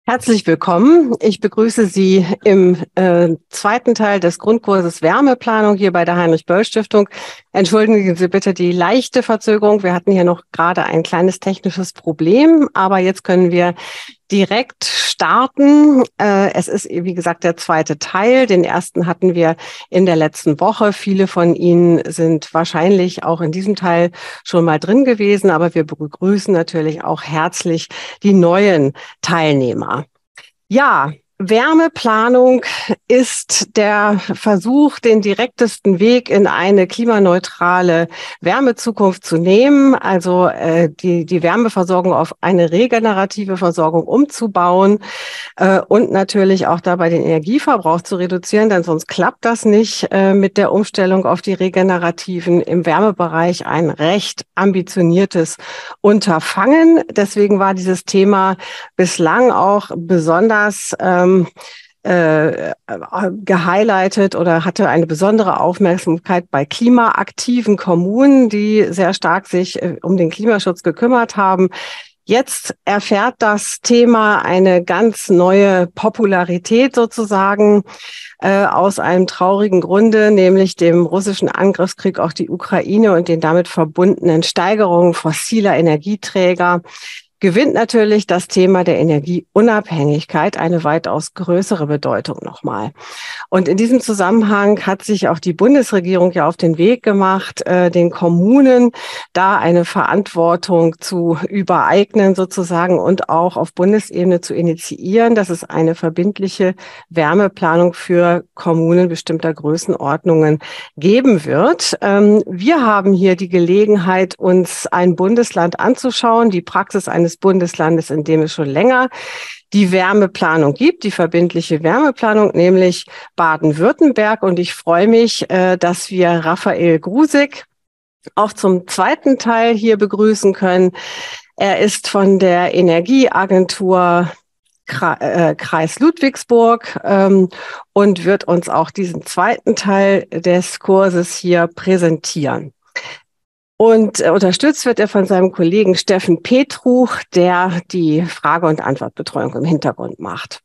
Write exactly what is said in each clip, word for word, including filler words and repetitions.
Herzlich willkommen. Ich begrüße Sie im äh, zweiten Teil des Grundkurses Wärmeplanung hier bei der Heinrich-Böll-Stiftung. Entschuldigen Sie bitte die leichte Verzögerung. Wir hatten hier noch gerade ein kleines technisches Problem, aber jetzt können wir direkt starten. Äh, es ist, wie gesagt, der zweite Teil. Den ersten hatten wir in der letzten Woche. Viele von Ihnen sind wahrscheinlich auch in diesem Teil schon mal drin gewesen, aber wir begrüßen natürlich auch herzlich die neuen Teilnehmer. Ja, Wärmeplanung ist der Versuch, den direktesten Weg in eine klimaneutrale Wärmezukunft zu nehmen, also äh, die, die Wärmeversorgung auf eine regenerative Versorgung umzubauen äh, und natürlich auch dabei den Energieverbrauch zu reduzieren, denn sonst klappt das nicht äh, mit der Umstellung auf die regenerativen im Wärmebereich ein recht ambitioniertes Unterfangen. Deswegen war dieses Thema bislang auch besonders ähm, Äh, gehighlightet oder hatte eine besondere Aufmerksamkeit bei klimaaktiven Kommunen, die sehr stark sich äh, um den Klimaschutz gekümmert haben. Jetzt erfährt das Thema eine ganz neue Popularität sozusagen äh, aus einem traurigen Grunde, nämlich dem russischen Angriffskrieg auf die Ukraine und den damit verbundenen Steigerungen fossiler Energieträger. Gewinnt natürlich das Thema der Energieunabhängigkeit eine weitaus größere Bedeutung nochmal. Und in diesem Zusammenhang hat sich auch die Bundesregierung ja auf den Weg gemacht, äh, den Kommunen da eine Verantwortung zu übereignen sozusagen und auch auf Bundesebene zu initiieren, dass es eine verbindliche Wärmeplanung für Kommunen bestimmter Größenordnungen geben wird. Ähm, wir haben hier die Gelegenheit, uns ein Bundesland anzuschauen, die Praxis eines Bundeslandes, in dem es schon länger die Wärmeplanung gibt, die verbindliche Wärmeplanung, nämlich Baden-Württemberg. Und ich freue mich, äh, dass wir Raphael Grusig auch zum zweiten Teil hier begrüßen können. Er ist von der Energieagentur Kreis Ludwigsburg ähm, und wird uns auch diesen zweiten Teil des Kurses hier präsentieren. Und äh, unterstützt wird er von seinem Kollegen Steffen Petruch, der die Frage- und Antwortbetreuung im Hintergrund macht.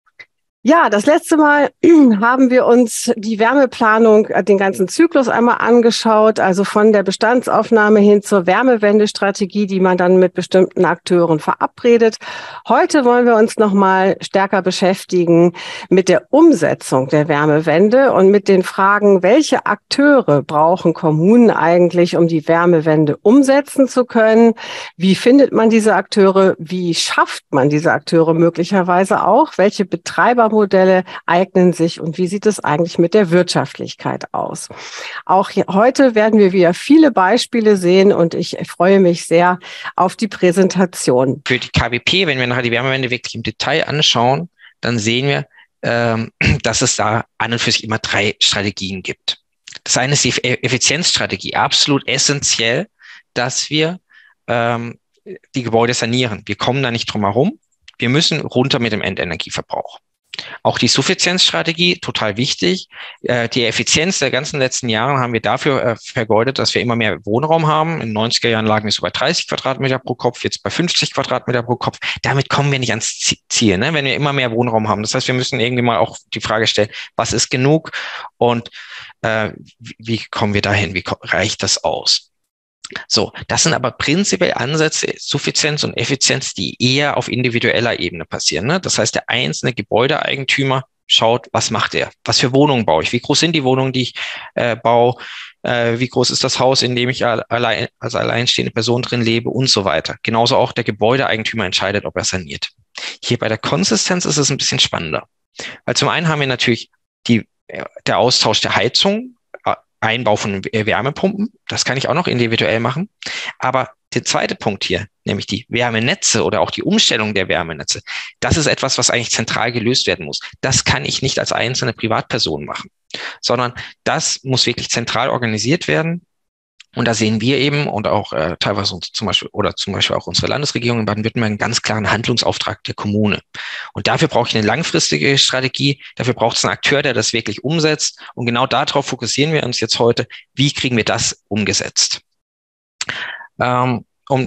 Ja, das letzte Mal haben wir uns die Wärmeplanung, den ganzen Zyklus einmal angeschaut, also von der Bestandsaufnahme hin zur Wärmewendestrategie, die man dann mit bestimmten Akteuren verabredet. Heute wollen wir uns noch mal stärker beschäftigen mit der Umsetzung der Wärmewende und mit den Fragen, welche Akteure brauchen Kommunen eigentlich, um die Wärmewende umsetzen zu können? Wie findet man diese Akteure? Wie schafft man diese Akteure möglicherweise auch? Welche Betreiber Modelle eignen sich und wie sieht es eigentlich mit der Wirtschaftlichkeit aus? Auch hier, heute werden wir wieder viele Beispiele sehen und ich freue mich sehr auf die Präsentation. Für die K W P, wenn wir nachher die Wärmewende wirklich im Detail anschauen, dann sehen wir, ähm, dass es da an und für sich immer drei Strategien gibt. Das eine ist die Effizienzstrategie, absolut essentiell, dass wir ähm, die Gebäude sanieren. Wir kommen da nicht drum herum. Wir müssen runter mit dem Endenergieverbrauch. Auch die Suffizienzstrategie, total wichtig. Äh, die Effizienz der ganzen letzten Jahre haben wir dafür äh, vergeudet, dass wir immer mehr Wohnraum haben. In den neunziger Jahren lagen wir so bei dreißig Quadratmeter pro Kopf, jetzt bei fünfzig Quadratmeter pro Kopf. Damit kommen wir nicht ans Ziel, ne? Wenn wir immer mehr Wohnraum haben. Das heißt, wir müssen irgendwie mal auch die Frage stellen, was ist genug und äh, wie, wie kommen wir dahin? Wie reicht das aus? So, das sind aber prinzipiell Ansätze, Suffizienz und Effizienz, die eher auf individueller Ebene passieren, ne? Das heißt, der einzelne Gebäudeeigentümer schaut, was macht er? Was für Wohnungen baue ich? Wie groß sind die Wohnungen, die ich äh, baue? Äh, wie groß ist das Haus, in dem ich allein, als alleinstehende Person drin lebe und so weiter? Genauso auch der Gebäudeeigentümer entscheidet, ob er saniert. Hier bei der Konsistenz ist es ein bisschen spannender. Weil zum einen haben wir natürlich die, der Austausch der Heizung, Einbau von Wärmepumpen, das kann ich auch noch individuell machen. Aber der zweite Punkt hier, nämlich die Wärmenetze oder auch die Umstellung der Wärmenetze, das ist etwas, was eigentlich zentral gelöst werden muss. Das kann ich nicht als einzelne Privatperson machen, sondern das muss wirklich zentral organisiert werden. Und da sehen wir eben und auch äh, teilweise zum Beispiel oder zum Beispiel auch unsere Landesregierung in Baden-Württemberg einen ganz klaren Handlungsauftrag der Kommune. Und dafür brauche ich eine langfristige Strategie. Dafür braucht es einen Akteur, der das wirklich umsetzt. Und genau darauf fokussieren wir uns jetzt heute. Wie kriegen wir das umgesetzt? Ähm, um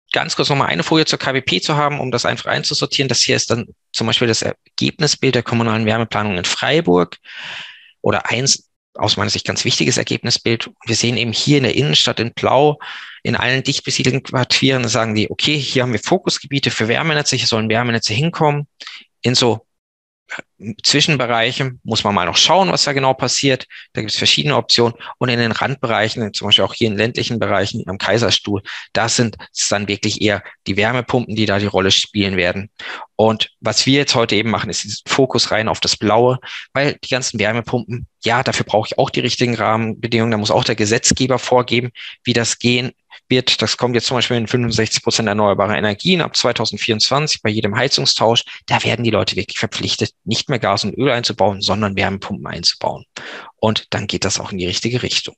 ganz kurz nochmal eine Folie zur K W P zu haben, um das einfach einzusortieren. Das hier ist dann zum Beispiel das Ergebnisbild der kommunalen Wärmeplanung in Freiburg oder eins aus meiner Sicht ganz wichtiges Ergebnisbild. Wir sehen eben hier in der Innenstadt in Blau, in allen dicht besiedelten Quartieren sagen die, okay, hier haben wir Fokusgebiete für Wärmenetze, hier sollen Wärmenetze hinkommen. In so Zwischenbereichen muss man mal noch schauen, was da genau passiert. Da gibt es verschiedene Optionen. Und in den Randbereichen, zum Beispiel auch hier in ländlichen Bereichen am Kaiserstuhl, da sind es dann wirklich eher die Wärmepumpen, die da die Rolle spielen werden. Und was wir jetzt heute eben machen, ist diesen Fokus rein auf das Blaue, weil die ganzen Wärmepumpen, ja, dafür brauche ich auch die richtigen Rahmenbedingungen. Da muss auch der Gesetzgeber vorgeben, wie das gehen wird. Das kommt jetzt zum Beispiel in fünfundsechzig Prozent erneuerbare Energien ab zweitausendvierundzwanzig bei jedem Heizungstausch. Da werden die Leute wirklich verpflichtet, nicht mehr Gas und Öl einzubauen, sondern Wärmepumpen einzubauen. Und dann geht das auch in die richtige Richtung.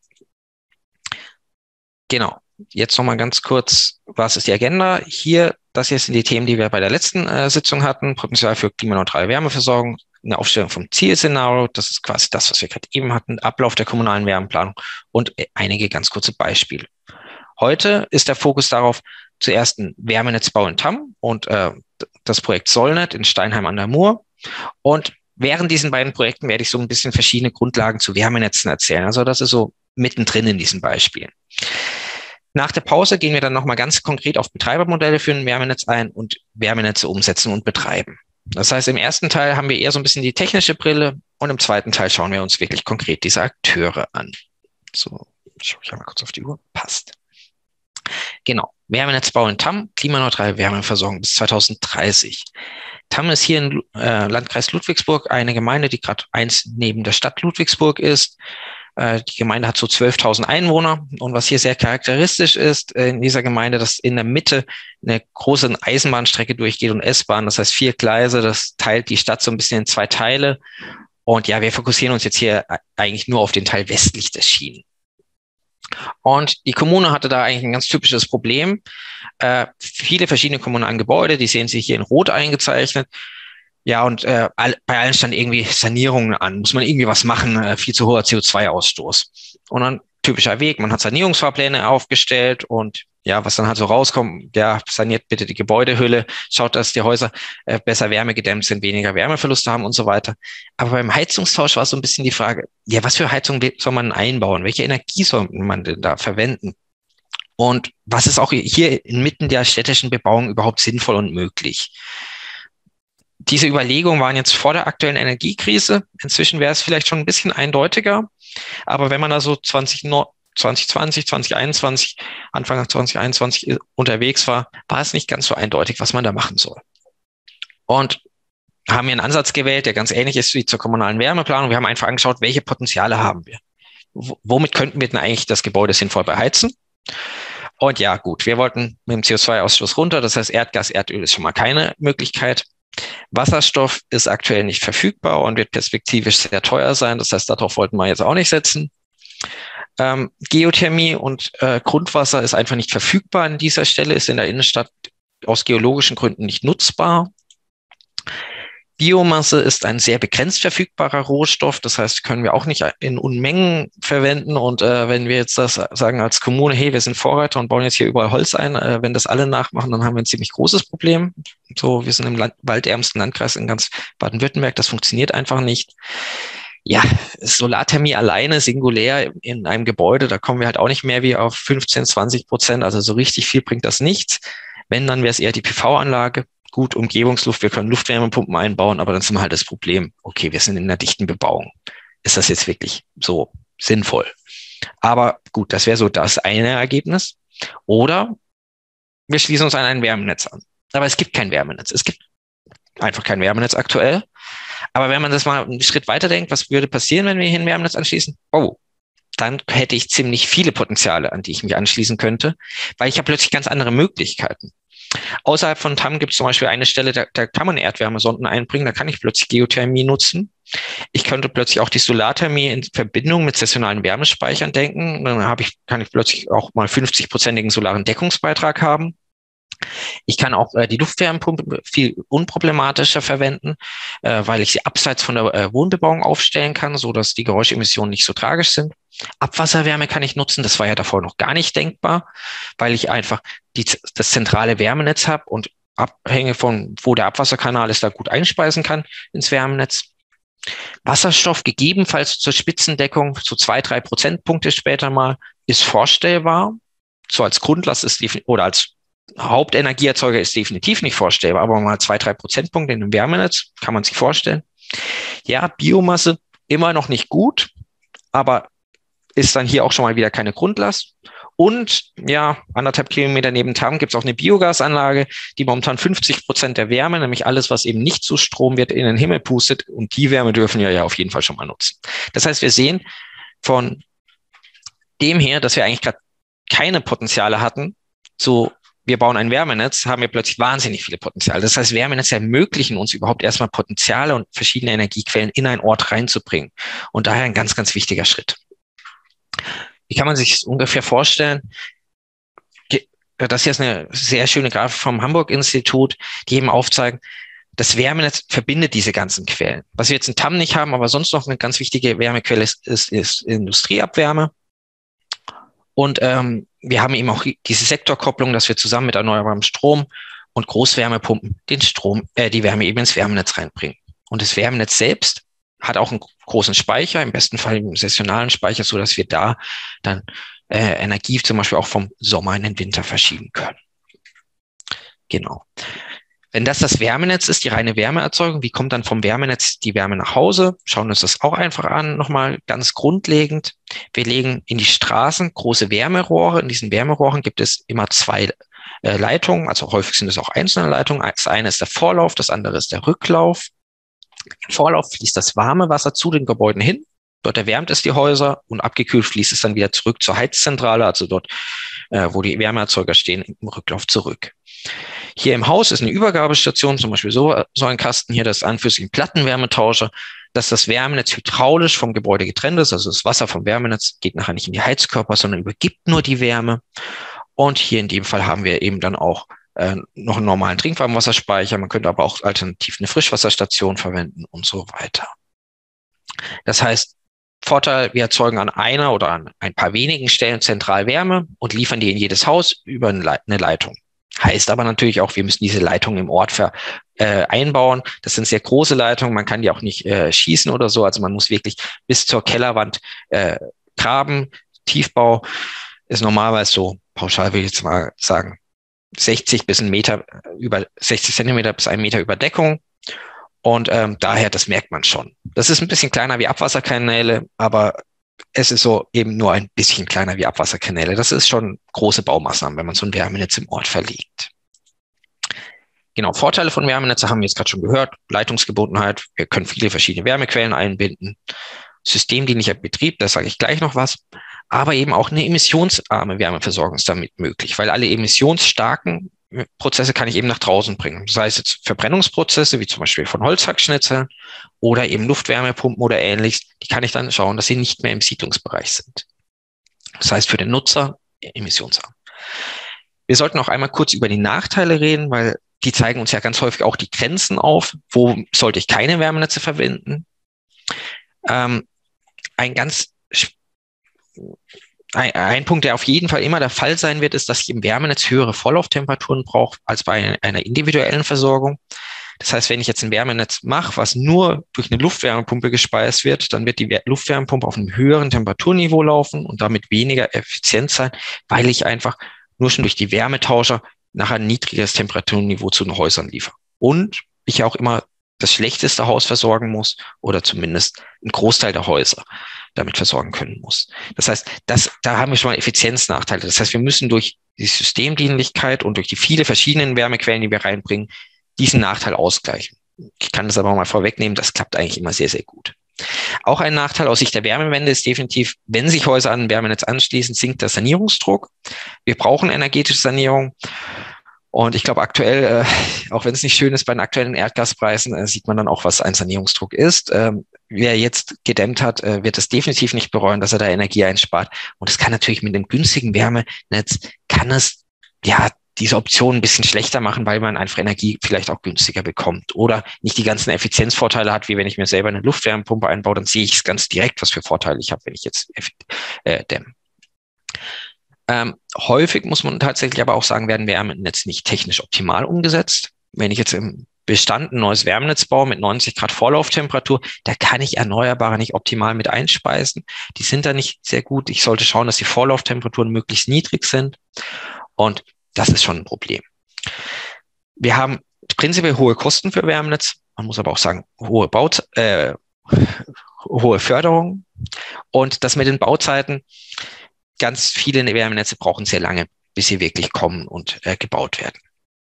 Genau. Jetzt nochmal ganz kurz, was ist die Agenda? Hier, das hier sind die Themen, die wir bei der letzten äh, Sitzung hatten. Potenzial für klimaneutrale Wärmeversorgung, eine Aufstellung vom Zielszenario, das ist quasi das, was wir gerade eben hatten, Ablauf der kommunalen Wärmeplanung und einige ganz kurze Beispiele. Heute ist der Fokus darauf, zuerst ein Wärmenetzbau in Tamm und äh, das Projekt Solnet in Steinheim an der Mur. Und während diesen beiden Projekten werde ich so ein bisschen verschiedene Grundlagen zu Wärmenetzen erzählen. Also das ist so mittendrin in diesen Beispielen. Nach der Pause gehen wir dann nochmal ganz konkret auf Betreibermodelle für ein Wärmenetz ein und Wärmenetze umsetzen und betreiben. Das heißt, im ersten Teil haben wir eher so ein bisschen die technische Brille und im zweiten Teil schauen wir uns wirklich konkret diese Akteure an. So, schaue ich einmal kurz auf die Uhr. Passt. Genau. Wärmenetzbau in Tamm, klimaneutrale Wärmeversorgung bis zweitausenddreißig. Tamm ist hier im äh, Landkreis Ludwigsburg eine Gemeinde, die gerade eins neben der Stadt Ludwigsburg ist. Äh, die Gemeinde hat so zwölftausend Einwohner. Und was hier sehr charakteristisch ist äh, in dieser Gemeinde, dass in der Mitte eine große Eisenbahnstrecke durchgeht und S-Bahn. Das heißt vier Gleise, das teilt die Stadt so ein bisschen in zwei Teile. Und ja, wir fokussieren uns jetzt hier eigentlich nur auf den Teil westlich der Schienen. Und die Kommune hatte da eigentlich ein ganz typisches Problem. Äh, viele verschiedene kommunalen Gebäude, die sehen Sie hier in Rot eingezeichnet. Ja, und äh, all, bei allen stand irgendwie Sanierungen an. Muss man irgendwie was machen, äh, viel zu hoher C O zwei Ausstoß. Und dann typischer Weg, man hat Sanierungsfahrpläne aufgestellt und ja, was dann halt so rauskommt, ja, saniert bitte die Gebäudehülle, schaut, dass die Häuser äh, besser wärmegedämmt sind, weniger Wärmeverluste haben und so weiter. Aber beim Heizungstausch war so ein bisschen die Frage, ja, was für Heizung soll man einbauen? Welche Energie soll man denn da verwenden? Und was ist auch hier inmitten der städtischen Bebauung überhaupt sinnvoll und möglich? Diese Überlegungen waren jetzt vor der aktuellen Energiekrise. Inzwischen wäre es vielleicht schon ein bisschen eindeutiger. Aber wenn man da so zwanzig zwanzig, zwanzig einundzwanzig, Anfang zwanzig einundzwanzig unterwegs war, war es nicht ganz so eindeutig, was man da machen soll. Und haben wir einen Ansatz gewählt, der ganz ähnlich ist wie zur kommunalen Wärmeplanung. Wir haben einfach angeschaut, welche Potenziale haben wir. W- womit könnten wir denn eigentlich das Gebäude sinnvoll beheizen? Und ja, gut, wir wollten mit dem C O zwei Ausstoß runter. Das heißt, Erdgas, Erdöl ist schon mal keine Möglichkeit. Wasserstoff ist aktuell nicht verfügbar und wird perspektivisch sehr teuer sein. Das heißt, darauf wollten wir jetzt auch nicht setzen. Ähm, Geothermie und äh, Grundwasser ist einfach nicht verfügbar an dieser Stelle, ist in der Innenstadt aus geologischen Gründen nicht nutzbar. Biomasse ist ein sehr begrenzt verfügbarer Rohstoff, das heißt, können wir auch nicht in Unmengen verwenden. Und äh, wenn wir jetzt das sagen als Kommune, hey, wir sind Vorreiter und bauen jetzt hier überall Holz ein, äh, wenn das alle nachmachen, dann haben wir ein ziemlich großes Problem. So, wir sind im Land, waldärmsten Landkreis in ganz Baden-Württemberg, das funktioniert einfach nicht. Ja, Solarthermie alleine, singulär in einem Gebäude, da kommen wir halt auch nicht mehr wie auf fünfzehn, zwanzig Prozent. Also so richtig viel bringt das nichts. Wenn, dann wäre es eher die P V-Anlage. Gut, Umgebungsluft, wir können Luftwärmepumpen einbauen, aber dann sind wir halt das Problem. Okay, wir sind in einer dichten Bebauung. Ist das jetzt wirklich so sinnvoll? Aber gut, das wäre so das eine Ergebnis. Oder wir schließen uns an ein Wärmenetz an. Aber es gibt kein Wärmenetz. Es gibt einfach kein Wärmenetz aktuell. Aber wenn man das mal einen Schritt weiter denkt, was würde passieren, wenn wir hier ein Wärmenetz anschließen? Oh, dann hätte ich ziemlich viele Potenziale, an die ich mich anschließen könnte, weil ich habe plötzlich ganz andere Möglichkeiten. Außerhalb von Tamm gibt es zum Beispiel eine Stelle, da, da kann man Erdwärmesonden einbringen, da kann ich plötzlich Geothermie nutzen. Ich könnte plötzlich auch die Solarthermie in Verbindung mit saisonalen Wärmespeichern denken. Dann habe ich, kann ich plötzlich auch mal fünfzig-prozentigen solaren Deckungsbeitrag haben. Ich kann auch äh, die Luftwärmepumpe viel unproblematischer verwenden, äh, weil ich sie abseits von der äh, Wohnbebauung aufstellen kann, so dass die Geräuschemissionen nicht so tragisch sind. Abwasserwärme kann ich nutzen. Das war ja davor noch gar nicht denkbar, weil ich einfach die, das zentrale Wärmenetz habe und abhängig von, wo der Abwasserkanal ist, da gut einspeisen kann ins Wärmenetz. Wasserstoff gegebenenfalls zur Spitzendeckung zu zwei, drei Prozentpunkte später mal ist vorstellbar. So als Grundlast ist die, oder als Hauptenergieerzeuger ist definitiv nicht vorstellbar, aber mal zwei, drei Prozentpunkte in einem Wärmenetz kann man sich vorstellen. Ja, Biomasse immer noch nicht gut, aber ist dann hier auch schon mal wieder keine Grundlast. Und ja, anderthalb Kilometer neben Tam gibt es auch eine Biogasanlage, die momentan fünfzig Prozent der Wärme, nämlich alles, was eben nicht zu Strom wird, in den Himmel pustet. Und die Wärme dürfen wir ja auf jeden Fall schon mal nutzen. Das heißt, wir sehen von dem her, dass wir eigentlich gerade keine Potenziale hatten, so wir bauen ein Wärmenetz, haben wir plötzlich wahnsinnig viele Potenziale. Das heißt, Wärmenetze ermöglichen uns überhaupt erstmal Potenziale und verschiedene Energiequellen in einen Ort reinzubringen. Und daher ein ganz, ganz wichtiger Schritt. Wie kann man sich das ungefähr vorstellen? Das hier ist eine sehr schöne Grafik vom Hamburg-Institut, die eben aufzeigen, das Wärmenetz verbindet diese ganzen Quellen. Was wir jetzt in Tam nicht haben, aber sonst noch eine ganz wichtige Wärmequelle ist, ist, ist Industrieabwärme. Und ähm, wir haben eben auch diese Sektorkopplung, dass wir zusammen mit erneuerbarem Strom und Großwärmepumpen den Strom, äh, die Wärme eben ins Wärmenetz reinbringen. Und das Wärmenetz selbst hat auch einen großen Speicher, im besten Fall einen sessionalen Speicher, so dass wir da dann äh, Energie zum Beispiel auch vom Sommer in den Winter verschieben können. Genau. Wenn das das Wärmenetz ist, die reine Wärmeerzeugung, wie kommt dann vom Wärmenetz die Wärme nach Hause? Schauen wir uns das auch einfach an, nochmal ganz grundlegend. Wir legen in die Straßen große Wärmerohre. In diesen Wärmerohren gibt es immer zwei äh, Leitungen, also häufig sind es auch einzelne Leitungen. Das eine ist der Vorlauf, das andere ist der Rücklauf. Im Vorlauf fließt das warme Wasser zu den Gebäuden hin. Dort erwärmt es die Häuser und abgekühlt fließt es dann wieder zurück zur Heizzentrale, also dort, äh, wo die Wärmeerzeuger stehen, im Rücklauf zurück. Hier im Haus ist eine Übergabestation, zum Beispiel so, so ein Kasten hier, das ist an für sich ein Plattenwärmetauscher, dass das Wärmenetz hydraulisch vom Gebäude getrennt ist, also das Wasser vom Wärmenetz geht nachher nicht in die Heizkörper, sondern übergibt nur die Wärme. Und hier in dem Fall haben wir eben dann auch äh, noch einen normalen Trinkwasserspeicher, man könnte aber auch alternativ eine Frischwasserstation verwenden und so weiter. Das heißt, Vorteil, wir erzeugen an einer oder an ein paar wenigen Stellen zentral Wärme und liefern die in jedes Haus über eine Leitung. Heißt aber natürlich auch, wir müssen diese Leitungen im Ort ver, äh, einbauen. Das sind sehr große Leitungen, man kann die auch nicht äh, schießen oder so. Also man muss wirklich bis zur Kellerwand äh, graben. Tiefbau ist normalerweise so, pauschal will ich jetzt mal sagen, sechzig bis ein Meter über, sechzig Zentimeter bis ein Meter Überdeckung. Und ähm, daher, das merkt man schon. Das ist ein bisschen kleiner wie Abwasserkanäle, aber es ist so eben nur ein bisschen kleiner wie Abwasserkanäle. Das ist schon große Baumaßnahmen, wenn man so ein Wärmenetz im Ort verlegt. Genau, Vorteile von Wärmenetze haben wir jetzt gerade schon gehört. Leitungsgebundenheit, wir können viele verschiedene Wärmequellen einbinden. Systemdienlicher Betrieb, da sage ich gleich noch was. Aber eben auch eine emissionsarme Wärmeversorgung ist damit möglich, weil alle emissionsstarken Prozesse kann ich eben nach draußen bringen. Das heißt jetzt Verbrennungsprozesse, wie zum Beispiel von Holzhackschnitzeln oder eben Luftwärmepumpen oder ähnliches, die kann ich dann schauen, dass sie nicht mehr im Siedlungsbereich sind. Das heißt für den Nutzer emissionsarm. Wir sollten auch einmal kurz über die Nachteile reden, weil die zeigen uns ja ganz häufig auch die Grenzen auf. Wo sollte ich keine Wärmenetze verwenden? Ähm, ein ganz Ein, ein Punkt, der auf jeden Fall immer der Fall sein wird, ist, dass ich im Wärmenetz höhere Vorlauftemperaturen brauche als bei einer, einer individuellen Versorgung. Das heißt, wenn ich jetzt ein Wärmenetz mache, was nur durch eine Luftwärmepumpe gespeist wird, dann wird die Luftwärmepumpe auf einem höheren Temperaturniveau laufen und damit weniger effizient sein, weil ich einfach nur schon durch die Wärmetauscher nachher ein niedrigeres Temperaturniveau zu den Häusern liefere. Und ich auch immer das schlechteste Haus versorgen muss oder zumindest einen Großteil der Häuser damit versorgen können muss. Das heißt, das, da haben wir schon mal Effizienznachteile. Das heißt, wir müssen durch die Systemdienlichkeit und durch die viele verschiedenen Wärmequellen, die wir reinbringen, diesen Nachteil ausgleichen. Ich kann das aber mal vorwegnehmen, das klappt eigentlich immer sehr, sehr gut. Auch ein Nachteil aus Sicht der Wärmewende ist definitiv, wenn sich Häuser an ein Wärmenetz anschließen, sinkt der Sanierungsdruck. Wir brauchen energetische Sanierung. Und ich glaube aktuell, äh, auch wenn es nicht schön ist, bei den aktuellen Erdgaspreisen äh, sieht man dann auch, was ein Sanierungsdruck ist. Ähm, wer jetzt gedämmt hat, äh, wird es definitiv nicht bereuen, dass er da Energie einspart. Und es kann natürlich mit einem günstigen Wärmenetz, kann es ja diese Option ein bisschen schlechter machen, weil man einfach Energie vielleicht auch günstiger bekommt oder nicht die ganzen Effizienzvorteile hat, wie wenn ich mir selber eine Luftwärmepumpe einbaue, dann sehe ich es ganz direkt, was für Vorteile ich habe, wenn ich jetzt äh, dämme. Ähm, häufig muss man tatsächlich aber auch sagen, werden Wärmenetze nicht technisch optimal umgesetzt. Wenn ich jetzt im Bestand ein neues Wärmenetz baue mit neunzig Grad Vorlauftemperatur, da kann ich Erneuerbare nicht optimal mit einspeisen. Die sind da nicht sehr gut. Ich sollte schauen, dass die Vorlauftemperaturen möglichst niedrig sind. Und das ist schon ein Problem. Wir haben prinzipiell hohe Kosten für Wärmenetz. Man muss aber auch sagen, hohe Baut, äh, hohe Förderung. Und das mit den Bauzeiten, ganz viele Wärmenetze brauchen sehr lange, bis sie wirklich kommen und äh, gebaut werden.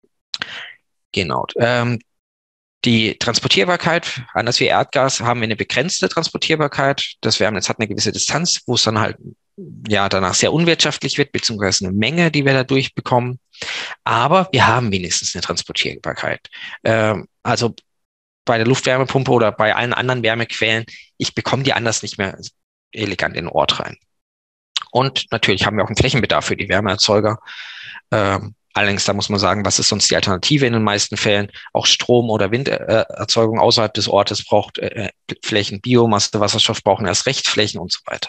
Genau. Ähm, die Transportierbarkeit, anders wie Erdgas, haben wir eine begrenzte Transportierbarkeit. Das Wärmenetz hat eine gewisse Distanz, wo es dann halt ja danach sehr unwirtschaftlich wird, beziehungsweise eine Menge, die wir dadurch bekommen. Aber wir haben wenigstens eine Transportierbarkeit. Ähm, also bei der Luftwärmepumpe oder bei allen anderen Wärmequellen, ich bekomme die anders nicht mehr elegant in den Ort rein. Und natürlich haben wir auch einen Flächenbedarf für die Wärmeerzeuger. Ähm, allerdings, da muss man sagen, was ist sonst die Alternative in den meisten Fällen? Auch Strom- oder Winderzeugung außerhalb des Ortes braucht äh, Flächen, Biomasse, Wasserstoff brauchen erst recht Flächen und so weiter.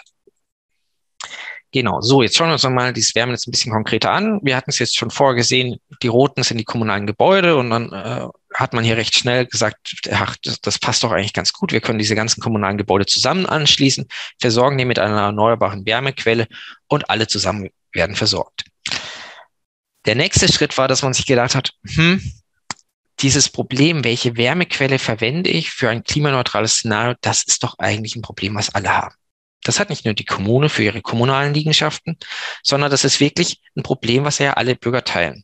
Genau, so, jetzt schauen wir uns nochmal dieses Wärmenetz ein bisschen konkreter an. Wir hatten es jetzt schon vorgesehen, die roten sind die kommunalen Gebäude und dann äh, hat man hier recht schnell gesagt, ach, das, das passt doch eigentlich ganz gut. Wir können diese ganzen kommunalen Gebäude zusammen anschließen, versorgen die mit einer erneuerbaren Wärmequelle und alle zusammen werden versorgt. Der nächste Schritt war, dass man sich gedacht hat, hm, dieses Problem, welche Wärmequelle verwende ich für ein klimaneutrales Szenario, das ist doch eigentlich ein Problem, was alle haben. Das hat nicht nur die Kommune für ihre kommunalen Liegenschaften, sondern das ist wirklich ein Problem, was ja alle Bürger teilen.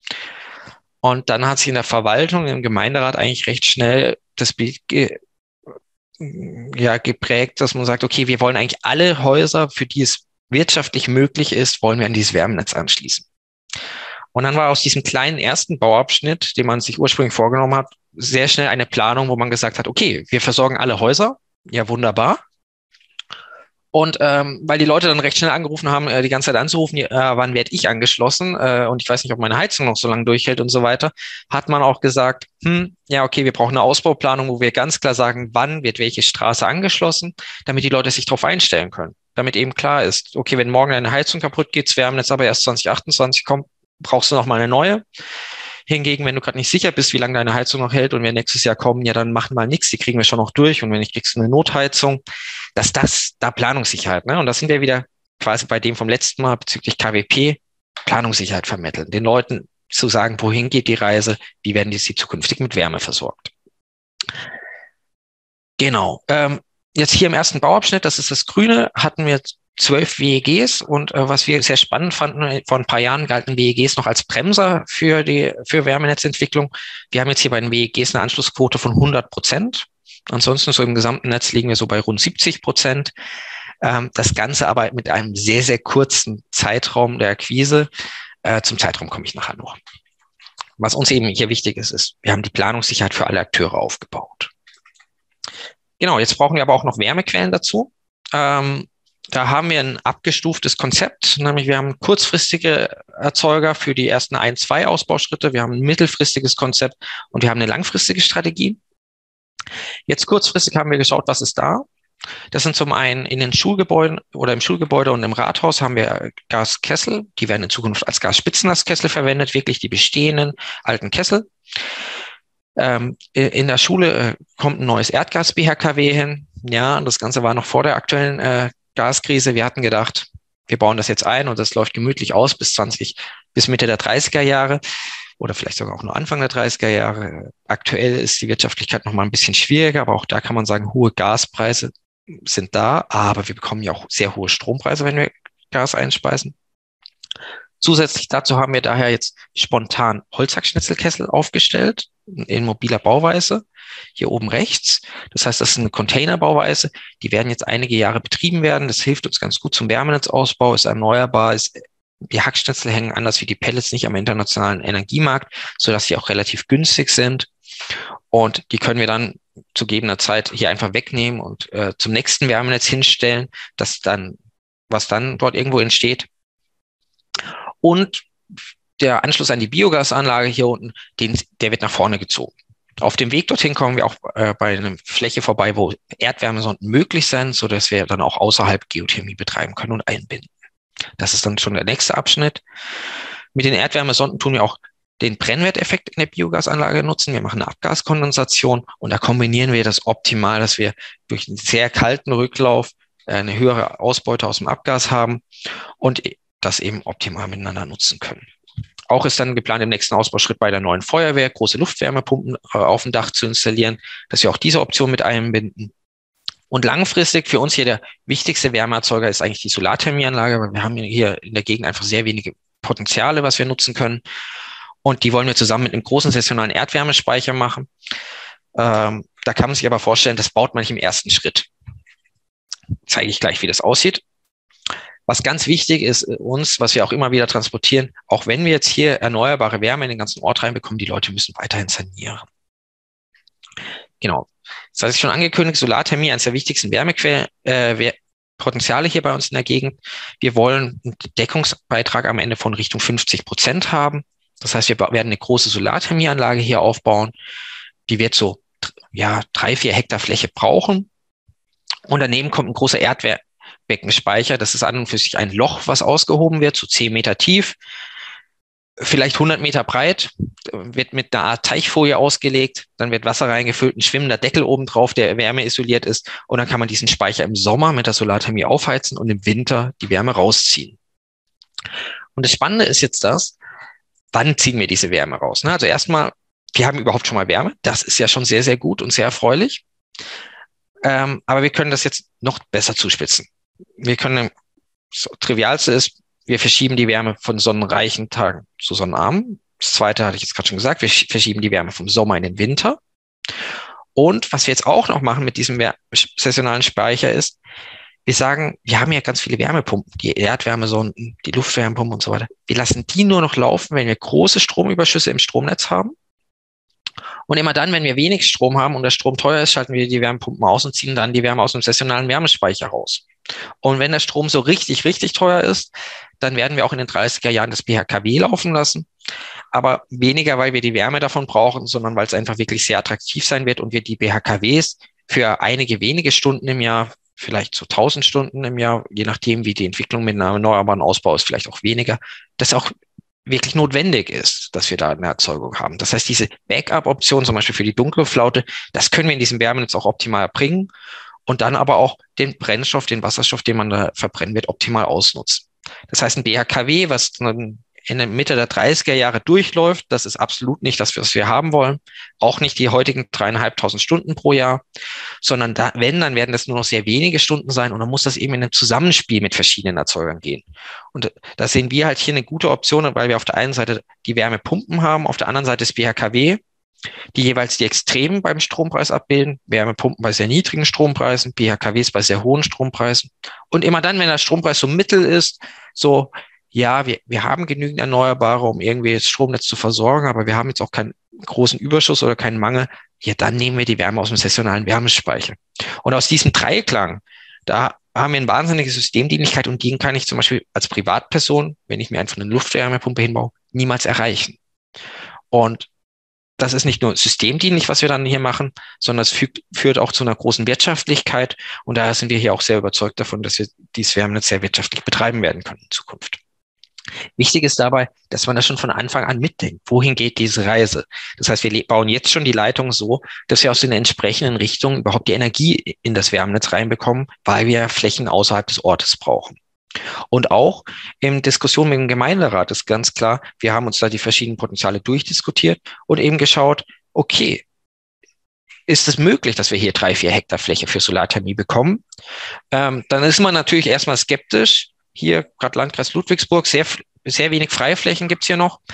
Und dann hat sich in der Verwaltung, im Gemeinderat eigentlich recht schnell das Bild ge ja, geprägt, dass man sagt, okay, wir wollen eigentlich alle Häuser, für die es wirtschaftlich möglich ist, wollen wir an dieses Wärmenetz anschließen. Und dann war aus diesem kleinen ersten Bauabschnitt, den man sich ursprünglich vorgenommen hat, sehr schnell eine Planung, wo man gesagt hat, okay, wir versorgen alle Häuser, ja wunderbar. Und ähm, weil die Leute dann recht schnell angerufen haben, äh, die ganze Zeit anzurufen, äh, wann werde ich angeschlossen äh, und ich weiß nicht, ob meine Heizung noch so lange durchhält und so weiter, hat man auch gesagt, hm, ja okay, wir brauchen eine Ausbauplanung, wo wir ganz klar sagen, wann wird welche Straße angeschlossen, damit die Leute sich darauf einstellen können. Damit eben klar ist, okay, wenn morgen eine Heizung kaputt geht, das Wärmenetz aber erst zwanzig achtundzwanzig kommt, brauchst du noch mal eine neue. Hingegen, wenn du gerade nicht sicher bist, wie lange deine Heizung noch hält und wir nächstes Jahr kommen, ja, dann machen mal nichts, die kriegen wir schon noch durch. Und wenn nicht, kriegst du eine Notheizung, dass das da Planungssicherheit, ne? Und da sind wir wieder quasi bei dem vom letzten Mal bezüglich K W P, Planungssicherheit vermitteln. Den Leuten zu sagen, wohin geht die Reise, wie werden die sie zukünftig mit Wärme versorgt. Genau. Ähm, jetzt hier im ersten Bauabschnitt, das ist das Grüne, hatten wir zwölf W E Gs und äh, was wir sehr spannend fanden, vor ein paar Jahren galten W E Gs noch als Bremser für die für Wärmenetzentwicklung. Wir haben jetzt hier bei den W E Gs eine Anschlussquote von hundert Prozent. Ansonsten so im gesamten Netz liegen wir so bei rund siebzig Prozent. Ähm, das Ganze aber mit einem sehr, sehr kurzen Zeitraum der Akquise. Äh, zum Zeitraum komme ich nachher noch. Was uns eben hier wichtig ist, ist, wir haben die Planungssicherheit für alle Akteure aufgebaut. Genau, jetzt brauchen wir aber auch noch Wärmequellen dazu. Ähm, Da haben wir ein abgestuftes Konzept, nämlich wir haben kurzfristige Erzeuger für die ersten ein, zwei Ausbauschritte, wir haben ein mittelfristiges Konzept und wir haben eine langfristige Strategie. Jetzt kurzfristig haben wir geschaut, was ist da. Das sind zum einen in den Schulgebäuden oder im Schulgebäude und im Rathaus haben wir Gaskessel, die werden in Zukunft als Gasspitzenlastkessel verwendet, wirklich die bestehenden alten Kessel. Ähm, in der Schule kommt ein neues Erdgas-B H K W hin. Ja, das Ganze war noch vor der aktuellen äh, Gaskrise. Wir hatten gedacht, wir bauen das jetzt ein und das läuft gemütlich aus bis zwanzig, bis Mitte der dreißiger Jahre oder vielleicht sogar auch nur Anfang der dreißiger Jahre. Aktuell ist die Wirtschaftlichkeit noch mal ein bisschen schwieriger, aber auch da kann man sagen, hohe Gaspreise sind da, aber wir bekommen ja auch sehr hohe Strompreise, wenn wir Gas einspeisen. Zusätzlich dazu haben wir daher jetzt spontan Holzhackschnitzelkessel aufgestellt in mobiler Bauweise, hier oben rechts. Das heißt, das ist eine Containerbauweise. Die werden jetzt einige Jahre betrieben werden. Das hilft uns ganz gut zum Wärmenetzausbau, ist erneuerbar, ist, die Hackschnitzel hängen anders wie die Pellets nicht am internationalen Energiemarkt, sodass sie auch relativ günstig sind. Und die können wir dann zu gegebener Zeit hier einfach wegnehmen und äh, zum nächsten Wärmenetz hinstellen, das dann, was dann dort irgendwo entsteht. Und der Anschluss an die Biogasanlage hier unten, den, der wird nach vorne gezogen. Auf dem Weg dorthin kommen wir auch äh, bei einer Fläche vorbei, wo Erdwärmesonden möglich sind, sodass wir dann auch außerhalb Geothermie betreiben können und einbinden. Das ist dann schon der nächste Abschnitt. Mit den Erdwärmesonden tun wir auch den Brennwerteffekt in der Biogasanlage nutzen. Wir machen eine Abgaskondensation und da kombinieren wir das optimal, dass wir durch einen sehr kalten Rücklauf eine höhere Ausbeute aus dem Abgas haben und das eben optimal miteinander nutzen können. Auch ist dann geplant, im nächsten Ausbauschritt bei der neuen Feuerwehr große Luftwärmepumpen äh, auf dem Dach zu installieren, dass wir auch diese Option mit einbinden. Und langfristig für uns hier der wichtigste Wärmeerzeuger ist eigentlich die Solarthermieanlage, weil wir haben hier in der Gegend einfach sehr wenige Potenziale, was wir nutzen können. Und die wollen wir zusammen mit einem großen saisonalen Erdwärmespeicher machen. Ähm, da kann man sich aber vorstellen, das baut man nicht im ersten Schritt. Zeige ich gleich, wie das aussieht. Was ganz wichtig ist uns, was wir auch immer wieder transportieren, auch wenn wir jetzt hier erneuerbare Wärme in den ganzen Ort reinbekommen, die Leute müssen weiterhin sanieren. Genau. Das hatte ich schon angekündigt, Solarthermie, eines der wichtigsten Wärmequellen, äh, Potenziale hier bei uns in der Gegend. Wir wollen einen Deckungsbeitrag am Ende von Richtung fünfzig Prozent haben. Das heißt, wir werden eine große Solarthermieanlage hier aufbauen. Die wird so ja, drei, vier Hektar Fläche brauchen. Und daneben kommt ein großer Erdbeckenspeicher. Das ist an und für sich ein Loch, was ausgehoben wird, so zehn Meter tief, vielleicht hundert Meter breit, wird mit einer Art Teichfolie ausgelegt. Dann wird Wasser reingefüllt, ein schwimmender Deckel oben drauf, der wärmeisoliert ist. Und dann kann man diesen Speicher im Sommer mit der Solarthermie aufheizen und im Winter die Wärme rausziehen. Und das Spannende ist jetzt das, wann ziehen wir diese Wärme raus? Also erstmal, wir haben überhaupt schon mal Wärme. Das ist ja schon sehr, sehr gut und sehr erfreulich. Ähm, aber wir können das jetzt noch besser zuspitzen. Wir können, das Trivialste ist, wir verschieben die Wärme von sonnenreichen Tagen zu sonnenarmen. Das zweite hatte ich jetzt gerade schon gesagt, wir verschieben die Wärme vom Sommer in den Winter. Und was wir jetzt auch noch machen mit diesem saisonalen Speicher ist, wir sagen, wir haben ja ganz viele Wärmepumpen, die Erdwärmesonden, die Luftwärmepumpen und so weiter. Wir lassen die nur noch laufen, wenn wir große Stromüberschüsse im Stromnetz haben. Und immer dann, wenn wir wenig Strom haben und der Strom teuer ist, schalten wir die Wärmepumpen aus und ziehen dann die Wärme aus dem saisonalen Wärmespeicher raus. Und wenn der Strom so richtig, richtig teuer ist, dann werden wir auch in den dreißiger Jahren das B H K W laufen lassen. Aber weniger, weil wir die Wärme davon brauchen, sondern weil es einfach wirklich sehr attraktiv sein wird und wir die B H K Ws für einige wenige Stunden im Jahr, vielleicht so tausend Stunden im Jahr, je nachdem, wie die Entwicklung mit einem erneuerbaren Ausbau ist, vielleicht auch weniger, das auch wirklich notwendig ist, dass wir da eine Erzeugung haben. Das heißt, diese Backup-Option, zum Beispiel für die Dunkelflaute, das können wir in diesem Wärmenetz auch optimal erbringen und dann aber auch den Brennstoff, den Wasserstoff, den man da verbrennen wird, optimal ausnutzen. Das heißt, ein B H K W, was dann in der Mitte der dreißiger Jahre durchläuft, das ist absolut nicht das, was wir haben wollen. Auch nicht die heutigen dreieinhalbtausend Stunden pro Jahr, sondern da, wenn, dann werden das nur noch sehr wenige Stunden sein und dann muss das eben in einem Zusammenspiel mit verschiedenen Erzeugern gehen. Und da sehen wir halt hier eine gute Option, weil wir auf der einen Seite die Wärmepumpen haben, auf der anderen Seite das B H K W, die jeweils die Extremen beim Strompreis abbilden, Wärmepumpen bei sehr niedrigen Strompreisen, B H K Ws bei sehr hohen Strompreisen. Und immer dann, wenn der Strompreis so mittel ist, so ja, wir, wir haben genügend Erneuerbare, um irgendwie das Stromnetz zu versorgen, aber wir haben jetzt auch keinen großen Überschuss oder keinen Mangel. Ja, dann nehmen wir die Wärme aus dem saisonalen Wärmespeicher. Und aus diesem Dreiklang, da haben wir eine wahnsinnige Systemdienlichkeit und die kann ich zum Beispiel als Privatperson, wenn ich mir einfach eine Luftwärmepumpe hinbaue, niemals erreichen. Und das ist nicht nur systemdienlich, was wir dann hier machen, sondern es fügt, führt auch zu einer großen Wirtschaftlichkeit. Und daher sind wir hier auch sehr überzeugt davon, dass wir dieses Wärmenetz sehr wirtschaftlich betreiben werden können in Zukunft. Wichtig ist dabei, dass man das schon von Anfang an mitdenkt. Wohin geht diese Reise? Das heißt, wir bauen jetzt schon die Leitung so, dass wir aus den entsprechenden Richtungen überhaupt die Energie in das Wärmenetz reinbekommen, weil wir Flächen außerhalb des Ortes brauchen. Und auch in Diskussion mit dem Gemeinderat ist ganz klar, wir haben uns da die verschiedenen Potenziale durchdiskutiert und eben geschaut, okay, ist es möglich, dass wir hier drei, vier Hektar Fläche für Solarthermie bekommen? Ähm, dann ist man natürlich erstmal skeptisch. Hier, gerade Landkreis Ludwigsburg, sehr, sehr wenig Freiflächen gibt's hier noch.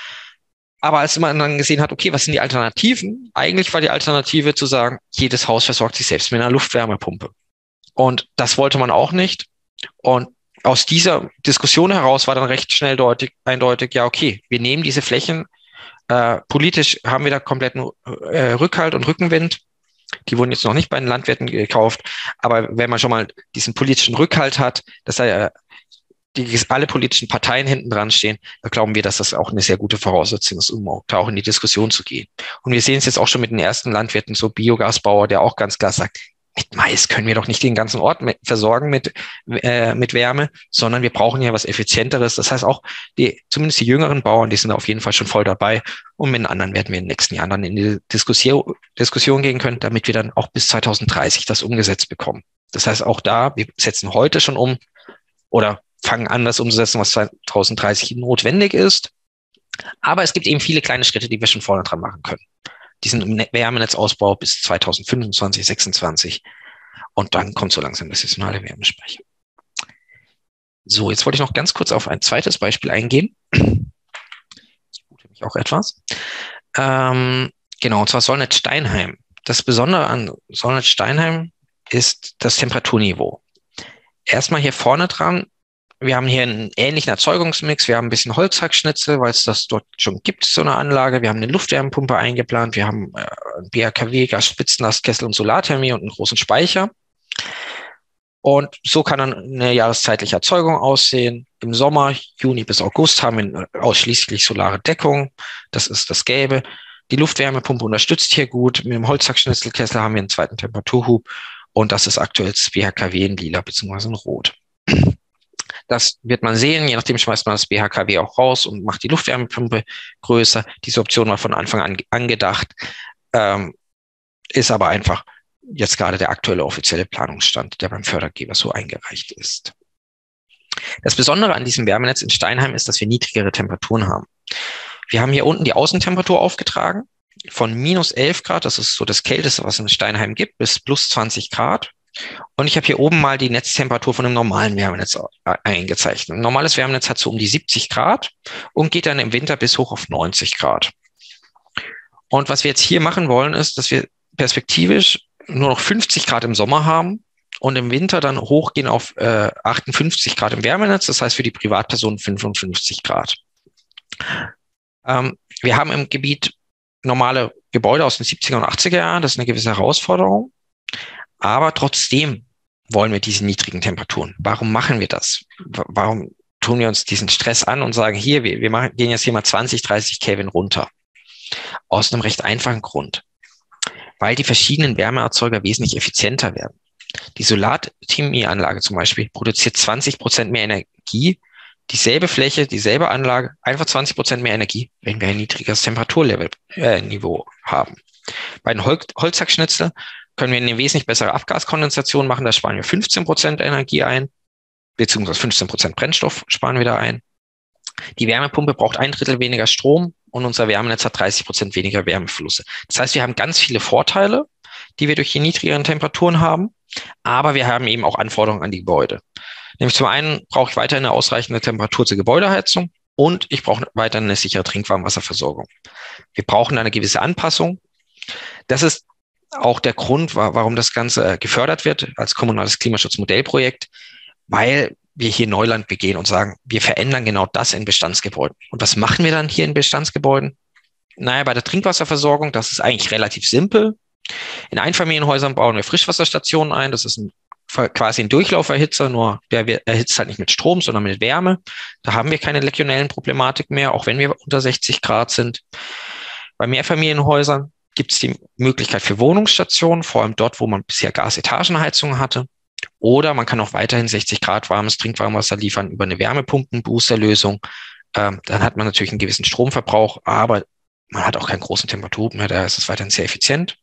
Aber als man dann gesehen hat, okay, was sind die Alternativen? Eigentlich war die Alternative zu sagen, jedes Haus versorgt sich selbst mit einer Luftwärmepumpe. Und das wollte man auch nicht. Und aus dieser Diskussion heraus war dann recht schnell deutlich, eindeutig, ja, okay, wir nehmen diese Flächen. Äh, politisch haben wir da kompletten äh, Rückhalt und Rückenwind. Die wurden jetzt noch nicht bei den Landwirten gekauft. Aber wenn man schon mal diesen politischen Rückhalt hat, dass er die alle politischen Parteien hinten dran stehen, da glauben wir, dass das auch eine sehr gute Voraussetzung ist, um auch, da auch in die Diskussion zu gehen. Und wir sehen es jetzt auch schon mit den ersten Landwirten, so Biogasbauer, der auch ganz klar sagt, mit Mais können wir doch nicht den ganzen Ort mit, versorgen mit, äh, mit Wärme, sondern wir brauchen ja was Effizienteres. Das heißt auch, die, zumindest die jüngeren Bauern, die sind auf jeden Fall schon voll dabei. Und mit den anderen werden wir in den nächsten Jahren dann in die Diskussion, Diskussion gehen können, damit wir dann auch bis zwanzig dreißig das umgesetzt bekommen. Das heißt auch da, wir setzen heute schon um oder fangen an, das umzusetzen, was zwanzig dreißig notwendig ist. Aber es gibt eben viele kleine Schritte, die wir schon vorne dran machen können. Diesen Wärmenetzausbau bis zwanzig fünfundzwanzig, sechsundzwanzig. Und dann kommt so langsam das saisonale Wärmespeicher. So, jetzt wollte ich noch ganz kurz auf ein zweites Beispiel eingehen. Ich gute mich auch etwas. Ähm, genau, und zwar Solnit-Steinheim. Das Besondere an Solnit-Steinheim ist das Temperaturniveau. Erstmal hier vorne dran. Wir haben hier einen ähnlichen Erzeugungsmix. Wir haben ein bisschen Holzhackschnitzel, weil es das dort schon gibt, so eine Anlage. Wir haben eine Luftwärmepumpe eingeplant. Wir haben äh, B H K W, Gasspitzenlastkessel und Solarthermie und einen großen Speicher. Und so kann dann eine jahreszeitliche Erzeugung aussehen. Im Sommer, Juni bis August, haben wir ausschließlich solare Deckung. Das ist das Gelbe. Die Luftwärmepumpe unterstützt hier gut. Mit dem Holzhackschnitzelkessel haben wir einen zweiten Temperaturhub. Und das ist aktuell das B H K W in lila bzw. in rot. Das wird man sehen, je nachdem schmeißt man das B H K W auch raus und macht die Luftwärmepumpe größer. Diese Option war von Anfang an angedacht, ähm, ist aber einfach jetzt gerade der aktuelle offizielle Planungsstand, der beim Fördergeber so eingereicht ist. Das Besondere an diesem Wärmenetz in Steinheim ist, dass wir niedrigere Temperaturen haben. Wir haben hier unten die Außentemperatur aufgetragen von minus elf Grad, das ist so das Kälteste, was es in Steinheim gibt, bis plus zwanzig Grad. Und ich habe hier oben mal die Netztemperatur von einem normalen Wärmenetz eingezeichnet. Ein normales Wärmenetz hat so um die siebzig Grad und geht dann im Winter bis hoch auf neunzig Grad. Und was wir jetzt hier machen wollen, ist, dass wir perspektivisch nur noch fünfzig Grad im Sommer haben und im Winter dann hochgehen auf äh, achtundfünfzig Grad im Wärmenetz. Das heißt für die Privatpersonen fünfundfünfzig Grad. Ähm, wir haben im Gebiet normale Gebäude aus den siebziger und achtziger Jahren. Das ist eine gewisse Herausforderung. Aber trotzdem wollen wir diese niedrigen Temperaturen. Warum machen wir das? Warum tun wir uns diesen Stress an und sagen, hier, wir, wir machen, gehen jetzt hier mal zwanzig, dreißig Kelvin runter? Aus einem recht einfachen Grund. Weil die verschiedenen Wärmeerzeuger wesentlich effizienter werden. Die Solarthermieanlage zum Beispiel produziert zwanzig Prozent mehr Energie, dieselbe Fläche, dieselbe Anlage, einfach zwanzig Prozent mehr Energie, wenn wir ein niedrigeres Temperaturlevel, äh, Niveau haben. Bei den Hol- Holzhackschnitzel können wir eine wesentlich bessere Abgaskondensation machen. Da sparen wir fünfzehn Prozent Energie ein, beziehungsweise fünfzehn Prozent Brennstoff sparen wir da ein. Die Wärmepumpe braucht ein Drittel weniger Strom und unser Wärmenetz hat dreißig Prozent weniger Wärmeflüsse. Das heißt, wir haben ganz viele Vorteile, die wir durch die niedrigeren Temperaturen haben, aber wir haben eben auch Anforderungen an die Gebäude. Nämlich zum einen brauche ich weiterhin eine ausreichende Temperatur zur Gebäudeheizung und ich brauche weiterhin eine sichere Trinkwarmwasserversorgung. Wir brauchen eine gewisse Anpassung. Das ist auch der Grund, warum das Ganze gefördert wird als kommunales Klimaschutzmodellprojekt, weil wir hier Neuland begehen und sagen, wir verändern genau das in Bestandsgebäuden. Und was machen wir dann hier in Bestandsgebäuden? Naja, bei der Trinkwasserversorgung, das ist eigentlich relativ simpel. In Einfamilienhäusern bauen wir Frischwasserstationen ein. Das ist ein, quasi ein Durchlauferhitzer, nur der erhitzt halt nicht mit Strom, sondern mit Wärme. Da haben wir keine Legionellenproblematik mehr, auch wenn wir unter sechzig Grad sind. Bei Mehrfamilienhäusern gibt es die Möglichkeit für Wohnungsstationen, vor allem dort, wo man bisher Gasetagenheizungen hatte. Oder man kann auch weiterhin sechzig Grad warmes Trinkwarmwasser liefern über eine Wärmepumpen-Boosterlösung. Ähm, dann hat man natürlich einen gewissen Stromverbrauch, aber man hat auch keinen großen Temperaturhub mehr, daher ist es weiterhin sehr effizient.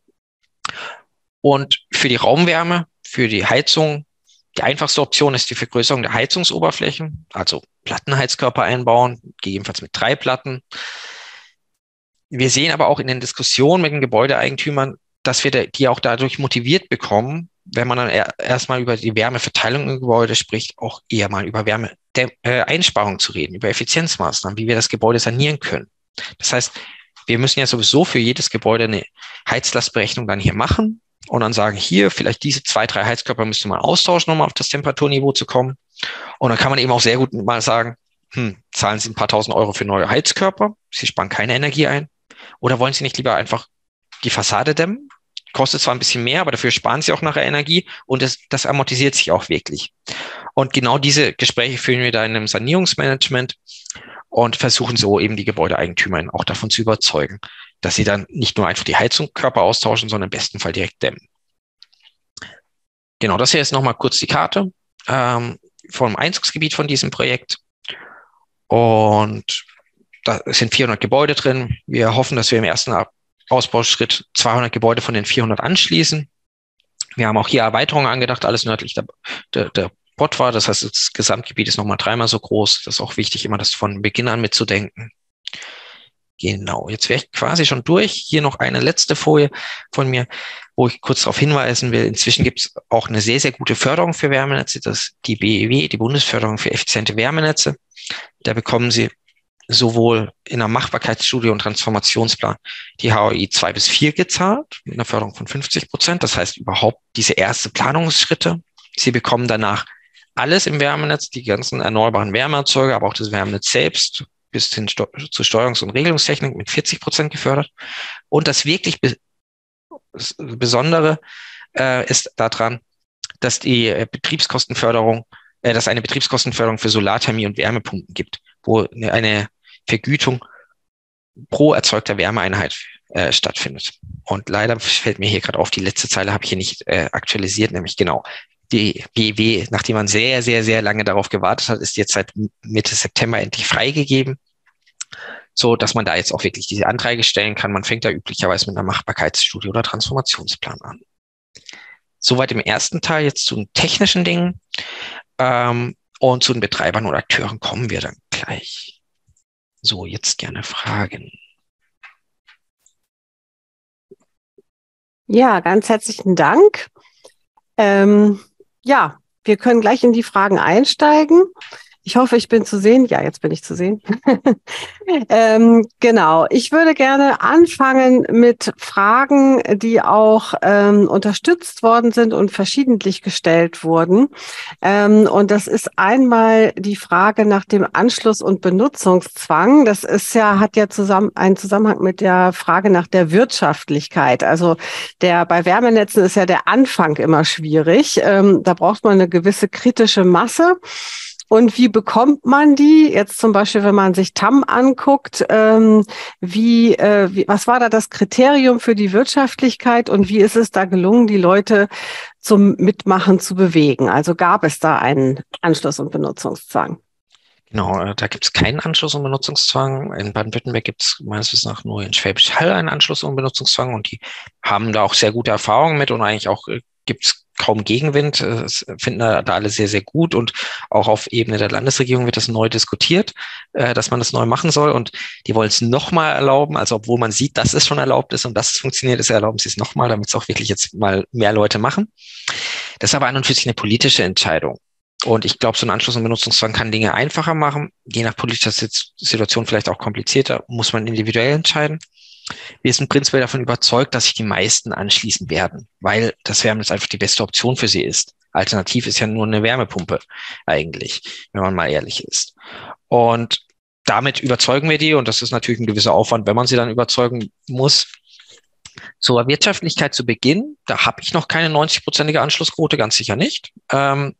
Und für die Raumwärme, für die Heizung, die einfachste Option ist die Vergrößerung der Heizungsoberflächen, also Plattenheizkörper einbauen, gegebenenfalls mit drei Platten. Wir sehen aber auch in den Diskussionen mit den Gebäudeeigentümern, dass wir die auch dadurch motiviert bekommen, wenn man dann erstmal über die Wärmeverteilung im Gebäude spricht, auch eher mal über Wärmeeinsparung zu reden, über Effizienzmaßnahmen, wie wir das Gebäude sanieren können. Das heißt, wir müssen ja sowieso für jedes Gebäude eine Heizlastberechnung dann hier machen und dann sagen, hier vielleicht diese zwei, drei Heizkörper müsste man austauschen, um auf das Temperaturniveau zu kommen. Und dann kann man eben auch sehr gut mal sagen, hm, zahlen Sie ein paar tausend Euro für neue Heizkörper, Sie sparen keine Energie ein. Oder wollen Sie nicht lieber einfach die Fassade dämmen kostet zwar ein bisschen mehr, aber dafür sparen sie auch nachher Energie und das, das amortisiert sich auch wirklich. Und genau diese Gespräche führen wir da in einem Sanierungsmanagement und versuchen so eben die Gebäudeeigentümer auch davon zu überzeugen, dass sie dann nicht nur einfach die Heizungskörper austauschen, sondern im besten Fall direkt dämmen. Genau, das hier ist nochmal kurz die Karte ähm, vom Einzugsgebiet von diesem Projekt. Und da sind vierhundert Gebäude drin. Wir hoffen, dass wir im ersten Ausbauschritt zweihundert Gebäude von den vierhundert anschließen. Wir haben auch hier Erweiterungen angedacht, alles nördlich der, der, der Pottwar. Das heißt, das Gesamtgebiet ist nochmal dreimal so groß. Das ist auch wichtig, immer das von Beginn an mitzudenken. Genau, jetzt wäre ich quasi schon durch. Hier noch eine letzte Folie von mir, wo ich kurz darauf hinweisen will. Inzwischen gibt es auch eine sehr, sehr gute Förderung für Wärmenetze. Das ist die B E W, die Bundesförderung für effiziente Wärmenetze. Da bekommen Sie sowohl in der Machbarkeitsstudie und Transformationsplan die H O I zwei bis vier gezahlt, mit einer Förderung von fünfzig Prozent. Das heißt überhaupt diese erste Planungsschritte. Sie bekommen danach alles im Wärmenetz, die ganzen erneuerbaren Wärmeerzeuger, aber auch das Wärmenetz selbst, bis hin zur Steuerungs- und Regelungstechnik mit vierzig Prozent gefördert. Und das wirklich Be- Besondere äh, ist daran, dass die äh, Betriebskostenförderung, äh, dass eine Betriebskostenförderung für Solarthermie und Wärmepumpen gibt, wo eine, eine Vergütung pro erzeugter Wärmeeinheit äh, stattfindet. Und leider fällt mir hier gerade auf, die letzte Zeile habe ich hier nicht äh, aktualisiert, nämlich genau. Die B E W, nachdem man sehr, sehr, sehr lange darauf gewartet hat, ist jetzt seit Mitte September endlich freigegeben, so dass man da jetzt auch wirklich diese Anträge stellen kann. Man fängt da üblicherweise mit einer Machbarkeitsstudie oder Transformationsplan an. Soweit im ersten Teil. Jetzt zu den technischen Dingen ähm, und zu den Betreibern und Akteuren kommen wir dann gleich. So, jetzt gerne Fragen. Ja, ganz herzlichen Dank. Ähm, ja, wir können gleich in die Fragen einsteigen. Ich hoffe, ich bin zu sehen. Ja, jetzt bin ich zu sehen. ähm, genau. Ich würde gerne anfangen mit Fragen, die auch ähm, unterstützt worden sind und verschiedentlich gestellt wurden. Ähm, und das ist einmal die Frage nach dem Anschluss- und Benutzungszwang. Das ist ja, hat ja zusammen einen Zusammenhang mit der Frage nach der Wirtschaftlichkeit. Also der bei Wärmenetzen ist ja der Anfang immer schwierig. Ähm, da braucht man eine gewisse kritische Masse. Und wie bekommt man die? Jetzt zum Beispiel, wenn man sich T A M anguckt, ähm, wie, äh, wie, was war da das Kriterium für die Wirtschaftlichkeit und wie ist es da gelungen, die Leute zum Mitmachen zu bewegen? Also gab es da einen Anschluss- und Benutzungszwang? Genau, da gibt es keinen Anschluss- und Benutzungszwang. In Baden-Württemberg gibt es meines Wissens nach nur in Schwäbisch Hall einen Anschluss- und Benutzungszwang und die haben da auch sehr gute Erfahrungen mit und eigentlich auch äh, gibt es kaum Gegenwind. Das finden da alle sehr, sehr gut und auch auf Ebene der Landesregierung wird das neu diskutiert, äh, dass man das neu machen soll und die wollen es nochmal erlauben, also obwohl man sieht, dass es schon erlaubt ist und dass es funktioniert, ist erlauben sie es nochmal, damit es auch wirklich jetzt mal mehr Leute machen. Das ist aber an und für sich eine politische Entscheidung. Und ich glaube, so ein Anschluss- und Benutzungszwang kann Dinge einfacher machen, je nach politischer Situation vielleicht auch komplizierter, muss man individuell entscheiden. Wir sind prinzipiell davon überzeugt, dass sich die meisten anschließen werden, weil das Wärmenetz einfach die beste Option für sie ist. Alternativ ist ja nur eine Wärmepumpe eigentlich, wenn man mal ehrlich ist. Und damit überzeugen wir die und das ist natürlich ein gewisser Aufwand, wenn man sie dann überzeugen muss. Zur Wirtschaftlichkeit zu Beginn, da habe ich noch keine neunzig-prozentige Anschlussquote, ganz sicher nicht. Ähm,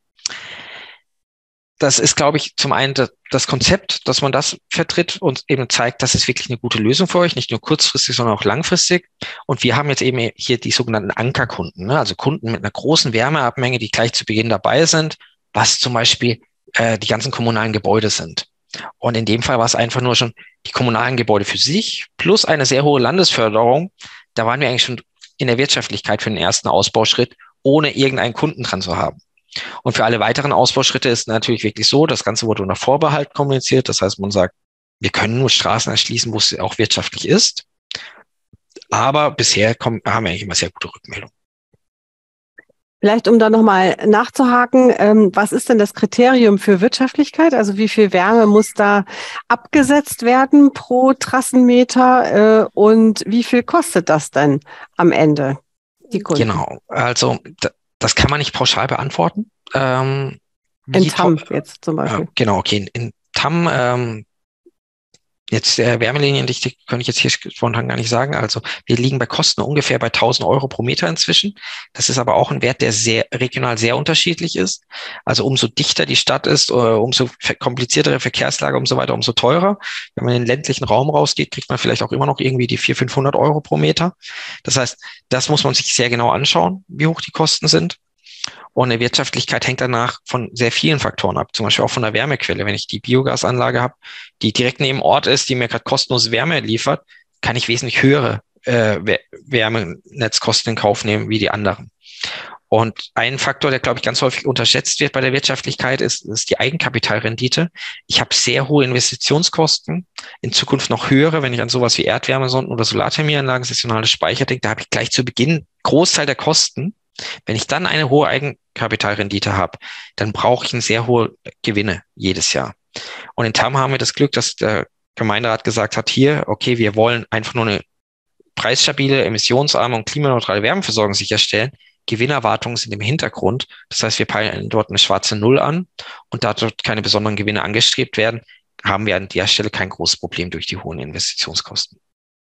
Das ist, glaube ich, zum einen das Konzept, dass man das vertritt und eben zeigt, das ist wirklich eine gute Lösung für euch, nicht nur kurzfristig, sondern auch langfristig. Und wir haben jetzt eben hier die sogenannten Ankerkunden, ne? Also Kunden mit einer großen Wärmeabmenge, die gleich zu Beginn dabei sind, was zum Beispiel äh, die ganzen kommunalen Gebäude sind. Und in dem Fall war es einfach nur schon die kommunalen Gebäude für sich plus eine sehr hohe Landesförderung. Da waren wir eigentlich schon in der Wirtschaftlichkeit für den ersten Ausbauschritt, ohne irgendeinen Kunden dran zu haben. Und für alle weiteren Ausbauschritte ist natürlich wirklich so, das Ganze wurde unter Vorbehalt kommuniziert. Das heißt, man sagt, wir können nur Straßen erschließen, wo es auch wirtschaftlich ist. Aber bisher kommen, haben wir eigentlich immer sehr gute Rückmeldungen. Vielleicht, um da nochmal nachzuhaken, ähm, was ist denn das Kriterium für Wirtschaftlichkeit? Also wie viel Wärme muss da abgesetzt werden pro Trassenmeter äh, und wie viel kostet das denn am Ende, die Kunden? Genau, also das kann man nicht pauschal beantworten. Ähm, in T A M jetzt zum Beispiel. Äh, genau, okay. In, in T A M ähm, Jetzt äh, Wärmeliniendichte könnte ich jetzt hier spontan gar nicht sagen. Also wir liegen bei Kosten ungefähr bei tausend Euro pro Meter inzwischen. Das ist aber auch ein Wert, der sehr regional sehr unterschiedlich ist. Also umso dichter die Stadt ist, äh, umso kompliziertere Verkehrslage und so weiter, umso teurer. Wenn man in den ländlichen Raum rausgeht, kriegt man vielleicht auch immer noch irgendwie die vierhundert, fünfhundert Euro pro Meter. Das heißt, das muss man sich sehr genau anschauen, wie hoch die Kosten sind. Und eine Wirtschaftlichkeit hängt danach von sehr vielen Faktoren ab, zum Beispiel auch von der Wärmequelle. Wenn ich die Biogasanlage habe, die direkt neben Ort ist, die mir gerade kostenlos Wärme liefert, kann ich wesentlich höhere äh, Wärmenetzkosten in Kauf nehmen wie die anderen. Und ein Faktor, der, glaube ich, ganz häufig unterschätzt wird bei der Wirtschaftlichkeit, ist, ist die Eigenkapitalrendite. Ich habe sehr hohe Investitionskosten, in Zukunft noch höhere, wenn ich an sowas wie Erdwärmesonden oder Solarthermieanlagen, saisonale Speicher denke, da habe ich gleich zu Beginn Großteil der Kosten. Wenn ich dann eine hohe Eigenkapitalrendite habe, dann brauche ich eine sehr hohe Gewinne jedes Jahr. Und in Tamm haben wir das Glück, dass der Gemeinderat gesagt hat, hier, okay, wir wollen einfach nur eine preisstabile, emissionsarme und klimaneutrale Wärmeversorgung sicherstellen. Gewinnerwartungen sind im Hintergrund. Das heißt, wir peilen dort eine schwarze Null an, und da dort keine besonderen Gewinne angestrebt werden, haben wir an der Stelle kein großes Problem durch die hohen Investitionskosten.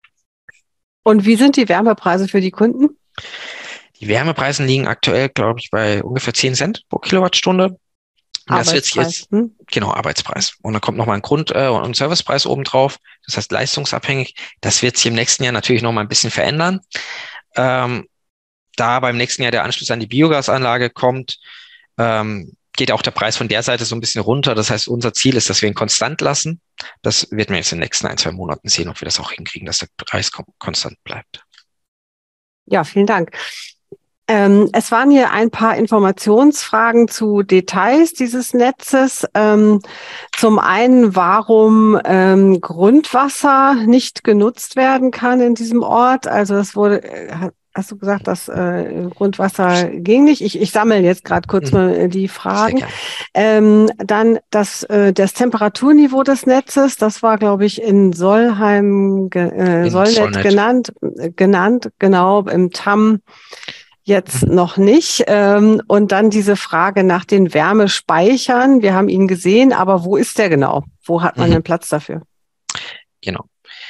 Und wie sind die Wärmepreise für die Kunden? Die Wärmepreise liegen aktuell, glaube ich, bei ungefähr zehn Cent pro Kilowattstunde. Und das wird sich jetzt, hm? genau, Arbeitspreis. Und dann kommt nochmal ein Grund- äh, und Servicepreis obendrauf. Das heißt leistungsabhängig. Das wird sich im nächsten Jahr natürlich nochmal ein bisschen verändern. Ähm, da beim nächsten Jahr der Anschluss an die Biogasanlage kommt, ähm, geht auch der Preis von der Seite so ein bisschen runter. Das heißt, unser Ziel ist, dass wir ihn konstant lassen. Das wird man jetzt in den nächsten ein, zwei Monaten sehen, ob wir das auch hinkriegen, dass der Preis konstant bleibt. Ja, vielen Dank. Ähm, es waren hier ein paar Informationsfragen zu Details dieses Netzes. Ähm, zum einen, warum ähm, Grundwasser nicht genutzt werden kann in diesem Ort. Also es wurde, hast du gesagt, das äh, Grundwasser ging nicht. Ich, ich sammle jetzt gerade kurz mhm. mal die Fragen. Ähm, dann das, äh, das Temperaturniveau des Netzes, das war, glaube ich, in Solheim, äh, in Solnet, Solnet genannt, genannt, genau, im Tamm. Jetzt noch nicht. Und dann diese Frage nach den Wärmespeichern. Wir haben ihn gesehen, aber wo ist der genau? Wo hat man mhm. den Platz dafür? Genau.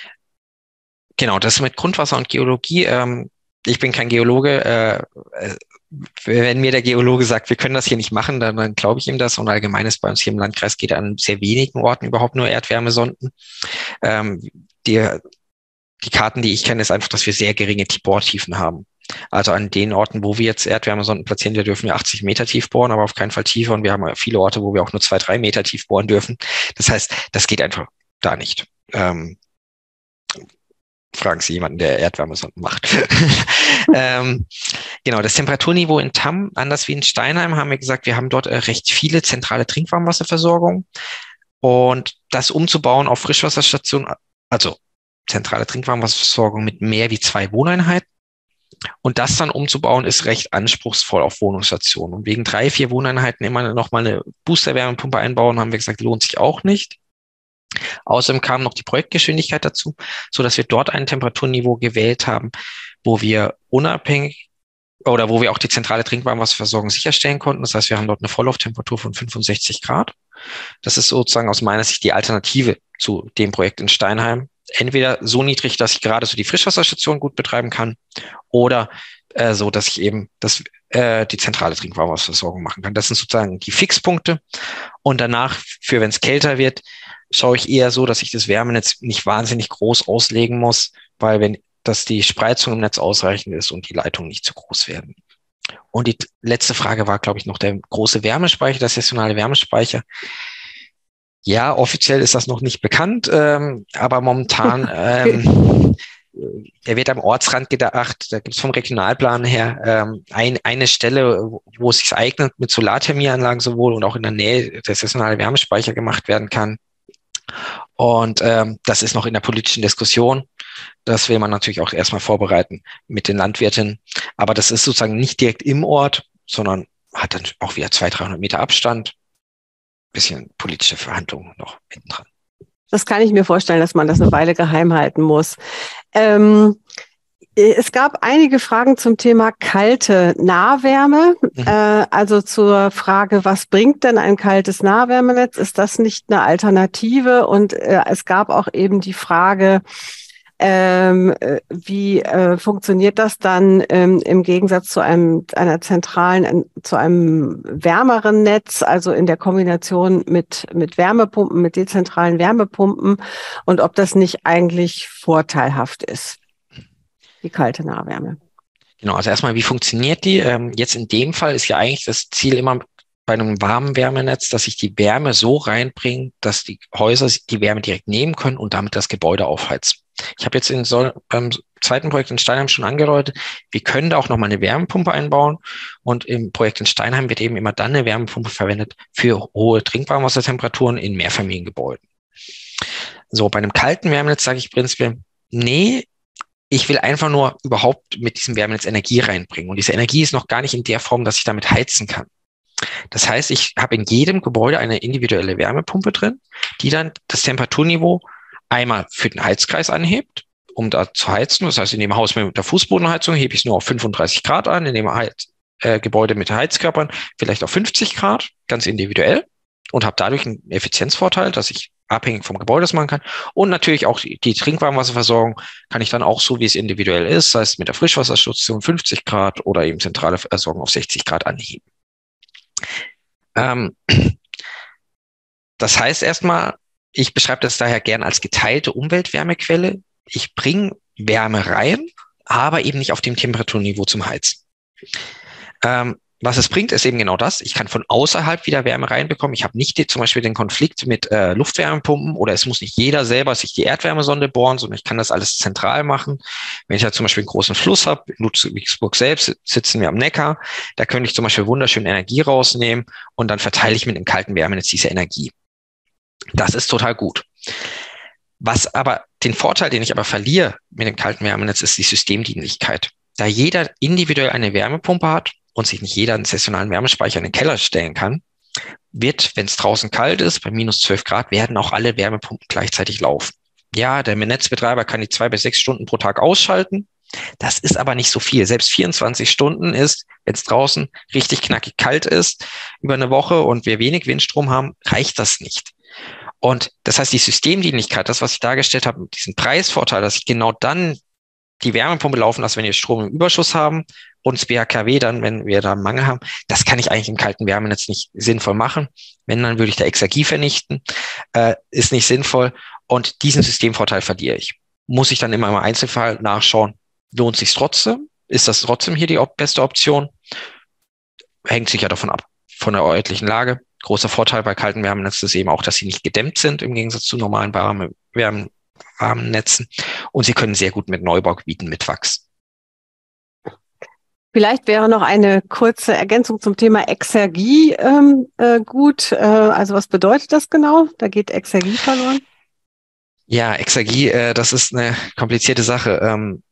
Genau, das mit Grundwasser und Geologie. Ähm, ich bin kein Geologe. Äh, wenn mir der Geologe sagt, wir können das hier nicht machen, dann, dann glaube ich ihm das. Und allgemein ist bei uns hier im Landkreis geht an sehr wenigen Orten überhaupt nur Erdwärmesonden. Ähm, die, die Karten, die ich kenne, ist einfach, dass wir sehr geringe Bohrtiefen haben. Also an den Orten, wo wir jetzt Erdwärmesonden platzieren, da dürfen wir achtzig Meter tief bohren, aber auf keinen Fall tiefer. Und wir haben viele Orte, wo wir auch nur zwei, drei Meter tief bohren dürfen. Das heißt, das geht einfach da nicht. Ähm, fragen Sie jemanden, der Erdwärmesonden macht. ähm, genau, das Temperaturniveau in Tamm, anders wie in Steinheim, haben wir gesagt, wir haben dort äh, recht viele zentrale Trinkwasserversorgung. Und das umzubauen auf Frischwasserstationen, also zentrale Trinkwasserversorgung mit mehr wie zwei Wohneinheiten, und das dann umzubauen, ist recht anspruchsvoll auf Wohnungsstationen. Und wegen drei, vier Wohneinheiten immer noch mal eine Boosterwärmepumpe einbauen, haben wir gesagt, lohnt sich auch nicht. Außerdem kam noch die Projektgeschwindigkeit dazu, so dass wir dort ein Temperaturniveau gewählt haben, wo wir unabhängig oder wo wir auch die zentrale Trinkwasserversorgung sicherstellen konnten. Das heißt, wir haben dort eine Vorlauftemperatur von fünfundsechzig Grad. Das ist sozusagen aus meiner Sicht die Alternative zu dem Projekt in Steinheim. Entweder so niedrig, dass ich gerade so die Frischwasserstation gut betreiben kann, oder äh, so, dass ich eben das, äh, die zentrale Trinkwasserversorgung machen kann. Das sind sozusagen die Fixpunkte. Und danach, für wenn es kälter wird, schaue ich eher so, dass ich das Wärmenetz nicht wahnsinnig groß auslegen muss, weil wenn dass die Spreizung im Netz ausreichend ist und die Leitungen nicht zu groß werden. Und die letzte Frage war, glaube ich, noch der große Wärmespeicher, der saisonale Wärmespeicher. Ja, offiziell ist das noch nicht bekannt, ähm, aber momentan, ähm, der wird am Ortsrand gedacht, da gibt es vom Regionalplan her ähm, ein, eine Stelle, wo es sich eignet, mit Solarthermieanlagen sowohl und auch in der Nähe der saisonale Wärmespeicher gemacht werden kann. Und ähm, das ist noch in der politischen Diskussion. Das will man natürlich auch erstmal vorbereiten mit den Landwirten. Aber das ist sozusagen nicht direkt im Ort, sondern hat dann auch wieder zweihundert, dreihundert Meter Abstand. Bisschen politische Verhandlungen noch hinten dran. Das kann ich mir vorstellen, dass man das eine Weile geheim halten muss. Ähm, Es gab einige Fragen zum Thema kalte Nahwärme, Mhm. äh, also zur Frage, was bringt denn ein kaltes Nahwärmenetz? Ist das nicht eine Alternative? Und äh, es gab auch eben die Frage, ähm, äh, wie äh, funktioniert das dann ähm, im Gegensatz zu einem einer zentralen, äh, zu einem wärmeren Netz, also in der Kombination mit mit Wärmepumpen, mit dezentralen Wärmepumpen, und ob das nicht eigentlich vorteilhaft ist, die kalte Nahwärme. Genau, also erstmal, wie funktioniert die? Ähm, jetzt in dem Fall ist ja eigentlich das Ziel immer bei einem warmen Wärmenetz, dass ich die Wärme so reinbringe, dass die Häuser die Wärme direkt nehmen können und damit das Gebäude aufheizen. Ich habe jetzt in so, beim zweiten Projekt in Steinheim schon angedeutet, wir können da auch nochmal eine Wärmepumpe einbauen, und im Projekt in Steinheim wird eben immer dann eine Wärmepumpe verwendet für hohe Trinkwassertemperaturen in Mehrfamiliengebäuden. So, bei einem kalten Wärmenetz sage ich prinzipiell, nee, ich will einfach nur überhaupt mit diesem Wärmenetz Energie reinbringen. Und diese Energie ist noch gar nicht in der Form, dass ich damit heizen kann. Das heißt, ich habe in jedem Gebäude eine individuelle Wärmepumpe drin, die dann das Temperaturniveau einmal für den Heizkreis anhebt, um da zu heizen. Das heißt, in dem Haus mit der Fußbodenheizung hebe ich es nur auf fünfunddreißig Grad an, in dem Heiz, äh, Gebäude mit Heizkörpern vielleicht auf fünfzig Grad, ganz individuell, und habe dadurch einen Effizienzvorteil, dass ich abhängig vom Gebäude das machen kann. Und natürlich auch die, die Trinkwasserversorgung kann ich dann auch so, wie es individuell ist, sei es mit der Frischwasserstation fünfzig Grad oder eben zentrale Versorgung auf sechzig Grad anheben. Ähm, das heißt erstmal, ich beschreibe das daher gern als geteilte Umweltwärmequelle. Ich bringe Wärme rein, aber eben nicht auf dem Temperaturniveau zum Heizen. Ähm, Was es bringt, ist eben genau das. Ich kann von außerhalb wieder Wärme reinbekommen. Ich habe nicht die, zum Beispiel den Konflikt mit äh, Luftwärmepumpen, oder es muss nicht jeder selber sich die Erdwärmesonde bohren, sondern ich kann das alles zentral machen. Wenn ich ja zum Beispiel einen großen Fluss habe, in Ludwigsburg selbst sitzen wir am Neckar, da könnte ich zum Beispiel wunderschön Energie rausnehmen und dann verteile ich mit dem kalten Wärmenetz diese Energie. Das ist total gut. Was aber den Vorteil, den ich aber verliere mit dem kalten Wärmenetz, ist die Systemdienlichkeit. Da jeder individuell eine Wärmepumpe hat und sich nicht jeder einen saisonalen Wärmespeicher in den Keller stellen kann, wird, wenn es draußen kalt ist, bei minus zwölf Grad, werden auch alle Wärmepumpen gleichzeitig laufen. Ja, der Netzbetreiber kann die zwei bis sechs Stunden pro Tag ausschalten. Das ist aber nicht so viel. Selbst vierundzwanzig Stunden ist, wenn es draußen richtig knackig kalt ist, über eine Woche und wir wenig Windstrom haben, reicht das nicht. Und das heißt, die Systemdienlichkeit, das, was ich dargestellt habe, diesen Preisvorteil, dass ich genau dann die Wärmepumpe laufen lasse, wenn wir Strom im Überschuss haben, und das B H K W dann, wenn wir da einen Mangel haben, das kann ich eigentlich im kalten Wärmenetz nicht sinnvoll machen. Wenn, dann würde ich da Exergie vernichten, äh, ist nicht sinnvoll, und diesen Systemvorteil verliere ich. Muss ich dann immer im Einzelfall nachschauen, lohnt sich trotzdem? Ist das trotzdem hier die beste Option? Hängt sicher davon ab, von der örtlichen Lage. Großer Vorteil bei kalten Wärmenetzen ist eben auch, dass sie nicht gedämmt sind, im Gegensatz zu normalen warmen, warmen, warmen Netzen. Und sie können sehr gut mit Neubaugebieten mitwachsen. Vielleicht wäre noch eine kurze Ergänzung zum Thema Exergie ähm, äh, gut. Äh, also was bedeutet das genau? Da geht Exergie verloren? Ja, Exergie, äh, das ist eine komplizierte Sache. Ähm,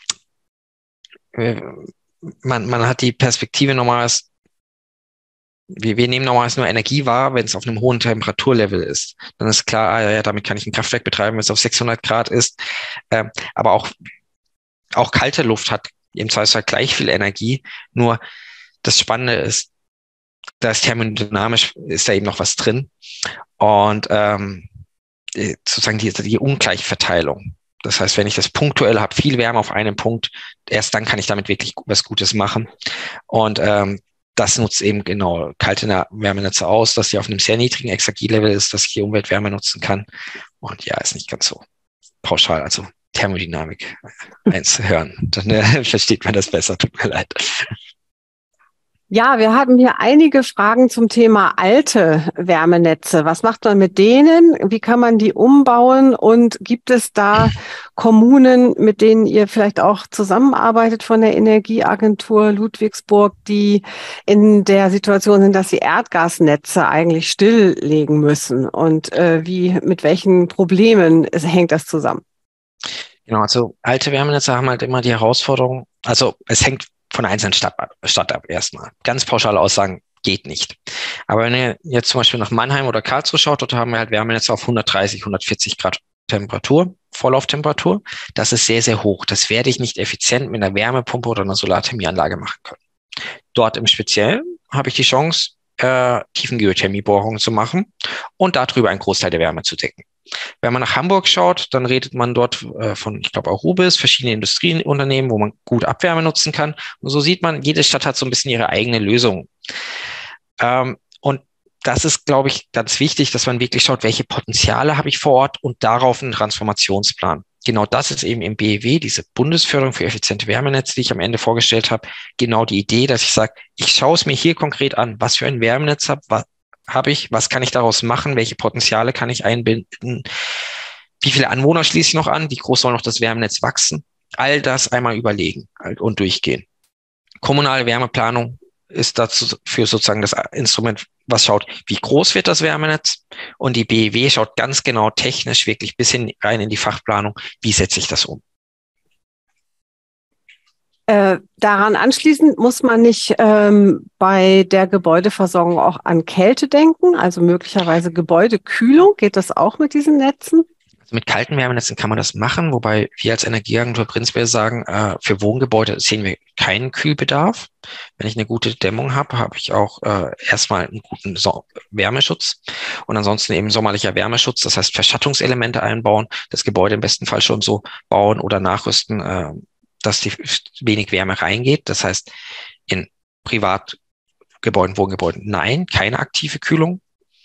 man, man hat die Perspektive normalerweise, wir, wir nehmen normalerweise nur Energie wahr, wenn es auf einem hohen Temperaturlevel ist. Dann ist klar, ah, ja, damit kann ich ein Kraftwerk betreiben, wenn es auf sechshundert Grad ist. Ähm, aber auch, auch kalte Luft hat im Zweifelsfall gleich viel Energie. Nur das Spannende ist, da ist thermodynamisch, ist da eben noch was drin. Und ähm, sozusagen die, die Ungleichverteilung. Das heißt, wenn ich das punktuell habe, viel Wärme auf einem Punkt, erst dann kann ich damit wirklich was Gutes machen. Und ähm, das nutzt eben genau kalte Wärmenetze aus, dass sie auf einem sehr niedrigen Exergielevel ist, dass ich die Umweltwärme nutzen kann. Und ja, ist nicht ganz so pauschal, also Thermodynamik eins hören. Dann äh, versteht man das besser, tut mir leid. Ja, wir haben hier einige Fragen zum Thema alte Wärmenetze. Was macht man mit denen? Wie kann man die umbauen? Und gibt es da Kommunen, mit denen ihr vielleicht auch zusammenarbeitet von der Energieagentur Ludwigsburg, die in der Situation sind, dass sie Erdgasnetze eigentlich stilllegen müssen? Und äh, wie, mit welchen Problemen hängt das zusammen? Genau, also alte Wärmenetze haben halt immer die Herausforderung, also es hängt von der einzelnen Stadt, Stadt ab erstmal. Ganz pauschale Aussagen geht nicht. Aber wenn ihr jetzt zum Beispiel nach Mannheim oder Karlsruhe schaut, dort haben wir halt Wärmenetze auf hundertdreißig, hundertvierzig Grad Temperatur, Vorlauftemperatur. Das ist sehr, sehr hoch. Das werde ich nicht effizient mit einer Wärmepumpe oder einer Solarthermieanlage machen können. Dort im Speziellen habe ich die Chance, äh, Tiefengeothermiebohrungen zu machen und darüber einen Großteil der Wärme zu decken. Wenn man nach Hamburg schaut, dann redet man dort äh, von, ich glaube, Arubis, verschiedene Industrieunternehmen, wo man gut Abwärme nutzen kann. Und so sieht man, jede Stadt hat so ein bisschen ihre eigene Lösung. Ähm, und das ist, glaube ich, ganz wichtig, dass man wirklich schaut, welche Potenziale habe ich vor Ort und darauf einen Transformationsplan. Genau das ist eben im B E W, diese Bundesförderung für effiziente Wärmenetze, die ich am Ende vorgestellt habe, genau die Idee, dass ich sage, ich schaue es mir hier konkret an, was für ein Wärmenetz habe, was habe ich, was kann ich daraus machen, welche Potenziale kann ich einbinden, wie viele Anwohner schließe ich noch an, wie groß soll noch das Wärmenetz wachsen, all das einmal überlegen und durchgehen. Kommunale Wärmeplanung ist dazu für sozusagen das Instrument, was schaut, wie groß wird das Wärmenetz, und die B E W schaut ganz genau technisch wirklich bis hin rein in die Fachplanung, wie setze ich das um. Äh, daran anschließend muss man nicht ähm, bei der Gebäudeversorgung auch an Kälte denken, also möglicherweise Gebäudekühlung. Geht das auch mit diesen Netzen? Also mit kalten Wärmenetzen kann man das machen, wobei wir als Energieagentur prinzipiell sagen, äh, für Wohngebäude sehen wir keinen Kühlbedarf. Wenn ich eine gute Dämmung habe, habe ich auch äh, erstmal einen guten so- Wärmeschutz und ansonsten eben sommerlicher Wärmeschutz, das heißt Verschattungselemente einbauen, das Gebäude im besten Fall schon so bauen oder nachrüsten, äh, dass die wenig Wärme reingeht. Das heißt, in Privatgebäuden, Wohngebäuden, nein, keine aktive Kühlung.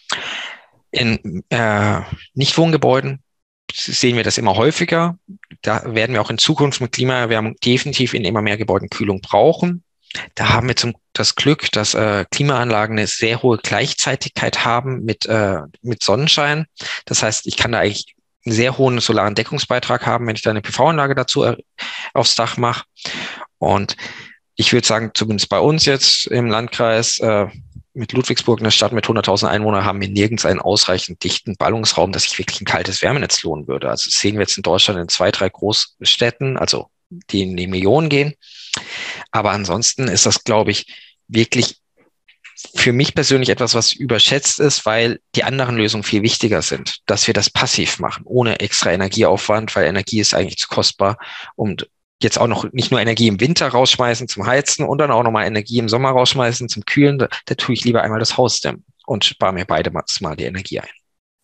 In äh, Nicht-Wohngebäuden sehen wir das immer häufiger. Da werden wir auch in Zukunft mit Klimaerwärmung definitiv in immer mehr Gebäuden Kühlung brauchen. Da haben wir zum, das Glück, dass äh, Klimaanlagen eine sehr hohe Gleichzeitigkeit haben mit, äh, mit Sonnenschein. Das heißt, ich kann da eigentlich einen sehr hohen solaren Deckungsbeitrag haben, wenn ich da eine P V-Anlage dazu äh, aufs Dach mache. Und ich würde sagen, zumindest bei uns jetzt im Landkreis äh, mit Ludwigsburg, einer Stadt mit hunderttausend Einwohnern, haben wir nirgends einen ausreichend dichten Ballungsraum, dass sich wirklich ein kaltes Wärmenetz lohnen würde. Also das sehen wir jetzt in Deutschland in zwei, drei Großstädten, also die in die Millionen gehen. Aber ansonsten ist das, glaube ich, wirklich für mich persönlich etwas, was überschätzt ist, weil die anderen Lösungen viel wichtiger sind, dass wir das passiv machen, ohne extra Energieaufwand, weil Energie ist eigentlich zu kostbar, um jetzt auch noch nicht nur Energie im Winter rausschmeißen zum Heizen und dann auch nochmal Energie im Sommer rausschmeißen zum Kühlen. Da, da tue ich lieber einmal das Haus dämmen und spare mir beide mal die Energie ein.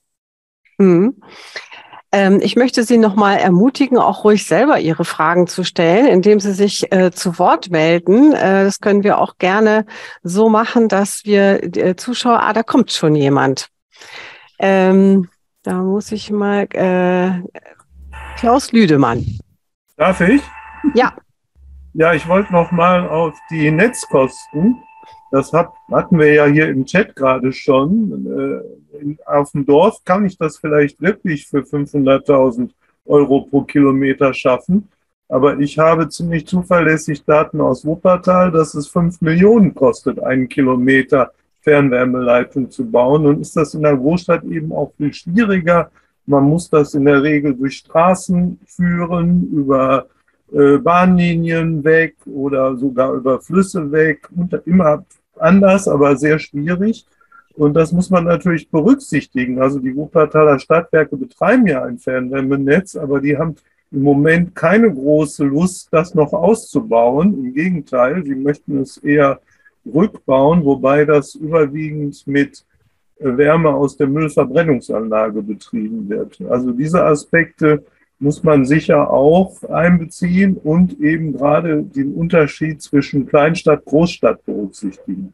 Mhm. Ähm, ich möchte Sie nochmal ermutigen, auch ruhig selber Ihre Fragen zu stellen, indem Sie sich äh, zu Wort melden. Äh, das können wir auch gerne so machen, dass wir äh, Zuschauer, ah, da kommt schon jemand. Ähm, da muss ich mal, äh, Klaus Lüdemann. Darf ich? Ja. Ja, ich wollte noch mal auf die Netzkosten. Das hat, hatten wir ja hier im Chat gerade schon. Äh, in, auf dem Dorf kann ich das vielleicht wirklich für fünfhunderttausend Euro pro Kilometer schaffen. Aber ich habe ziemlich zuverlässig Daten aus Wuppertal, dass es fünf Millionen kostet, einen Kilometer Fernwärmeleitung zu bauen. Und ist das in der Großstadt eben auch viel schwieriger. Man muss das in der Regel durch Straßen führen, über äh, Bahnlinien weg oder sogar über Flüsse weg. Und immer anders, aber sehr schwierig. Und das muss man natürlich berücksichtigen. Also die Wuppertaler Stadtwerke betreiben ja ein Fernwärmenetz, aber die haben im Moment keine große Lust, das noch auszubauen. Im Gegenteil, sie möchten es eher rückbauen, wobei das überwiegend mit Wärme aus der Müllverbrennungsanlage betrieben wird. Also diese Aspekte muss man sicher auch einbeziehen und eben gerade den Unterschied zwischen Kleinstadt, Großstadt berücksichtigen.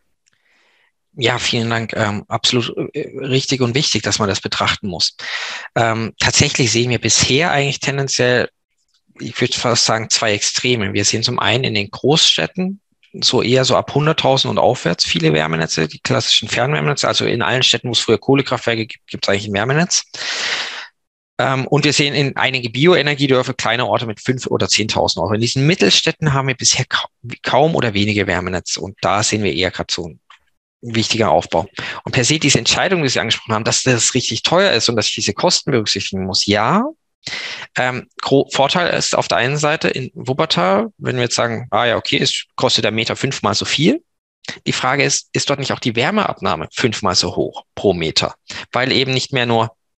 Ja, vielen Dank. Ähm, absolut richtig und wichtig, dass man das betrachten muss. Ähm, tatsächlich sehen wir bisher eigentlich tendenziell, ich würde fast sagen, zwei Extreme. Wir sehen zum einen in den Großstädten so eher so ab hunderttausend und aufwärts viele Wärmenetze, die klassischen Fernwärmenetze. Also in allen Städten, wo es früher Kohlekraftwerke gibt, gibt es eigentlich ein Wärmenetz. Ähm, und wir sehen in einige Bioenergiedörfer kleine Orte mit fünf oder zehntausend Euro. In diesen Mittelstädten haben wir bisher kaum, kaum oder wenige Wärmenetze. Und da sehen wir eher gerade so ein wichtiger Aufbau. Und per se diese Entscheidung, die Sie angesprochen haben, dass das richtig teuer ist und dass ich diese Kosten berücksichtigen muss, ja. Ähm, Vorteil ist auf der einen Seite in Wuppertal, wenn wir jetzt sagen, ah ja, okay, es kostet der Meter fünfmal so viel. Die Frage ist, ist dort nicht auch die Wärmeabnahme fünfmal so hoch pro Meter? Weil eben nicht mehr nur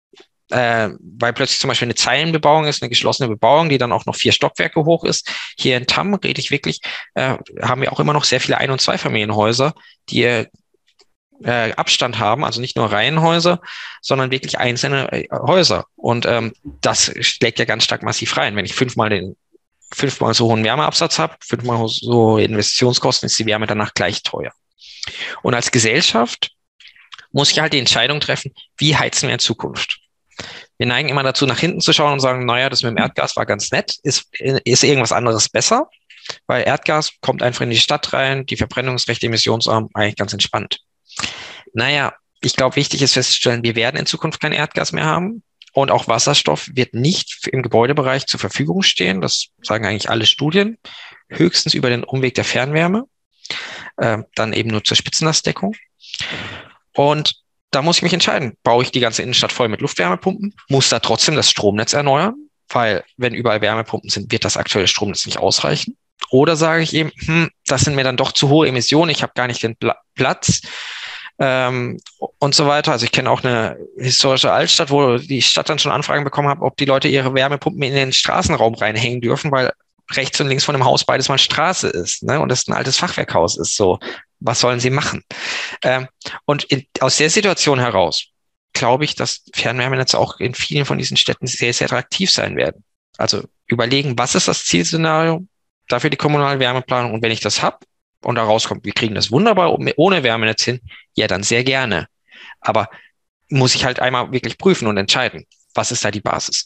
äh, weil plötzlich zum Beispiel eine Zeilenbebauung ist, eine geschlossene Bebauung, die dann auch noch vier Stockwerke hoch ist. Hier in Tamm, rede ich wirklich, äh, haben wir auch immer noch sehr viele Ein- und Zweifamilienhäuser, die äh, Abstand haben, also nicht nur Reihenhäuser, sondern wirklich einzelne äh, Häuser. Und ähm, das schlägt ja ganz stark massiv rein. Wenn ich fünfmal den fünfmal so hohen Wärmeabsatz habe, fünfmal so hohe Investitionskosten, ist die Wärme danach gleich teuer. Und als Gesellschaft muss ich halt die Entscheidung treffen, wie heizen wir in Zukunft? Wir neigen immer dazu, nach hinten zu schauen und sagen, naja, das mit dem Erdgas war ganz nett. Ist, ist irgendwas anderes besser? Weil Erdgas kommt einfach in die Stadt rein, die Verbrennungsrechte emissionsarm, eigentlich ganz entspannt. Naja, ich glaube, wichtig ist festzustellen, wir werden in Zukunft kein Erdgas mehr haben. Und auch Wasserstoff wird nicht im Gebäudebereich zur Verfügung stehen. Das sagen eigentlich alle Studien. Höchstens über den Umweg der Fernwärme. Äh, dann eben nur zur Spitzenlastdeckung. Und da muss ich mich entscheiden, baue ich die ganze Innenstadt voll mit Luftwärmepumpen, muss da trotzdem das Stromnetz erneuern, weil wenn überall Wärmepumpen sind, wird das aktuelle Stromnetz nicht ausreichen. Oder sage ich eben, hm, das sind mir dann doch zu hohe Emissionen, ich habe gar nicht den Pla- Platz ähm, und so weiter. Also ich kenne auch eine historische Altstadt, wo die Stadt dann schon Anfragen bekommen hat, ob die Leute ihre Wärmepumpen in den Straßenraum reinhängen dürfen, weil rechts und links von dem Haus beides mal Straße ist, ne? Und das ein altes Fachwerkhaus ist. So, was sollen sie machen? Ähm, und in, aus der Situation heraus glaube ich, dass Fernwärmenetze auch in vielen von diesen Städten sehr, sehr attraktiv sein werden. Also überlegen, was ist das Zielszenario dafür die kommunale Wärmeplanung? Und wenn ich das habe und da rauskommt, wir kriegen das wunderbar ohne Wärmenetz hin, ja, dann sehr gerne. Aber muss ich halt einmal wirklich prüfen und entscheiden, was ist da die Basis?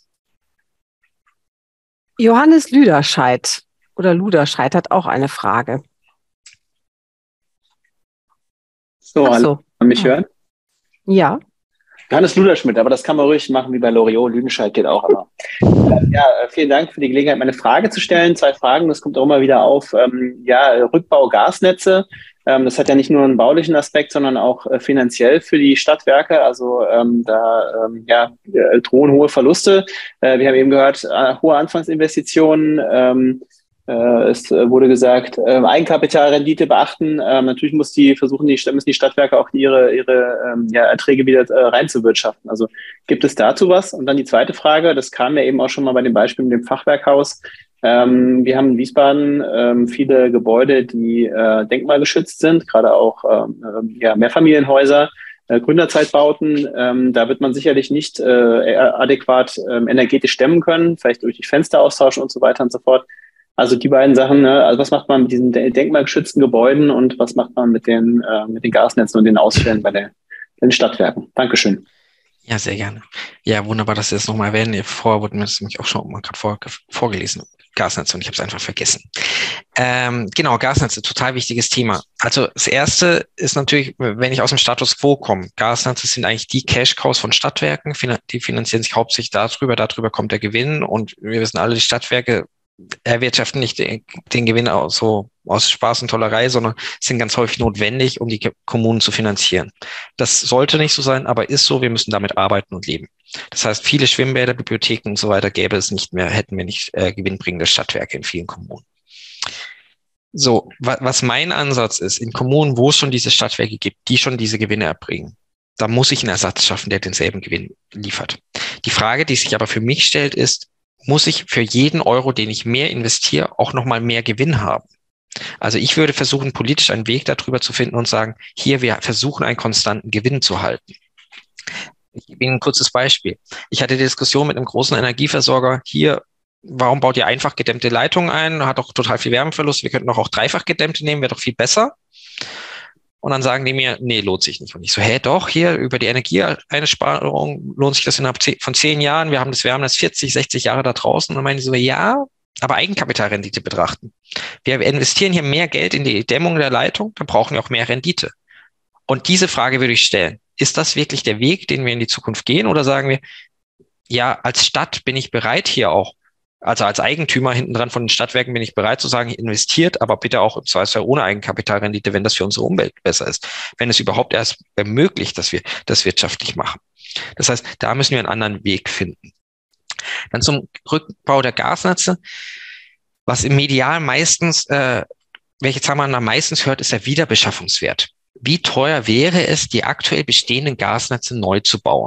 Johannes Lüderscheid oder Luderscheid hat auch eine Frage. So, hallo, kann man mich ja. hören? Ja. Johannes Luderschmidt, aber das kann man ruhig machen wie bei Loriot. Lüdenscheid geht auch immer. äh, ja, vielen Dank für die Gelegenheit, meine Frage zu stellen. Zwei Fragen, das kommt auch immer wieder auf. Ähm, ja, Rückbau Gasnetze. Ähm, das hat ja nicht nur einen baulichen Aspekt, sondern auch äh, finanziell für die Stadtwerke. Also ähm, da ähm, ja, drohen hohe Verluste. Äh, wir haben eben gehört, äh, hohe Anfangsinvestitionen. Ähm, äh, es wurde gesagt, äh, Eigenkapitalrendite beachten. Ähm, natürlich muss die versuchen, die müssen die Stadtwerke auch ihre ihre ähm, ja, Erträge wieder äh, reinzuwirtschaften. Also gibt es dazu was? Und dann die zweite Frage, das kam ja eben auch schon mal bei dem Beispiel mit dem Fachwerkhaus. Ähm, wir haben in Wiesbaden ähm, viele Gebäude, die äh, denkmalgeschützt sind, gerade auch ähm, ja, Mehrfamilienhäuser, äh, Gründerzeitbauten. Ähm, da wird man sicherlich nicht äh, adäquat äh, energetisch stemmen können, vielleicht durch die Fenster austauschen und so weiter und so fort. Also die beiden Sachen, ne? Also was macht man mit diesen denkmalgeschützten Gebäuden und was macht man mit den, äh, mit den Gasnetzen und den Ausfällen bei der, den Stadtwerken? Dankeschön. Ja, sehr gerne. Ja, wunderbar, dass Sie das nochmal erwähnen. Vorher wurde mir das nämlich auch schon mal gerade vor, vorgelesen. Gasnetze und ich habe es einfach vergessen. Ähm, genau, Gasnetze, total wichtiges Thema. Also das Erste ist natürlich, wenn ich aus dem Status Quo komme, Gasnetze sind eigentlich die Cash-Cows von Stadtwerken, die finanzieren sich hauptsächlich darüber, darüber kommt der Gewinn und wir wissen alle, die Stadtwerke erwirtschaften nicht den, den Gewinn aus, so aus Spaß und Tollerei, sondern sind ganz häufig notwendig, um die Kommunen zu finanzieren. Das sollte nicht so sein, aber ist so, wir müssen damit arbeiten und leben. Das heißt, viele Schwimmbäder, Bibliotheken und so weiter gäbe es nicht mehr, hätten wir nicht äh, gewinnbringende Stadtwerke in vielen Kommunen. So, wa was mein Ansatz ist, in Kommunen, wo es schon diese Stadtwerke gibt, die schon diese Gewinne erbringen, da muss ich einen Ersatz schaffen, der denselben Gewinn liefert. Die Frage, die sich aber für mich stellt, ist, muss ich für jeden Euro, den ich mehr investiere, auch nochmal mehr Gewinn haben? Also ich würde versuchen, politisch einen Weg darüber zu finden und sagen, hier, wir versuchen, einen konstanten Gewinn zu halten. Ich gebe Ihnen ein kurzes Beispiel. Ich hatte die Diskussion mit einem großen Energieversorger hier, warum baut ihr einfach gedämmte Leitungen ein? Hat doch total viel Wärmeverlust. Wir könnten doch auch dreifach gedämmte nehmen, wäre doch viel besser. Und dann sagen die mir, nee, lohnt sich nicht. Und ich so, hä, doch, hier über die Energieeinsparung lohnt sich das innerhalb von zehn Jahren. Wir haben das Wärmenetz vierzig, sechzig Jahre da draußen. Und dann meinen die so, ja, aber Eigenkapitalrendite betrachten. Wir investieren hier mehr Geld in die Dämmung der Leitung, dann brauchen wir auch mehr Rendite. Und diese Frage würde ich stellen. Ist das wirklich der Weg, den wir in die Zukunft gehen? Oder sagen wir, ja, als Stadt bin ich bereit hier auch, also als Eigentümer hinten dran von den Stadtwerken bin ich bereit zu sagen, investiert, aber bitte auch im Zweifelsfall ohne Eigenkapitalrendite, wenn das für unsere Umwelt besser ist. Wenn es überhaupt erst ermöglicht, dass wir das wirtschaftlich machen. Das heißt, da müssen wir einen anderen Weg finden. Dann zum Rückbau der Gasnetze. Was im Medial meistens, äh, welche Zahl man am meisten hört, ist der Wiederbeschaffungswert. Wie teuer wäre es, die aktuell bestehenden Gasnetze neu zu bauen?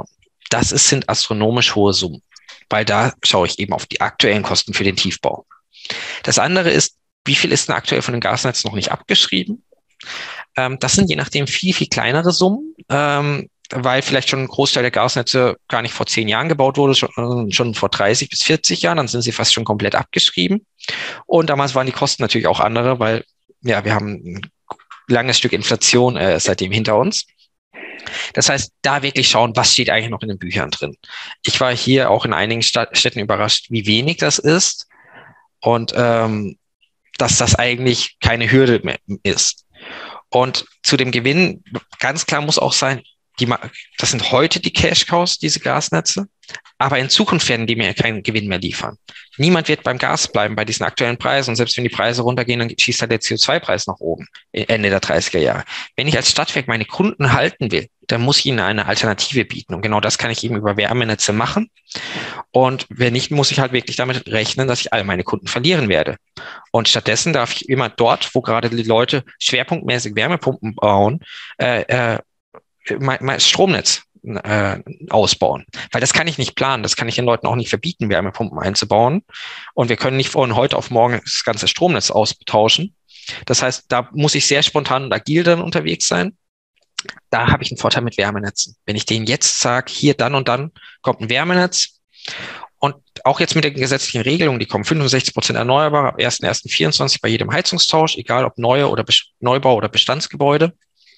das ist, sind astronomisch hohe Summen, weil da schaue ich eben auf die aktuellen Kosten für den Tiefbau. Das andere ist, wie viel ist denn aktuell von den Gasnetzen noch nicht abgeschrieben? Ähm, das sind je nachdem viel, viel kleinere Summen, ähm, weil vielleicht schon ein Großteil der Gasnetze gar nicht vor zehn Jahren gebaut wurde, schon, schon vor dreißig bis vierzig Jahren, dann sind sie fast schon komplett abgeschrieben. Und damals waren die Kosten natürlich auch andere, weil ja, wir haben ein langes Stück Inflation äh, seitdem hinter uns. Das heißt, da wirklich schauen, was steht eigentlich noch in den Büchern drin. Ich war hier auch in einigen Stadt Städten überrascht, wie wenig das ist und ähm, dass das eigentlich keine Hürde mehr ist. Und zu dem Gewinn, ganz klar muss auch sein, die, das sind heute die Cash-Cows, diese Gasnetze, aber in Zukunft werden die mir keinen Gewinn mehr liefern. Niemand wird beim Gas bleiben bei diesen aktuellen Preisen und selbst wenn die Preise runtergehen, dann schießt halt der C O zwei Preis nach oben, Ende der dreißiger Jahre. Wenn ich als Stadtwerk meine Kunden halten will, dann muss ich ihnen eine Alternative bieten und genau das kann ich eben über Wärmenetze machen und wenn nicht, muss ich halt wirklich damit rechnen, dass ich all meine Kunden verlieren werde. Und stattdessen darf ich immer dort, wo gerade die Leute schwerpunktmäßig Wärmepumpen bauen, äh, äh, mein, mein Stromnetz äh, ausbauen. Weil das kann ich nicht planen, das kann ich den Leuten auch nicht verbieten, Wärmepumpen einzubauen. Und wir können nicht von heute auf morgen das ganze Stromnetz austauschen. Das heißt, da muss ich sehr spontan und agil dann unterwegs sein. Da habe ich einen Vorteil mit Wärmenetzen. Wenn ich denen jetzt sage, hier dann und dann kommt ein Wärmenetz und auch jetzt mit den gesetzlichen Regelungen, die kommen fünfundsechzig Prozent erneuerbar ab erster erster vierundzwanzig bei jedem Heizungstausch, egal ob neue oder Neubau oder Bestandsgebäude.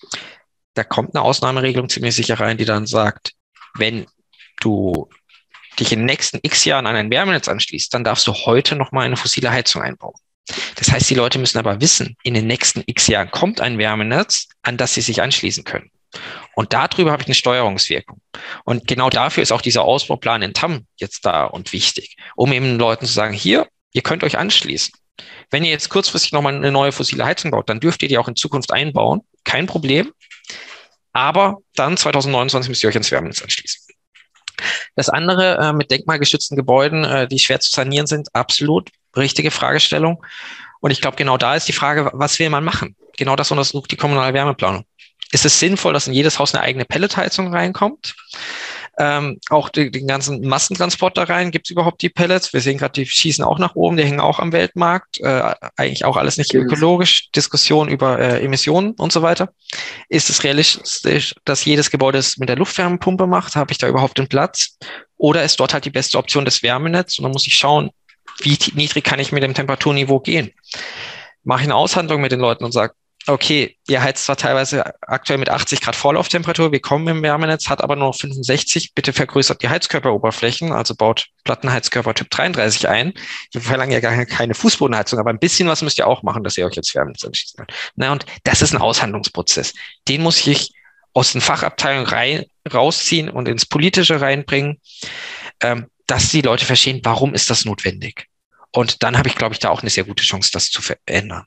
Da kommt eine Ausnahmeregelung ziemlich sicher rein, die dann sagt, wenn du dich in den nächsten x Jahren an ein Wärmenetz anschließt, dann darfst du heute noch mal eine fossile Heizung einbauen. Das heißt, die Leute müssen aber wissen, in den nächsten x Jahren kommt ein Wärmenetz, an das sie sich anschließen können. Und darüber habe ich eine Steuerungswirkung. Und genau dafür ist auch dieser Ausbauplan in T A M jetzt da und wichtig, um eben den Leuten zu sagen, hier, ihr könnt euch anschließen. Wenn ihr jetzt kurzfristig nochmal eine neue fossile Heizung baut, dann dürft ihr die auch in Zukunft einbauen. Kein Problem. Aber dann zwanzig neunundzwanzig müsst ihr euch ins Wärmenetz anschließen. Das andere äh, mit denkmalgeschützten Gebäuden, äh, die schwer zu sanieren sind, absolut richtige Fragestellung. Und ich glaube, genau da ist die Frage, was will man machen? Genau das untersucht die kommunale Wärmeplanung. Ist es sinnvoll, dass in jedes Haus eine eigene Pelletheizung reinkommt? Ähm, auch die, den ganzen Massentransport da rein, gibt es überhaupt die Pellets? Wir sehen gerade, die schießen auch nach oben, die hängen auch am Weltmarkt. Äh, eigentlich auch alles nicht ökologisch. Diskussion über äh, Emissionen und so weiter. Ist es realistisch, dass jedes Gebäude es mit der Luftwärmepumpe macht? Habe ich da überhaupt den Platz? Oder ist dort halt die beste Option das Wärmenetz? Und dann muss ich schauen, wie niedrig kann ich mit dem Temperaturniveau gehen? Mache ich eine Aushandlung mit den Leuten und sage, okay, ihr heizt zwar teilweise aktuell mit achtzig Grad Vorlauftemperatur, wir kommen im Wärmenetz, hat aber nur noch fünfundsechzig, bitte vergrößert die Heizkörperoberflächen, also baut Plattenheizkörper Typ dreiunddreißig ein. Wir verlangen ja gar keine Fußbodenheizung, aber ein bisschen was müsst ihr auch machen, dass ihr euch jetzt Wärmenetz anschließen könnt. Na, und das ist ein Aushandlungsprozess. Den muss ich aus den Fachabteilungen rein, rausziehen und ins Politische reinbringen, ähm, dass die Leute verstehen, warum ist das notwendig. Und dann habe ich, glaube ich, da auch eine sehr gute Chance, das zu verändern.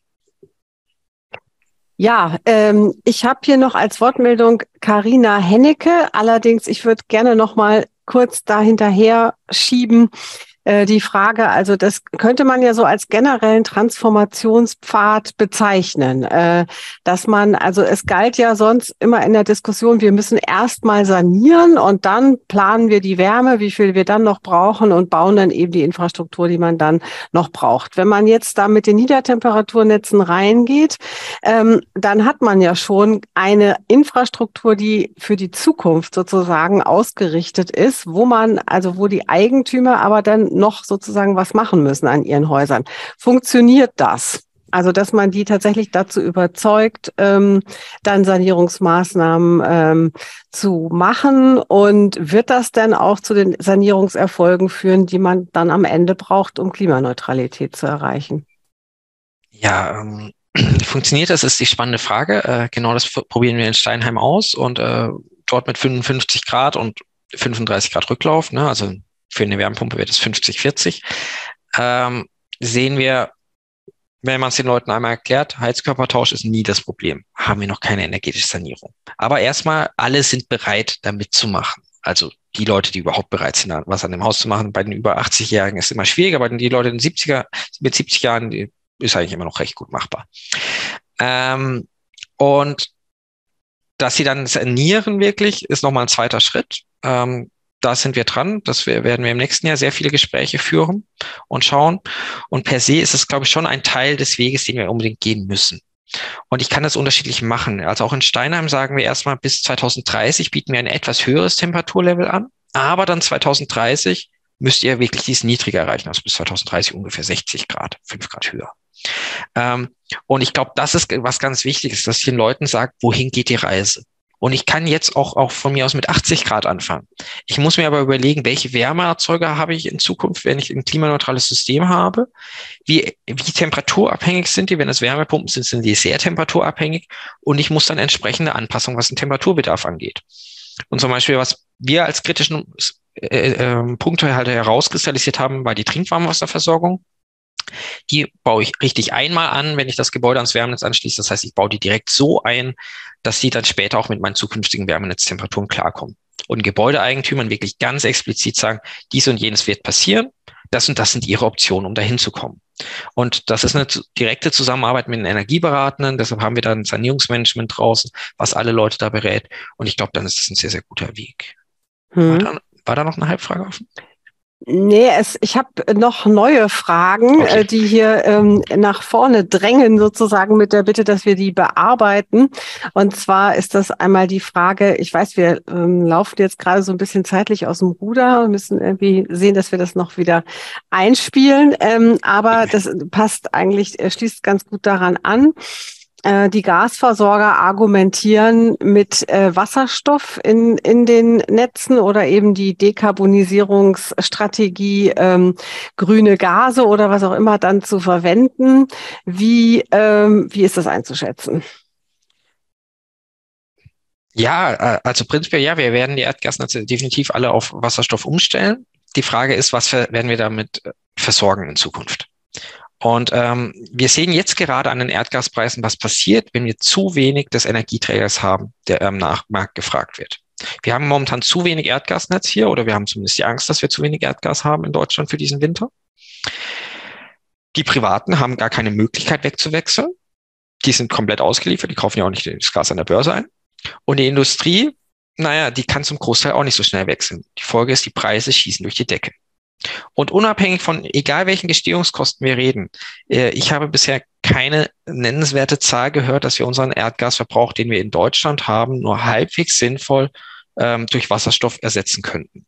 Ja, ähm, ich habe hier noch als Wortmeldung Carina Hennecke. Allerdings, ich würde gerne noch mal kurz da hinterher schieben. Äh, die Frage, also das könnte man ja so als generellen Transformationspfad bezeichnen, äh, dass man, also es galt ja sonst immer in der Diskussion, wir müssen erst mal sanieren und dann planen wir die Wärme, wie viel wir dann noch brauchen und bauen dann eben die Infrastruktur, die man dann noch braucht. Wenn man jetzt da mit den Niedertemperaturnetzen reingeht, ähm, dann hat man ja schon eine Infrastruktur, die für die Zukunft sozusagen ausgerichtet ist, wo man, also wo die Eigentümer aber dann noch sozusagen was machen müssen an ihren Häusern. Funktioniert das? Also, dass man die tatsächlich dazu überzeugt, ähm, dann Sanierungsmaßnahmen ähm, zu machen, und wird das dann auch zu den Sanierungserfolgen führen, die man dann am Ende braucht, um Klimaneutralität zu erreichen? Ja, ähm, funktioniert das, ist die spannende Frage. Äh, genau das probieren wir in Steinheim aus und äh, dort mit fünfundfünfzig Grad und fünfunddreißig Grad Rücklauf, ne, also für eine Wärmepumpe wird es fünfzig vierzig, ähm, sehen wir, wenn man es den Leuten einmal erklärt, Heizkörpertausch ist nie das Problem. Haben wir noch keine energetische Sanierung. Aber erstmal, alle sind bereit, da mitzumachen. Also die Leute, die überhaupt bereit sind, was an dem Haus zu machen. Bei den über achtzig-Jährigen ist es immer schwieriger, aber die Leute in den siebziger, mit siebzig Jahren, die ist eigentlich immer noch recht gut machbar. Ähm, und dass sie dann sanieren wirklich, ist nochmal ein zweiter Schritt. Ähm, da sind wir dran. Das werden wir im nächsten Jahr sehr viele Gespräche führen und schauen. Und per se ist es, glaube ich, schon ein Teil des Weges, den wir unbedingt gehen müssen. Und ich kann das unterschiedlich machen. Also auch in Steinheim sagen wir erstmal, bis zweitausenddreißig bieten wir ein etwas höheres Temperaturlevel an. Aber dann zweitausenddreißig müsst ihr wirklich dies niedriger erreichen. Also bis zweitausenddreißig ungefähr sechzig Grad, fünf Grad höher. Ähm, und ich glaube, das ist was ganz Wichtiges, dass ich den Leuten sage, wohin geht die Reise? Und ich kann jetzt auch, auch von mir aus mit achtzig Grad anfangen. Ich muss mir aber überlegen, welche Wärmeerzeuger habe ich in Zukunft, wenn ich ein klimaneutrales System habe? Wie, wie temperaturabhängig sind die? Wenn es Wärmepumpen sind, sind die sehr temperaturabhängig. Und ich muss dann entsprechende Anpassungen, was den Temperaturbedarf angeht. Und zum Beispiel, was wir als kritischen äh, äh, Punkte halt herauskristallisiert haben, war die Trinkwasserversorgung. Die baue ich richtig einmal an, wenn ich das Gebäude ans Wärmenetz anschließe. Das heißt, ich baue die direkt so ein, dass die dann später auch mit meinen zukünftigen Wärmenetztemperaturen klarkommen. Und Gebäudeeigentümern wirklich ganz explizit sagen, dies und jenes wird passieren. Das und das sind ihre Optionen, um dahin zu kommen. Und das ist eine direkte Zusammenarbeit mit den Energieberatenden. Deshalb haben wir da ein Sanierungsmanagement draußen, was alle Leute da berät. Und ich glaube, dann ist das ein sehr, sehr guter Weg. Hm. War da, war da noch eine Halbfrage offen? Nee, es, ich habe noch neue Fragen, Okay. äh, die hier ähm, nach vorne drängen, sozusagen mit der Bitte, dass wir die bearbeiten. Und zwar ist das einmal die Frage, ich weiß, wir ähm, laufen jetzt gerade so ein bisschen zeitlich aus dem Ruder und müssen irgendwie sehen, dass wir das noch wieder einspielen. Ähm, aber das passt eigentlich, äh, schließt ganz gut daran an. Die Gasversorger argumentieren mit äh, Wasserstoff in, in den Netzen oder eben die Dekarbonisierungsstrategie, ähm, grüne Gase oder was auch immer dann zu verwenden. Wie, ähm, wie ist das einzuschätzen? Ja, also prinzipiell ja, wir werden die Erdgasnetze definitiv alle auf Wasserstoff umstellen. Die Frage ist, was werden wir damit versorgen in Zukunft? Und ähm, wir sehen jetzt gerade an den Erdgaspreisen, was passiert, wenn wir zu wenig des Energieträgers haben, der am Markt gefragt wird. Wir haben momentan zu wenig Erdgasnetz hier, oder wir haben zumindest die Angst, dass wir zu wenig Erdgas haben in Deutschland für diesen Winter. Die Privaten haben gar keine Möglichkeit wegzuwechseln. Die sind komplett ausgeliefert, die kaufen ja auch nicht das Gas an der Börse ein. Und die Industrie, naja, die kann zum Großteil auch nicht so schnell wechseln. Die Folge ist, die Preise schießen durch die Decke. Und unabhängig von, egal welchen Gestehungskosten wir reden, äh, ich habe bisher keine nennenswerte Zahl gehört, dass wir unseren Erdgasverbrauch, den wir in Deutschland haben, nur halbwegs sinnvoll ähm, durch Wasserstoff ersetzen könnten.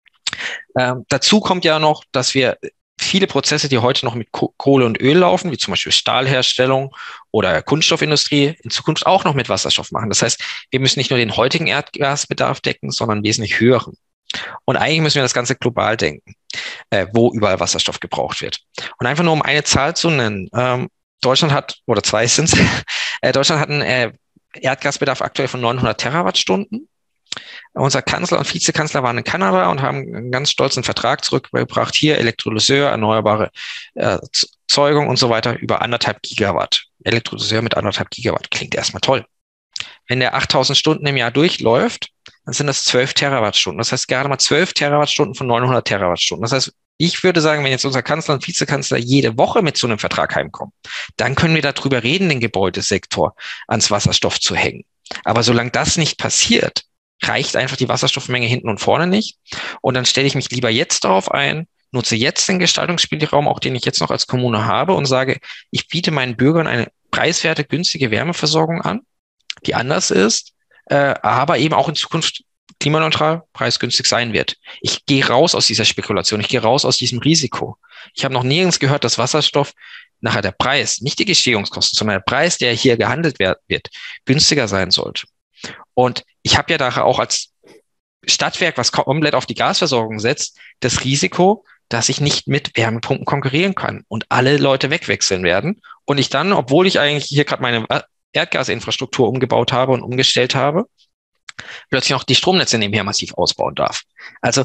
Ähm, dazu kommt ja noch, dass wir viele Prozesse, die heute noch mit Ko- Kohle und Öl laufen, wie zum Beispiel Stahlherstellung oder Kunststoffindustrie, in Zukunft auch noch mit Wasserstoff machen. Das heißt, wir müssen nicht nur den heutigen Erdgasbedarf decken, sondern wesentlich höheren. Und eigentlich müssen wir das Ganze global denken, äh, wo überall Wasserstoff gebraucht wird. Und einfach nur um eine Zahl zu nennen, ähm, Deutschland hat, oder zwei sind es, äh, Deutschland hat einen äh, Erdgasbedarf aktuell von neunhundert Terawattstunden. Unser Kanzler und Vizekanzler waren in Kanada und haben einen ganz stolzen Vertrag zurückgebracht, hier Elektrolyseur, erneuerbare äh, Erzeugung und so weiter, über anderthalb Gigawatt. Elektrolyseur mit anderthalb Gigawatt klingt erstmal toll. Wenn der achttausend Stunden im Jahr durchläuft, dann sind das zwölf Terawattstunden. Das heißt, gerade mal zwölf Terawattstunden von neunhundert Terawattstunden. Das heißt, ich würde sagen, wenn jetzt unser Kanzler und Vizekanzler jede Woche mit so einem Vertrag heimkommen, dann können wir darüber reden, den Gebäudesektor ans Wasserstoff zu hängen. Aber solange das nicht passiert, reicht einfach die Wasserstoffmenge hinten und vorne nicht. Und dann stelle ich mich lieber jetzt darauf ein, nutze jetzt den Gestaltungsspielraum, auch den ich jetzt noch als Kommune habe, und sage, ich biete meinen Bürgern eine preiswerte, günstige Wärmeversorgung an, die anders ist, äh, aber eben auch in Zukunft klimaneutral, preisgünstig sein wird. Ich gehe raus aus dieser Spekulation, ich gehe raus aus diesem Risiko. Ich habe noch nirgends gehört, dass Wasserstoff nachher der Preis, nicht die Gestehungskosten, sondern der Preis, der hier gehandelt wird, günstiger sein sollte. Und ich habe ja daher auch als Stadtwerk, was komplett auf die Gasversorgung setzt, das Risiko, dass ich nicht mit Wärmepumpen konkurrieren kann und alle Leute wegwechseln werden. Und ich dann, obwohl ich eigentlich hier gerade meine Erdgasinfrastruktur umgebaut habe und umgestellt habe, plötzlich noch die Stromnetze nebenher massiv ausbauen darf. Also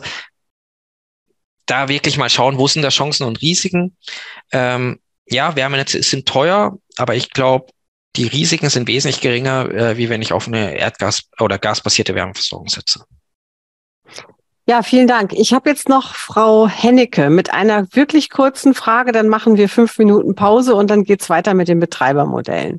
da wirklich mal schauen, wo sind da Chancen und Risiken. Ähm, ja, Wärmenetze sind teuer, aber ich glaube, die Risiken sind wesentlich geringer, äh, wie wenn ich auf eine Erdgas- oder gasbasierte Wärmeversorgung setze. Ja, vielen Dank. Ich habe jetzt noch Frau Hennecke mit einer wirklich kurzen Frage. Dann machen wir fünf Minuten Pause und dann geht's weiter mit den Betreibermodellen.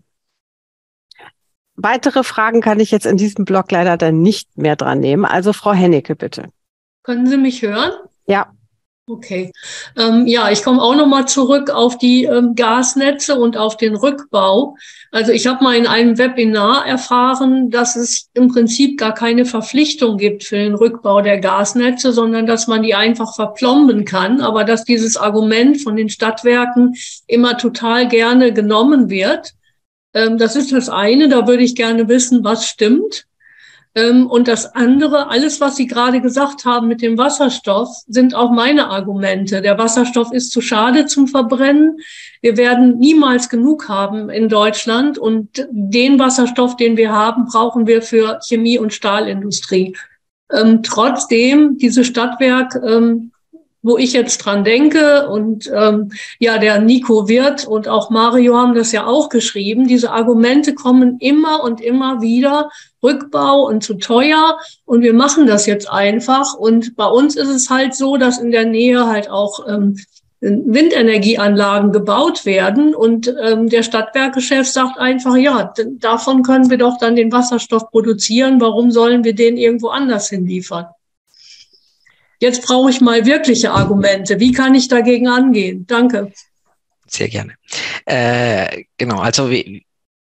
Weitere Fragen kann ich jetzt in diesem Blog leider dann nicht mehr dran nehmen. Also Frau Hennecke, bitte. Können Sie mich hören? Ja. Okay. Ähm, ja, ich komme auch nochmal zurück auf die ähm, Gasnetze und auf den Rückbau. Also ich habe mal in einem Webinar erfahren, dass es im Prinzip gar keine Verpflichtung gibt für den Rückbau der Gasnetze, sondern dass man die einfach verplomben kann, aber dass dieses Argument von den Stadtwerken immer total gerne genommen wird. Ähm, das ist das eine, da würde ich gerne wissen, was stimmt. Und das andere, alles, was Sie gerade gesagt haben mit dem Wasserstoff, sind auch meine Argumente. Der Wasserstoff ist zu schade zum Verbrennen. Wir werden niemals genug haben in Deutschland. Und den Wasserstoff, den wir haben, brauchen wir für Chemie- und Stahlindustrie. Ähm, trotzdem, diese Stadtwerk, ähm, wo ich jetzt dran denke, und ähm, ja, der Nico Wirth und auch Mario haben das ja auch geschrieben, diese Argumente kommen immer und immer wieder, Rückbau und zu teuer, und wir machen das jetzt einfach. Und bei uns ist es halt so, dass in der Nähe halt auch ähm, Windenergieanlagen gebaut werden, und ähm, der Stadtwerkechef sagt einfach, ja, davon können wir doch dann den Wasserstoff produzieren, warum sollen wir den irgendwo anders hinliefern? Jetzt brauche ich mal wirkliche Argumente. Wie kann ich dagegen angehen? Danke. Sehr gerne. Äh, genau, also wie,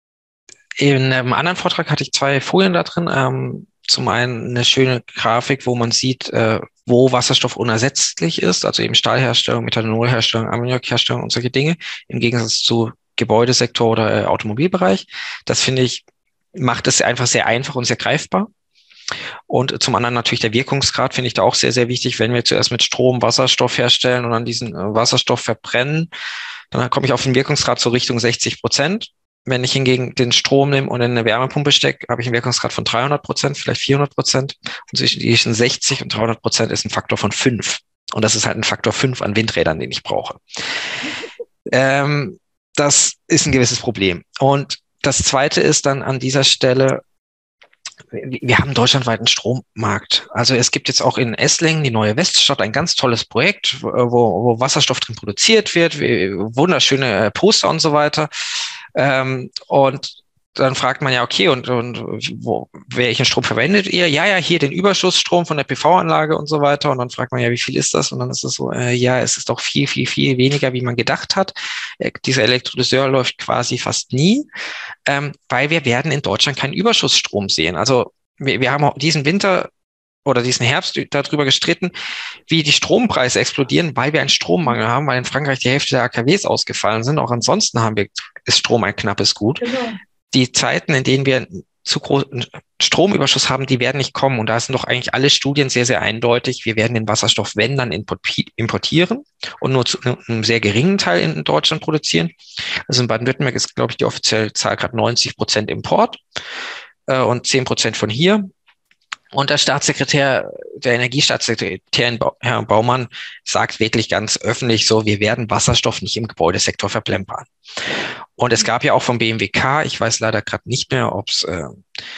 in einem anderen Vortrag hatte ich zwei Folien da drin. Ähm, zum einen eine schöne Grafik, wo man sieht, äh, wo Wasserstoff unersetzlich ist, also eben Stahlherstellung, Methanolherstellung, Ammoniakherstellung und solche Dinge, im Gegensatz zu Gebäudesektor oder äh, Automobilbereich. Das finde ich, macht es einfach sehr einfach und sehr greifbar. Und zum anderen natürlich der Wirkungsgrad finde ich da auch sehr, sehr wichtig. Wenn wir zuerst mit Strom Wasserstoff herstellen und dann diesen äh, Wasserstoff verbrennen, dann komme ich auf den Wirkungsgrad so Richtung sechzig Prozent. Wenn ich hingegen den Strom nehme und in eine Wärmepumpe stecke, habe ich einen Wirkungsgrad von dreihundert Prozent, vielleicht vierhundert Prozent. Und zwischen diesen sechzig und dreihundert Prozent ist ein Faktor von fünf. Und das ist halt ein Faktor fünf an Windrädern, den ich brauche. Ähm, das ist ein gewisses Problem. Und das Zweite ist dann an dieser Stelle, wir haben deutschlandweit einen Strommarkt. Also es gibt jetzt auch in Esslingen, die neue Weststadt, ein ganz tolles Projekt, wo, wo Wasserstoff drin produziert wird, wunderschöne Poster und so weiter. Ähm, und dann fragt man ja, okay, und, und wo, welchen Strom verwendet ihr? Ja, ja, hier den Überschussstrom von der P V-Anlage und so weiter. Und dann fragt man ja, wie viel ist das? Und dann ist es so, äh, ja, es ist doch viel, viel, viel weniger, wie man gedacht hat. Äh, dieser Elektrolyseur läuft quasi fast nie, ähm, weil wir werden in Deutschland keinen Überschussstrom sehen. Also wir, wir haben auch diesen Winter oder diesen Herbst darüber gestritten, wie die Strompreise explodieren, weil wir einen Strommangel haben, weil in Frankreich die Hälfte der A K Ws ausgefallen sind. Auch ansonsten haben wir, ist Strom ein knappes Gut. Genau. Die Zeiten, in denen wir zu großen Stromüberschuss haben, die werden nicht kommen. Und da sind doch eigentlich alle Studien sehr, sehr eindeutig. Wir werden den Wasserstoff, wenn, dann importieren und nur zu einem sehr geringen Teil in Deutschland produzieren. Also in Baden-Württemberg ist, glaube ich, die offizielle Zahl gerade neunzig Prozent Import äh, und zehn Prozent von hier. Und der Staatssekretär, der Energiestaatssekretär, Herr Baumann, sagt wirklich ganz öffentlich so, wir werden Wasserstoff nicht im Gebäudesektor verplempern. Und es gab ja auch vom B M W K, ich weiß leider gerade nicht mehr, ob es äh,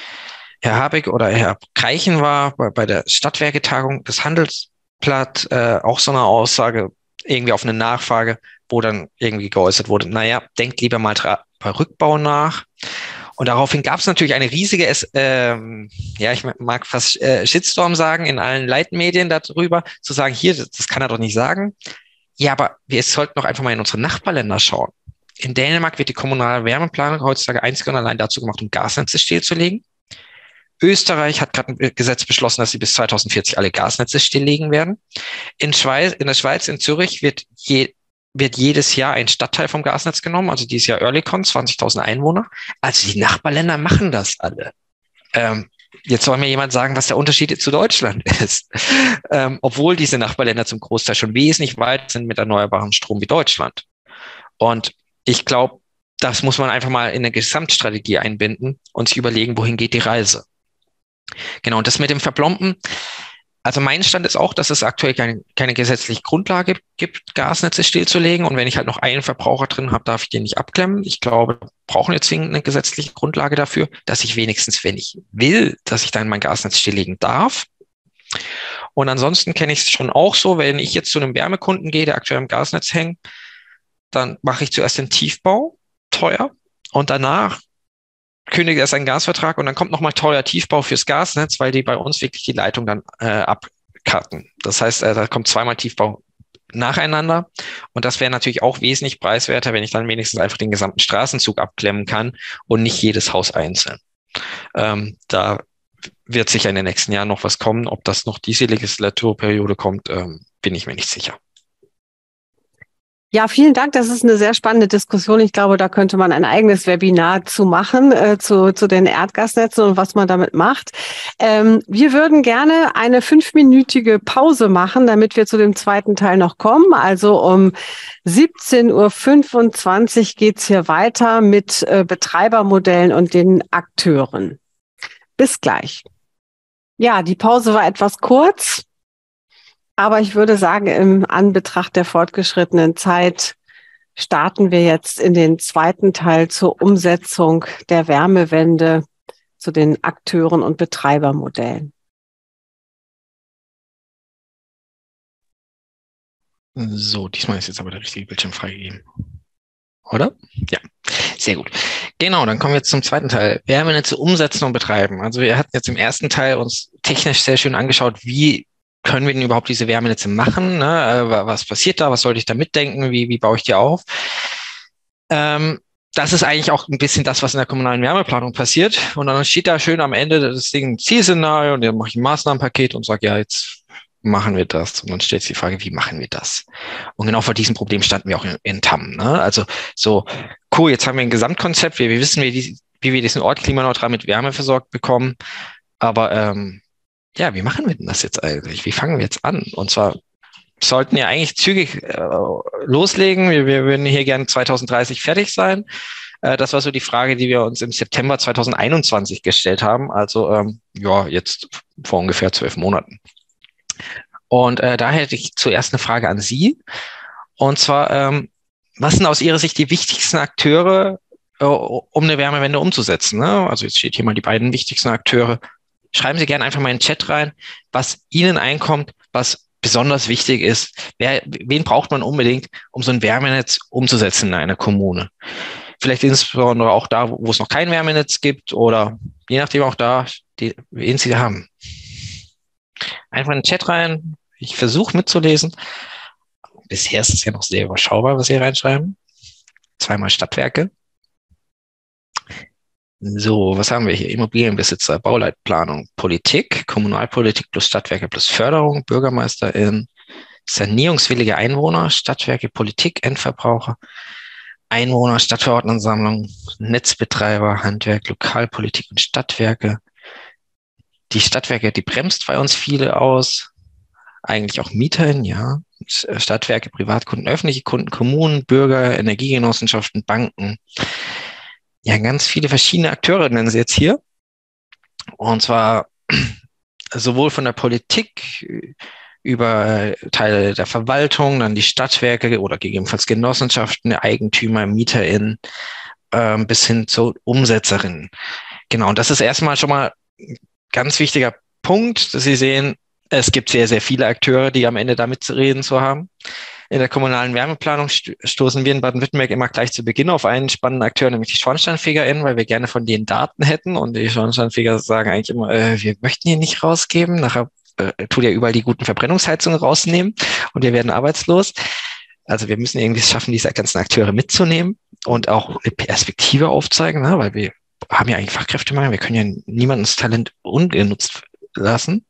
Herr Habeck oder Herr Kreichen war, bei, bei der Stadtwerketagung des Handelsblatt, äh, auch so eine Aussage, irgendwie auf eine Nachfrage, wo dann irgendwie geäußert wurde, naja, denkt lieber mal bei Rückbau nach. Und daraufhin gab es natürlich eine riesige, ähm, ja, ich mag fast äh, Shitstorm sagen, in allen Leitmedien darüber, zu sagen, hier, das, das kann er doch nicht sagen. Ja, aber wir sollten doch einfach mal in unsere Nachbarländer schauen. In Dänemark wird die kommunale Wärmeplanung heutzutage einzig und allein dazu gemacht, um Gasnetze stillzulegen. Österreich hat gerade ein Gesetz beschlossen, dass sie bis zweitausendvierzig alle Gasnetze stilllegen werden. In, Schweiz, in der Schweiz, in Zürich, wird je wird jedes Jahr ein Stadtteil vom Gasnetz genommen, also dieses Jahr Oerlikon, zwanzigtausend Einwohner. Also die Nachbarländer machen das alle. Ähm, jetzt soll mir jemand sagen, was der Unterschied zu Deutschland ist. Ähm, obwohl diese Nachbarländer zum Großteil schon wesentlich weit sind mit erneuerbarem Strom wie Deutschland. Und ich glaube, das muss man einfach mal in eine Gesamtstrategie einbinden und sich überlegen, wohin geht die Reise. Genau, und das mit dem Verplomben. Also mein Stand ist auch, dass es aktuell keine, keine gesetzliche Grundlage gibt, Gasnetze stillzulegen. Und wenn ich halt noch einen Verbraucher drin habe, darf ich den nicht abklemmen. Ich glaube, wir brauchen jetzt zwingend eine gesetzliche Grundlage dafür, dass ich wenigstens, wenn ich will, dass ich dann mein Gasnetz stilllegen darf. Und ansonsten kenne ich es schon auch so, wenn ich jetzt zu einem Wärmekunden gehe, der aktuell am Gasnetz hängt, dann mache ich zuerst den Tiefbau, teuer, und danach kündigt er seinen Gasvertrag und dann kommt nochmal teuer Tiefbau fürs Gasnetz, weil die bei uns wirklich die Leitung dann äh, Karten. Das heißt, äh, da kommt zweimal Tiefbau nacheinander. Und das wäre natürlich auch wesentlich preiswerter, wenn ich dann wenigstens einfach den gesamten Straßenzug abklemmen kann und nicht jedes Haus einzeln. Ähm, da wird sicher in den nächsten Jahren noch was kommen. Ob das noch diese Legislaturperiode kommt, ähm, bin ich mir nicht sicher. Ja, vielen Dank. Das ist eine sehr spannende Diskussion. Ich glaube, da könnte man ein eigenes Webinar zu machen, äh, zu, zu den Erdgasnetzen und was man damit macht. Ähm, wir würden gerne eine fünfminütige Pause machen, damit wir zu dem zweiten Teil noch kommen. Also um siebzehn Uhr fünfundzwanzig geht's hier weiter mit äh, Betreibermodellen und den Akteuren. Bis gleich. Ja, die Pause war etwas kurz. Aber ich würde sagen, im Anbetracht der fortgeschrittenen Zeit starten wir jetzt in den zweiten Teil zur Umsetzung der Wärmewende, zu den Akteuren und Betreibermodellen. So, diesmal ist jetzt aber der richtige Bildschirm freigegeben. Oder? Ja, sehr gut. Genau, dann kommen wir jetzt zum zweiten Teil. Wärmenetze umsetzen und betreiben. Also wir hatten jetzt im ersten Teil uns technisch sehr schön angeschaut, wie können wir denn überhaupt diese Wärmenetze machen? Ne? Was passiert da? Was sollte ich da mitdenken? Wie, wie baue ich die auf? Ähm, das ist eigentlich auch ein bisschen das, was in der kommunalen Wärmeplanung passiert. Und dann steht da schön am Ende das Ding Zielszenario und dann mache ich ein Maßnahmenpaket und sage, ja, jetzt machen wir das. Und dann stellt sich die Frage, wie machen wir das? Und genau vor diesem Problem standen wir auch in, in T A M. Ne? Also so, cool, jetzt haben wir ein Gesamtkonzept. Wir, wir wissen, wie, die, wie wir diesen Ort klimaneutral mit Wärme versorgt bekommen. Aber ähm, ja, wie machen wir denn das jetzt eigentlich? Wie fangen wir jetzt an? Und zwar sollten wir eigentlich zügig äh, loslegen. Wir, wir würden hier gerne zwanzig dreißig fertig sein. Äh, das war so die Frage, die wir uns im September zwanzig einundzwanzig gestellt haben. Also ähm, ja, jetzt vor ungefähr zwölf Monaten. Und äh, da hätte ich zuerst eine Frage an Sie. Und zwar, ähm, was sind aus Ihrer Sicht die wichtigsten Akteure, äh, um eine Wärmewende umzusetzen? Ne? Also jetzt steht hier mal die beiden wichtigsten Akteure. Schreiben Sie gerne einfach mal in den Chat rein, was Ihnen einkommt, was besonders wichtig ist. Wer, wen braucht man unbedingt, um so ein Wärmenetz umzusetzen in einer Kommune? Vielleicht insbesondere auch da, wo es noch kein Wärmenetz gibt oder je nachdem auch da, die, wen Sie haben. Einfach in den Chat rein. Ich versuche mitzulesen. Bisher ist es ja noch sehr überschaubar, was Sie reinschreiben. Zweimal Stadtwerke. So, was haben wir hier? Immobilienbesitzer, Bauleitplanung, Politik, Kommunalpolitik plus Stadtwerke plus Förderung, BürgermeisterInnen, sanierungswillige Einwohner, Stadtwerke, Politik, Endverbraucher, Einwohner, Stadtverordnetensammlung, Netzbetreiber, Handwerk, Lokalpolitik und Stadtwerke. Die Stadtwerke, die bremst bei uns viele aus. Eigentlich auch MieterInnen, ja. Stadtwerke, Privatkunden, öffentliche Kunden, Kommunen, Bürger, Energiegenossenschaften, Banken. Ja, ganz viele verschiedene Akteure nennen Sie jetzt hier. Und zwar sowohl von der Politik über Teile der Verwaltung, dann die Stadtwerke oder gegebenenfalls Genossenschaften, Eigentümer, MieterInnen, äh, bis hin zu Umsetzerinnen. Genau, und das ist erstmal schon mal ein ganz wichtiger Punkt, dass Sie sehen, es gibt sehr, sehr viele Akteure, die am Ende da mitzureden zu haben. In der kommunalen Wärmeplanung stoßen wir in Baden-Württemberg immer gleich zu Beginn auf einen spannenden Akteur, nämlich die SchornsteinfegerInnen, weil wir gerne von denen Daten hätten. Und die Schornsteinfeger sagen eigentlich immer, äh, wir möchten die nicht rausgeben. Nachher äh, tut ja überall die guten Verbrennungsheizungen rausnehmen und wir werden arbeitslos. Also wir müssen irgendwie es schaffen, diese ganzen Akteure mitzunehmen und auch eine Perspektive aufzeigen, ne? Weil wir haben ja eigentlich Fachkräftemangel. Wir können ja niemandens Talent ungenutzt lassen.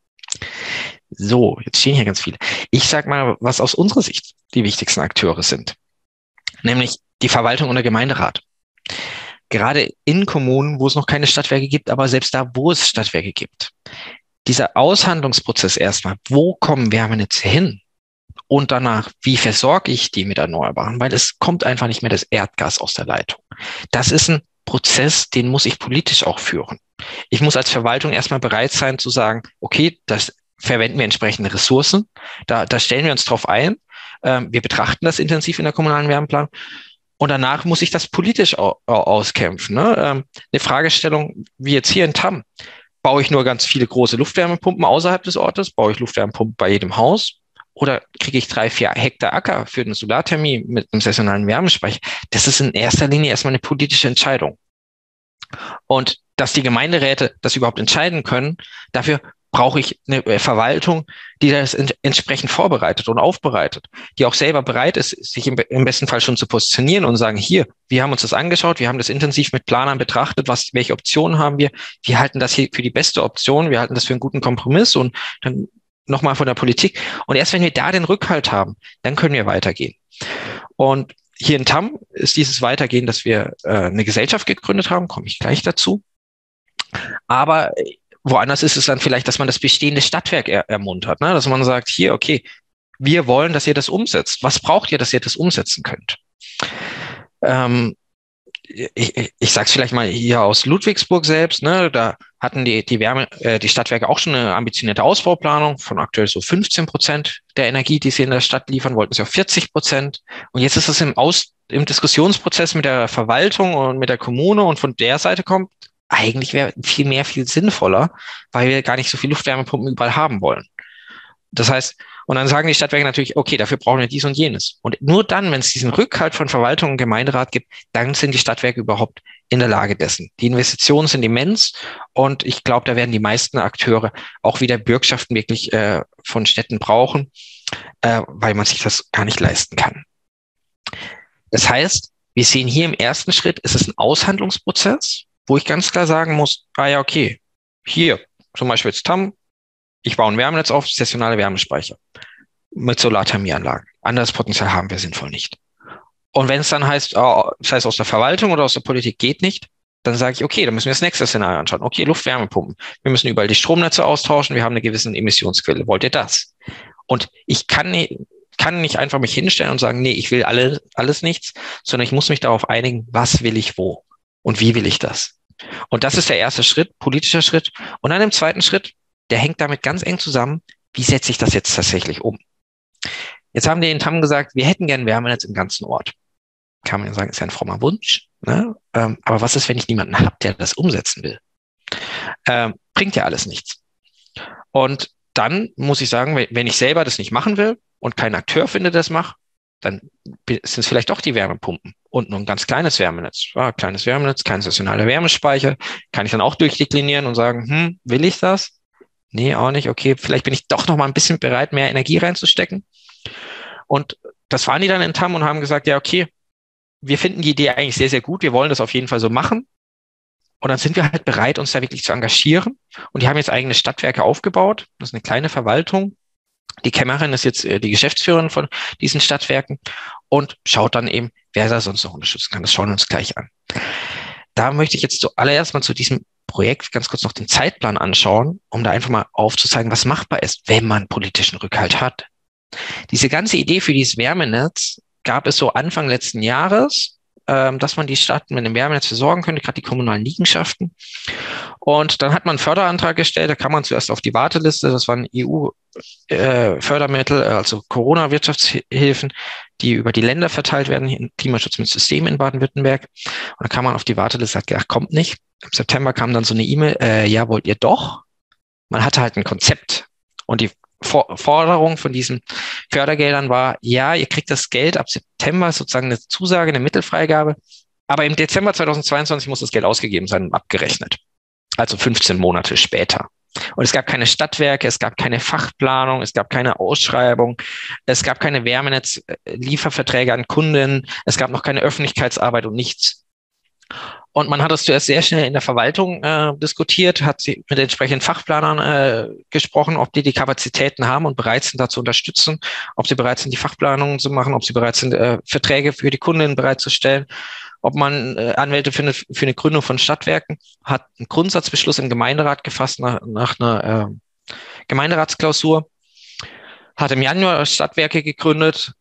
So, jetzt stehen hier ganz viele. Ich sag mal, was aus unserer Sicht die wichtigsten Akteure sind. Nämlich die Verwaltung und der Gemeinderat. Gerade in Kommunen, wo es noch keine Stadtwerke gibt, aber selbst da, wo es Stadtwerke gibt. Dieser Aushandlungsprozess erstmal, wo kommen Wärmenetze hin? Und danach, wie versorge ich die mit Erneuerbaren? Weil es kommt einfach nicht mehr das Erdgas aus der Leitung. Das ist ein Prozess, den muss ich politisch auch führen. Ich muss als Verwaltung erstmal bereit sein zu sagen, okay, das verwenden wir entsprechende Ressourcen, da, da stellen wir uns drauf ein, ähm, wir betrachten das intensiv in der kommunalen Wärmeplanung und danach muss ich das politisch au- auskämpfen. Ne? Ähm, eine Fragestellung wie jetzt hier in T A M, baue ich nur ganz viele große Luftwärmepumpen außerhalb des Ortes, baue ich Luftwärmepumpen bei jedem Haus oder kriege ich drei, vier Hektar Acker für eine Solarthermie mit einem saisonalen Wärmespeicher? Das ist in erster Linie erstmal eine politische Entscheidung. Und dass die Gemeinderäte das überhaupt entscheiden können, dafür brauche ich eine Verwaltung, die das ent- entsprechend vorbereitet und aufbereitet, die auch selber bereit ist, sich im, im besten Fall schon zu positionieren und sagen, hier, wir haben uns das angeschaut, wir haben das intensiv mit Planern betrachtet, was, welche Optionen haben wir, wir halten das hier für die beste Option, wir halten das für einen guten Kompromiss und dann nochmal von der Politik. Und erst wenn wir da den Rückhalt haben, dann können wir weitergehen. Und hier in Tamm ist dieses Weitergehen, dass wir äh, eine Gesellschaft gegründet haben, komme ich gleich dazu. Aber woanders ist es dann vielleicht, dass man das bestehende Stadtwerk er ermuntert, ne? Dass man sagt, hier, okay, wir wollen, dass ihr das umsetzt. Was braucht ihr, dass ihr das umsetzen könnt? Ähm, ich ich sage es vielleicht mal hier aus Ludwigsburg selbst, ne? Da hatten die, die, Wärme, äh, die Stadtwerke auch schon eine ambitionierte Ausbauplanung von aktuell so fünfzehn Prozent der Energie, die sie in der Stadt liefern, wollten sie auf vierzig Prozent. Und jetzt ist es im, Aus, im Diskussionsprozess mit der Verwaltung und mit der Kommune und von der Seite kommt, eigentlich wäre viel mehr, viel sinnvoller, weil wir gar nicht so viele Luftwärmepumpen überall haben wollen. Das heißt, und dann sagen die Stadtwerke natürlich, okay, dafür brauchen wir dies und jenes. Und nur dann, wenn es diesen Rückhalt von Verwaltung und Gemeinderat gibt, dann sind die Stadtwerke überhaupt in der Lage dessen. Die Investitionen sind immens und ich glaube, da werden die meisten Akteure auch wieder Bürgschaften wirklich äh, von Städten brauchen, äh, weil man sich das gar nicht leisten kann. Das heißt, wir sehen hier im ersten Schritt, ist es ein Aushandlungsprozess, wo ich ganz klar sagen muss, ah ja, okay, hier zum Beispiel jetzt Tamm, ich baue ein Wärmenetz auf, saisonale Wärmespeicher mit Solarthermieanlagen. Anderes Potenzial haben wir sinnvoll nicht. Und wenn es dann heißt, oh, das heißt aus der Verwaltung oder aus der Politik geht nicht, dann sage ich, okay, dann müssen wir das nächste Szenario anschauen. Okay, Luftwärmepumpen. Wir müssen überall die Stromnetze austauschen, wir haben eine gewisse Emissionsquelle. Wollt ihr das? Und ich kann nicht, kann nicht einfach mich hinstellen und sagen, nee, ich will alle, alles nichts, sondern ich muss mich darauf einigen, was will ich wo und wie will ich das? Und das ist der erste Schritt, politischer Schritt. Und dann im zweiten Schritt, der hängt damit ganz eng zusammen, wie setze ich das jetzt tatsächlich um? Jetzt haben die in Tamm gesagt, wir hätten gern Wärmenetz im ganzen Ort. Kann man ja sagen, ist ja ein frommer Wunsch. Ne? Ähm, aber was ist, wenn ich niemanden habe, der das umsetzen will? Ähm, bringt ja alles nichts. Und dann muss ich sagen, wenn ich selber das nicht machen will und kein Akteur finde, der das macht, dann sind es vielleicht doch die Wärmepumpen und nur ein ganz kleines Wärmenetz. Ja, kleines Wärmenetz, kein saisonaler Wärmespeicher. Kann ich dann auch durchdeklinieren und sagen, hm, will ich das? Nee, auch nicht. Okay, vielleicht bin ich doch noch mal ein bisschen bereit, mehr Energie reinzustecken. Und das waren die dann in Tamm und haben gesagt, ja, okay, wir finden die Idee eigentlich sehr, sehr gut. Wir wollen das auf jeden Fall so machen. Und dann sind wir halt bereit, uns da wirklich zu engagieren. Und die haben jetzt eigene Stadtwerke aufgebaut. Das ist eine kleine Verwaltung. Die Kämmerin ist jetzt die Geschäftsführerin von diesen Stadtwerken und schaut dann eben, wer da sonst noch unterstützen kann. Das schauen wir uns gleich an. Da möchte ich jetzt zuallererst mal zu diesem Projekt ganz kurz noch den Zeitplan anschauen, um da einfach mal aufzuzeigen, was machbar ist, wenn man politischen Rückhalt hat. Diese ganze Idee für dieses Wärmenetz gab es so Anfang letzten Jahres, ähm, dass man die Stadt mit einem Wärmenetz versorgen könnte, gerade die kommunalen Liegenschaften. Und dann hat man einen Förderantrag gestellt, da kam man zuerst auf die Warteliste, das waren E U-Fördermittel, äh, also Corona-Wirtschaftshilfen, die über die Länder verteilt werden, hier im Klimaschutz mit System in Baden-Württemberg. Und dann kam man auf die Warteliste, hat gedacht, kommt nicht. Im September kam dann so eine E-Mail, äh, ja, wollt ihr doch? Man hatte halt ein Konzept. Und die For- Forderung von diesen Fördergeldern war, ja, ihr kriegt das Geld ab September, sozusagen eine Zusage, eine Mittelfreigabe. Aber im Dezember zweitausendzweiundzwanzig muss das Geld ausgegeben sein und abgerechnet. Also fünfzehn Monate später. Und es gab keine Stadtwerke, es gab keine Fachplanung, es gab keine Ausschreibung, es gab keine Wärmenetz-Lieferverträge an Kunden, es gab noch keine Öffentlichkeitsarbeit und nichts. Und man hat das zuerst sehr schnell in der Verwaltung äh, diskutiert, hat sie mit entsprechenden Fachplanern äh, gesprochen, ob die die Kapazitäten haben und bereit sind, da zu unterstützen, ob sie bereit sind, die Fachplanungen zu machen, ob sie bereit sind, äh, Verträge für die Kunden bereitzustellen, ob man äh, Anwälte findet für eine Gründung von Stadtwerken, hat einen Grundsatzbeschluss im Gemeinderat gefasst nach, nach einer äh, Gemeinderatsklausur, hat im Januar Stadtwerke gegründet,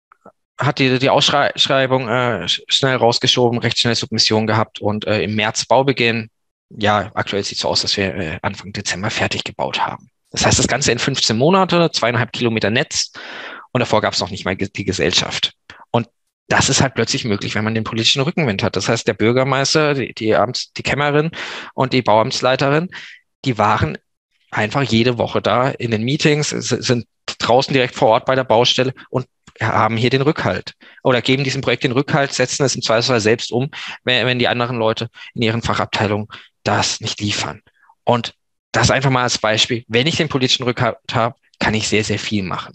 hat die, die Ausschreibung äh, schnell rausgeschoben, recht schnell Submission gehabt und äh, im März Baubeginn. Ja, aktuell sieht es so aus, dass wir äh, Anfang Dezember fertig gebaut haben. Das heißt, das Ganze in fünfzehn Monate, zweieinhalb Kilometer Netz und davor gab es noch nicht mal die Gesellschaft. Und das ist halt plötzlich möglich, wenn man den politischen Rückenwind hat. Das heißt, der Bürgermeister, die, die, Amts-, die Kämmerin und die Bauamtsleiterin, die waren einfach jede Woche da in den Meetings, sind draußen direkt vor Ort bei der Baustelle und haben hier den Rückhalt oder geben diesem Projekt den Rückhalt, setzen es im Zweifelsfall selbst um, wenn, wenn die anderen Leute in ihren Fachabteilungen das nicht liefern. Und das einfach mal als Beispiel. Wenn ich den politischen Rückhalt habe, kann ich sehr, sehr viel machen.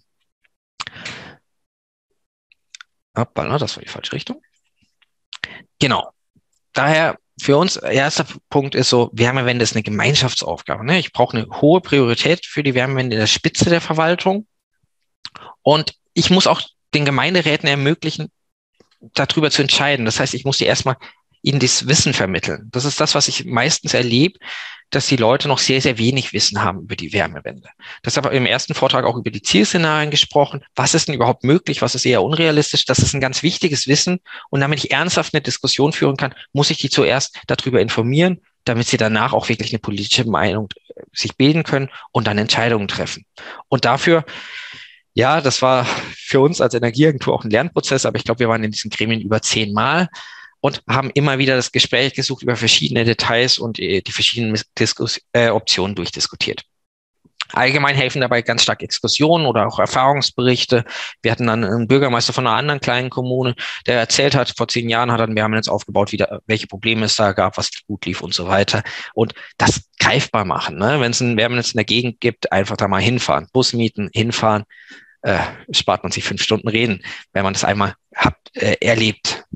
Hoppala, das war die falsche Richtung. Genau. Daher für uns, erster Punkt ist so, Wärmewende ist eine Gemeinschaftsaufgabe. Ne? Ich brauche eine hohe Priorität für die Wärmewende in der Spitze der Verwaltung. Und ich muss auch den Gemeinderäten ermöglichen, darüber zu entscheiden. Das heißt, ich muss die erstmal ihnen das Wissen vermitteln. Das ist das, was ich meistens erlebe, dass die Leute noch sehr, sehr wenig Wissen haben über die Wärmewende. Das habe ich im ersten Vortrag auch über die Zielszenarien gesprochen. Was ist denn überhaupt möglich? Was ist eher unrealistisch? Das ist ein ganz wichtiges Wissen. Und damit ich ernsthaft eine Diskussion führen kann, muss ich die zuerst darüber informieren, damit sie danach auch wirklich eine politische Meinung sich bilden können und dann Entscheidungen treffen. Und dafür, ja, das war für uns als Energieagentur auch ein Lernprozess, aber ich glaube, wir waren in diesen Gremien über zehnmal und haben immer wieder das Gespräch gesucht über verschiedene Details und die verschiedenen Diskus- äh, Optionen durchdiskutiert. Allgemein helfen dabei ganz stark Exkursionen oder auch Erfahrungsberichte. Wir hatten dann einen Bürgermeister von einer anderen kleinen Kommune, der erzählt hat, vor zehn Jahren hat er ein Wärmenetz aufgebaut, wieder, welche Probleme es da gab, was gut lief und so weiter. Und das greifbar machen, ne? Wenn es ein Wärmenetz in der Gegend gibt, einfach da mal hinfahren, Bus mieten, hinfahren, äh, spart man sich fünf Stunden reden, wenn man das einmal hat, äh, erlebt.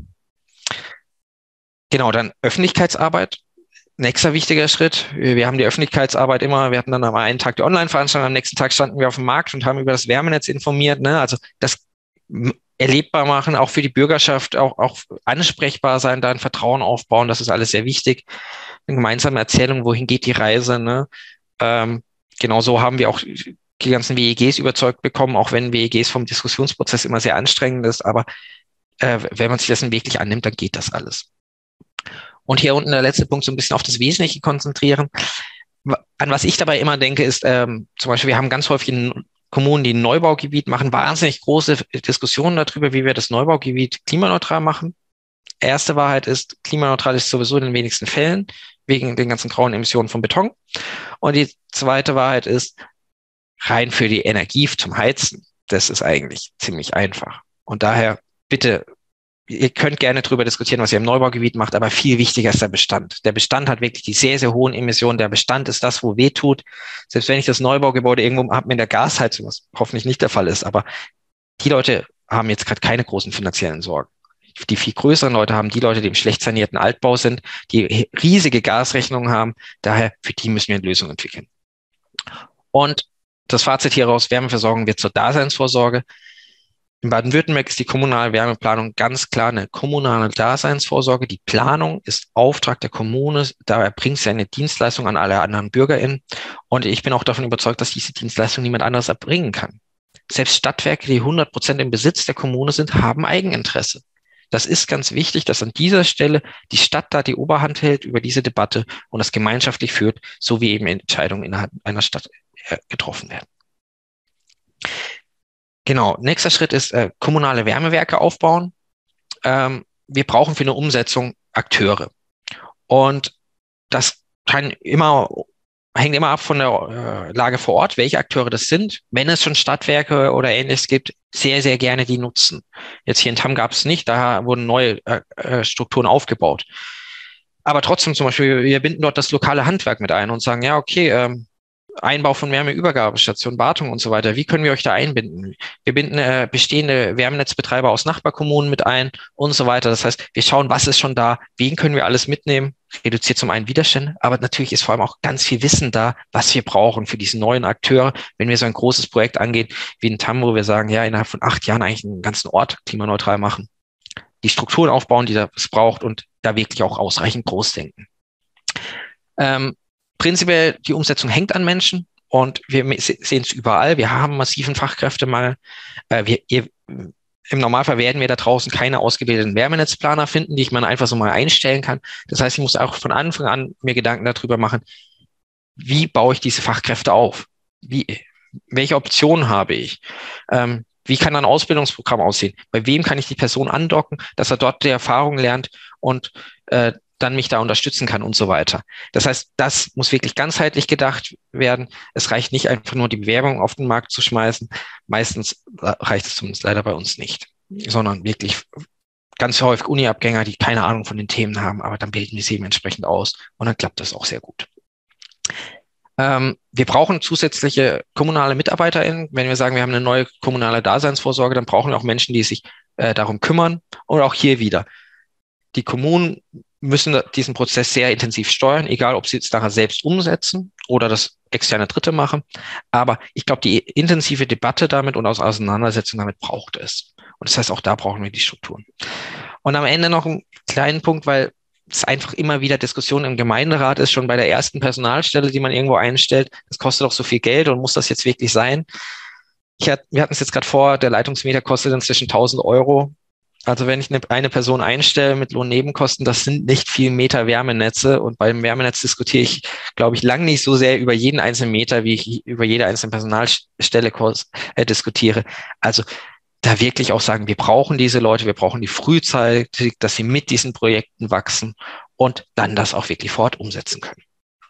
Genau, dann Öffentlichkeitsarbeit. Nächster wichtiger Schritt. Wir haben die Öffentlichkeitsarbeit immer, wir hatten dann am einen Tag die Online-Veranstaltung, am nächsten Tag standen wir auf dem Markt und haben über das Wärmenetz informiert. Ne? Also das erlebbar machen, auch für die Bürgerschaft, auch, auch ansprechbar sein, da ein Vertrauen aufbauen, das ist alles sehr wichtig. Eine gemeinsame Erzählung, wohin geht die Reise. Ne? Ähm, genauso haben wir auch die ganzen W E Gs überzeugt bekommen, auch wenn W E Gs vom Diskussionsprozess immer sehr anstrengend ist, aber äh, wenn man sich dessen wirklich annimmt, dann geht das alles. Und hier unten der letzte Punkt, so ein bisschen auf das Wesentliche konzentrieren. An was ich dabei immer denke, ist ähm, zum Beispiel, wir haben ganz häufig in Kommunen, die ein Neubaugebiet machen, wahnsinnig große Diskussionen darüber, wie wir das Neubaugebiet klimaneutral machen. Erste Wahrheit ist, klimaneutral ist sowieso in den wenigsten Fällen, wegen den ganzen grauen Emissionen von Beton. Und die zweite Wahrheit ist, rein für die Energie zum Heizen, das ist eigentlich ziemlich einfach. Und daher bitte, ihr könnt gerne darüber diskutieren, was ihr im Neubaugebiet macht, aber viel wichtiger ist der Bestand. Der Bestand hat wirklich die sehr, sehr hohen Emissionen. Der Bestand ist das, wo weh tut. Selbst wenn ich das Neubaugebäude irgendwo habe mit der Gasheizung, was hoffentlich nicht der Fall ist, aber die Leute haben jetzt gerade keine großen finanziellen Sorgen. Die viel größeren Leute haben die Leute, die im schlecht sanierten Altbau sind, die riesige Gasrechnungen haben. Daher, für die müssen wir eine Lösung entwickeln. Und das Fazit hieraus, Wärmeversorgung wird zur Daseinsvorsorge. In Baden-Württemberg ist die kommunale Wärmeplanung ganz klar eine kommunale Daseinsvorsorge. Die Planung ist Auftrag der Kommune. Da erbringt sie eine Dienstleistung an alle anderen BürgerInnen. Und ich bin auch davon überzeugt, dass diese Dienstleistung niemand anderes erbringen kann. Selbst Stadtwerke, die hundert Prozent im Besitz der Kommune sind, haben Eigeninteresse. Das ist ganz wichtig, dass an dieser Stelle die Stadt da die Oberhand hält über diese Debatte und das gemeinschaftlich führt, so wie eben Entscheidungen innerhalb einer Stadt getroffen werden. Genau, nächster Schritt ist äh, kommunale Wärmewerke aufbauen. Ähm, wir brauchen für eine Umsetzung Akteure. Und das kann immer, hängt immer ab von der äh, Lage vor Ort, welche Akteure das sind. Wenn es schon Stadtwerke oder Ähnliches gibt, sehr, sehr gerne die nutzen. Jetzt hier in Tamm gab es nicht, da wurden neue äh, Strukturen aufgebaut. Aber trotzdem zum Beispiel, wir binden dort das lokale Handwerk mit ein und sagen, ja, okay, ähm, Einbau von Wärmeübergabestationen, Wartung und so weiter. Wie können wir euch da einbinden? Wir binden äh, bestehende Wärmenetzbetreiber aus Nachbarkommunen mit ein und so weiter. Das heißt, wir schauen, was ist schon da, wen können wir alles mitnehmen, reduziert zum einen Widerstände, aber natürlich ist vor allem auch ganz viel Wissen da, was wir brauchen für diesen neuen Akteur, wenn wir so ein großes Projekt angehen, wie in Tamm, wo wir sagen, ja, innerhalb von acht Jahren eigentlich einen ganzen Ort klimaneutral machen, die Strukturen aufbauen, die das braucht und da wirklich auch ausreichend groß denken. Ähm, Prinzipiell, die Umsetzung hängt an Menschen und wir sehen es überall. Wir haben massiven Fachkräftemangel. Äh, wir, ihr, im Normalfall werden wir da draußen keine ausgebildeten Wärmenetzplaner finden, die ich man einfach so mal einstellen kann. Das heißt, ich muss auch von Anfang an mir Gedanken darüber machen, wie baue ich diese Fachkräfte auf? Wie, welche Optionen habe ich? Ähm, wie kann ein Ausbildungsprogramm aussehen? Bei wem kann ich die Person andocken, dass er dort die Erfahrung lernt und äh, dann mich da unterstützen kann und so weiter. Das heißt, das muss wirklich ganzheitlich gedacht werden. Es reicht nicht einfach nur, die Bewerbung auf den Markt zu schmeißen. Meistens reicht es zumindest leider bei uns nicht, sondern wirklich ganz häufig Uni-Abgänger, die keine Ahnung von den Themen haben, aber dann bilden wir sie eben entsprechend aus und dann klappt das auch sehr gut. Ähm, wir brauchen zusätzliche kommunale MitarbeiterInnen. Wenn wir sagen, wir haben eine neue kommunale Daseinsvorsorge, dann brauchen wir auch Menschen, die sich äh, darum kümmern. Und auch hier wieder. Die Kommunen müssen diesen Prozess sehr intensiv steuern, egal ob sie es nachher selbst umsetzen oder das externe Dritte machen. Aber ich glaube, die intensive Debatte damit und aus Auseinandersetzung damit braucht es. Und das heißt, auch da brauchen wir die Strukturen. Und am Ende noch einen kleinen Punkt, weil es einfach immer wieder Diskussion im Gemeinderat ist, schon bei der ersten Personalstelle, die man irgendwo einstellt. Das kostet doch so viel Geld und muss das jetzt wirklich sein? Ich hat, wir hatten es jetzt gerade vor, der Leitungsmeter kostet inzwischen tausend Euro. Also wenn ich eine, eine Person einstelle mit Lohnnebenkosten, das sind nicht viel Meter Wärmenetze. Und beim Wärmenetz diskutiere ich, glaube ich, lang nicht so sehr über jeden einzelnen Meter, wie ich über jede einzelne Personalstelle äh, diskutiere. Also da wirklich auch sagen, wir brauchen diese Leute, wir brauchen die frühzeitig, dass sie mit diesen Projekten wachsen und dann das auch wirklich vor Ort umsetzen können.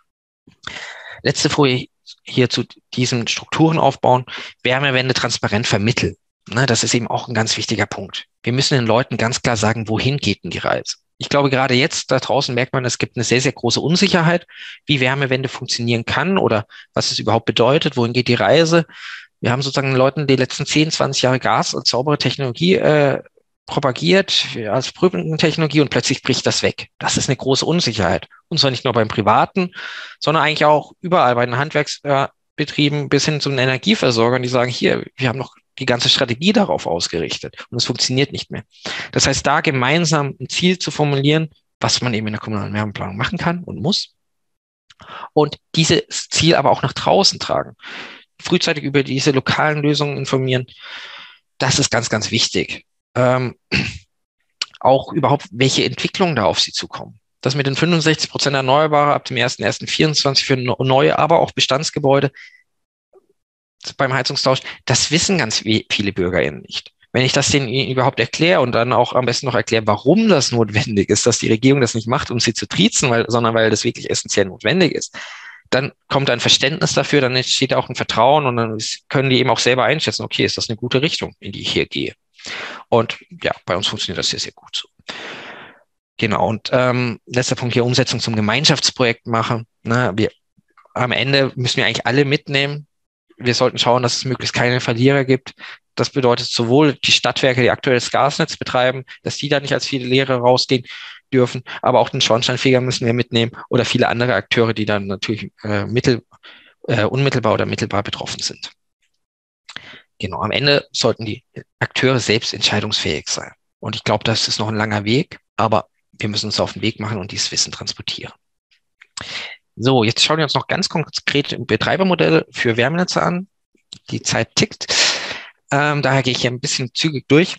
Letzte Folie hier zu diesen Strukturen aufbauen, Wärmewende transparent vermitteln. Ne, das ist eben auch ein ganz wichtiger Punkt. Wir müssen den Leuten ganz klar sagen, wohin geht denn die Reise? Ich glaube, gerade jetzt da draußen merkt man, es gibt eine sehr, sehr große Unsicherheit, wie Wärmewende funktionieren kann oder was es überhaupt bedeutet, wohin geht die Reise. Wir haben sozusagen den Leuten die letzten zehn, zwanzig Jahre Gas als saubere Technologie äh, propagiert, als Brückentechnologie und plötzlich bricht das weg. Das ist eine große Unsicherheit. Und zwar nicht nur beim Privaten, sondern eigentlich auch überall bei den Handwerksbetrieben bis hin zu den Energieversorgern, die sagen, hier, wir haben noch die ganze Strategie darauf ausgerichtet und es funktioniert nicht mehr. Das heißt, da gemeinsam ein Ziel zu formulieren, was man eben in der kommunalen Wärmeplanung machen kann und muss und dieses Ziel aber auch nach draußen tragen. Frühzeitig über diese lokalen Lösungen informieren, das ist ganz, ganz wichtig. Ähm, auch überhaupt, welche Entwicklungen da auf sie zukommen. Das mit den fünfundsechzig Prozent Erneuerbare ab dem ersten ersten vierundzwanzig für neue, aber auch Bestandsgebäude beim Heizungstausch, das wissen ganz viele BürgerInnen nicht. Wenn ich das denen überhaupt erkläre und dann auch am besten noch erkläre, warum das notwendig ist, dass die Regierung das nicht macht, um sie zu triezen, weil, sondern weil das wirklich essentiell notwendig ist, dann kommt ein Verständnis dafür, dann entsteht auch ein Vertrauen und dann können die eben auch selber einschätzen, okay, ist das eine gute Richtung, in die ich hier gehe? Und ja, bei uns funktioniert das sehr, sehr gut so. Genau, und ähm, letzter Punkt hier, Umsetzung zum Gemeinschaftsprojekt machen. Na, wir, am Ende müssen wir eigentlich alle mitnehmen. Wir sollten schauen, dass es möglichst keine Verlierer gibt. Das bedeutet sowohl die Stadtwerke, die aktuell das Gasnetz betreiben, dass die da nicht als viele Lehrer rausgehen dürfen, aber auch den Schornsteinfeger müssen wir mitnehmen oder viele andere Akteure, die dann natürlich äh, mittel, äh, unmittelbar oder mittelbar betroffen sind. Genau, am Ende sollten die Akteure selbst entscheidungsfähig sein. Und ich glaube, das ist noch ein langer Weg, aber wir müssen uns auf den Weg machen und dieses Wissen transportieren. So, jetzt schauen wir uns noch ganz konkret Betreibermodelle für Wärmenetze an. Die Zeit tickt. Ähm, daher gehe ich hier ein bisschen zügig durch.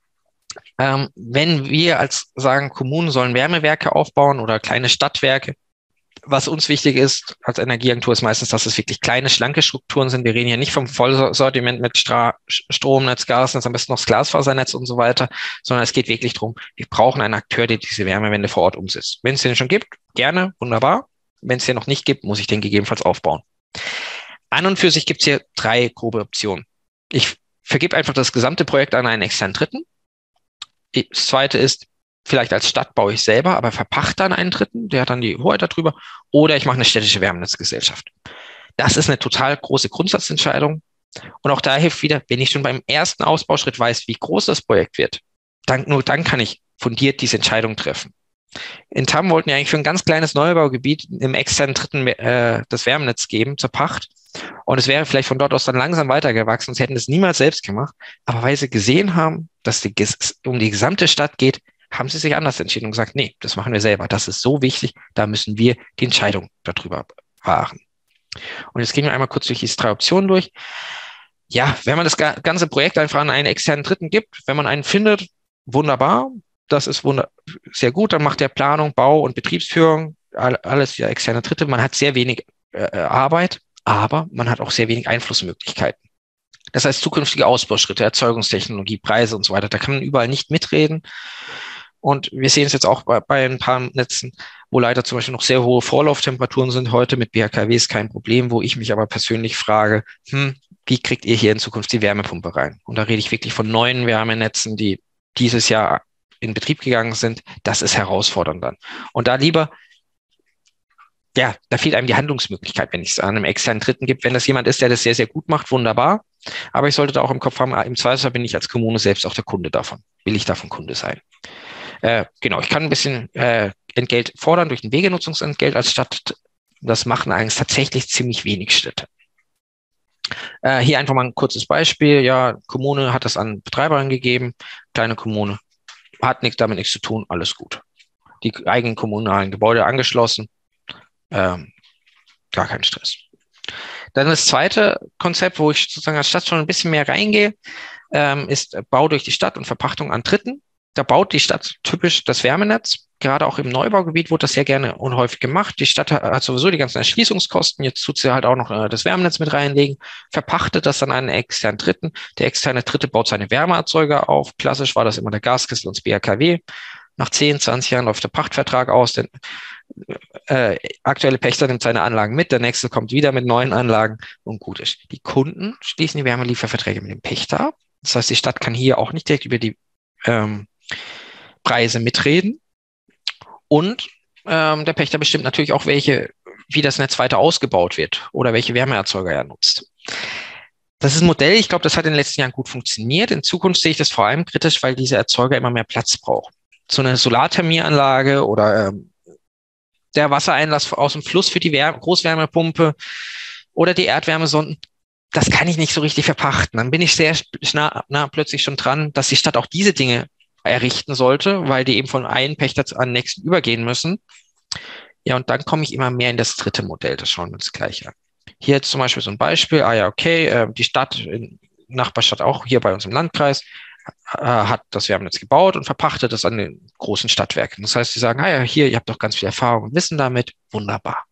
Ähm, wenn wir als sagen, Kommunen sollen Wärmewerke aufbauen oder kleine Stadtwerke, was uns wichtig ist als Energieagentur ist meistens, dass es wirklich kleine, schlanke Strukturen sind. Wir reden hier nicht vom Vollsortiment mit Stra- Stromnetz, Gasnetz, am besten noch das Glasfasernetz und so weiter, sondern es geht wirklich darum, wir brauchen einen Akteur, der diese Wärmewende vor Ort umsetzt. Wenn es den schon gibt, gerne, wunderbar. Wenn es den noch nicht gibt, muss ich den gegebenenfalls aufbauen. An und für sich gibt es hier drei grobe Optionen. Ich vergebe einfach das gesamte Projekt an einen externen Dritten. Das zweite ist, vielleicht als Stadt baue ich selber, aber verpachte an einen Dritten, der hat dann die Hoheit darüber. Oder ich mache eine städtische Wärmenetzgesellschaft. Das ist eine total große Grundsatzentscheidung. Und auch da hilft wieder, wenn ich schon beim ersten Ausbauschritt weiß, wie groß das Projekt wird, dann, nur dann kann ich fundiert diese Entscheidung treffen. In Tamm wollten wir eigentlich für ein ganz kleines Neubaugebiet im externen Dritten äh, das Wärmenetz geben zur Pacht. Und es wäre vielleicht von dort aus dann langsam weitergewachsen. Sie hätten es niemals selbst gemacht. Aber weil sie gesehen haben, dass es um die gesamte Stadt geht, haben sie sich anders entschieden und gesagt, nee, das machen wir selber. Das ist so wichtig, da müssen wir die Entscheidung darüber wahren. Und jetzt gehen wir einmal kurz durch diese drei Optionen durch. Ja, wenn man das ganze Projekt einfach an einen externen Dritten gibt, wenn man einen findet, wunderbar. Das ist wunder- sehr gut. Dann macht der Planung, Bau und Betriebsführung, alles ja externe Dritte. Man hat sehr wenig äh, Arbeit, aber man hat auch sehr wenig Einflussmöglichkeiten. Das heißt, zukünftige Ausbauschritte, Erzeugungstechnologie, Preise und so weiter, da kann man überall nicht mitreden. Und wir sehen es jetzt auch bei, bei ein paar Netzen, wo leider zum Beispiel noch sehr hohe Vorlauftemperaturen sind. Heute mit B H K W ist kein Problem, wo ich mich aber persönlich frage, hm, wie kriegt ihr hier in Zukunft die Wärmepumpe rein? Und da rede ich wirklich von neuen Wärmenetzen, die dieses Jahr in Betrieb gegangen sind. Das ist herausfordernd dann. Und da lieber ja, da fehlt einem die Handlungsmöglichkeit, wenn es an einem externen Dritten gibt. Wenn das jemand ist, der das sehr, sehr gut macht, wunderbar. Aber ich sollte da auch im Kopf haben, im Zweifelsfall bin ich als Kommune selbst auch der Kunde davon. Will ich davon Kunde sein? Äh, genau, ich kann ein bisschen äh, Entgelt fordern durch ein Wegenutzungsentgelt als Stadt. Das machen eigentlich tatsächlich ziemlich wenig Städte. Äh, hier einfach mal ein kurzes Beispiel. Ja, Kommune hat das an Betreiber gegeben. Kleine Kommune hat nichts damit nichts zu tun. Alles gut. Die eigenen kommunalen Gebäude angeschlossen. Ähm, gar kein Stress. Dann das zweite Konzept, wo ich sozusagen als Stadt schon ein bisschen mehr reingehe, ähm, ist Bau durch die Stadt und Verpachtung an Dritten. Da baut die Stadt typisch das Wärmenetz. Gerade auch im Neubaugebiet wurde das sehr gerne und häufig gemacht. Die Stadt hat sowieso die ganzen Erschließungskosten. Jetzt tut sie halt auch noch äh, das Wärmenetz mit reinlegen, verpachtet das an einen externen Dritten. Der externe Dritte baut seine Wärmeerzeuger auf. Klassisch war das immer der Gaskessel und das B R K W. Nach zehn, zwanzig Jahren läuft der Pachtvertrag aus. Der äh, aktuelle Pächter nimmt seine Anlagen mit. Der nächste kommt wieder mit neuen Anlagen und gut ist. Die Kunden schließen die Wärmelieferverträge mit dem Pächter ab. Das heißt, die Stadt kann hier auch nicht direkt über die ähm, Preise mitreden. Und ähm, der Pächter bestimmt natürlich auch, welche, wie das Netz weiter ausgebaut wird oder welche Wärmeerzeuger er nutzt. Das ist ein Modell, ich glaube, das hat in den letzten Jahren gut funktioniert. In Zukunft sehe ich das vor allem kritisch, weil diese Erzeuger immer mehr Platz brauchen. So eine Solarthermieanlage oder ähm, der Wassereinlass aus dem Fluss für die Wär- Großwärmepumpe oder die Erdwärmesonden, das kann ich nicht so richtig verpachten. Dann bin ich sehr nah, nah plötzlich schon dran, dass die Stadt auch diese Dinge errichten sollte, weil die eben von einem Pächter an den nächsten übergehen müssen. Ja, und dann komme ich immer mehr in das dritte Modell. Das schauen wir uns gleich an. Hier jetzt zum Beispiel so ein Beispiel. Ah ja, okay, äh, die Stadt, in Nachbarstadt auch hier bei uns im Landkreis, äh, hat das Wärmenetz gebaut und verpachtet es an den großen Stadtwerken. Das heißt, sie sagen, ah ja, hier, ihr habt doch ganz viel Erfahrung und Wissen damit. Wunderbar.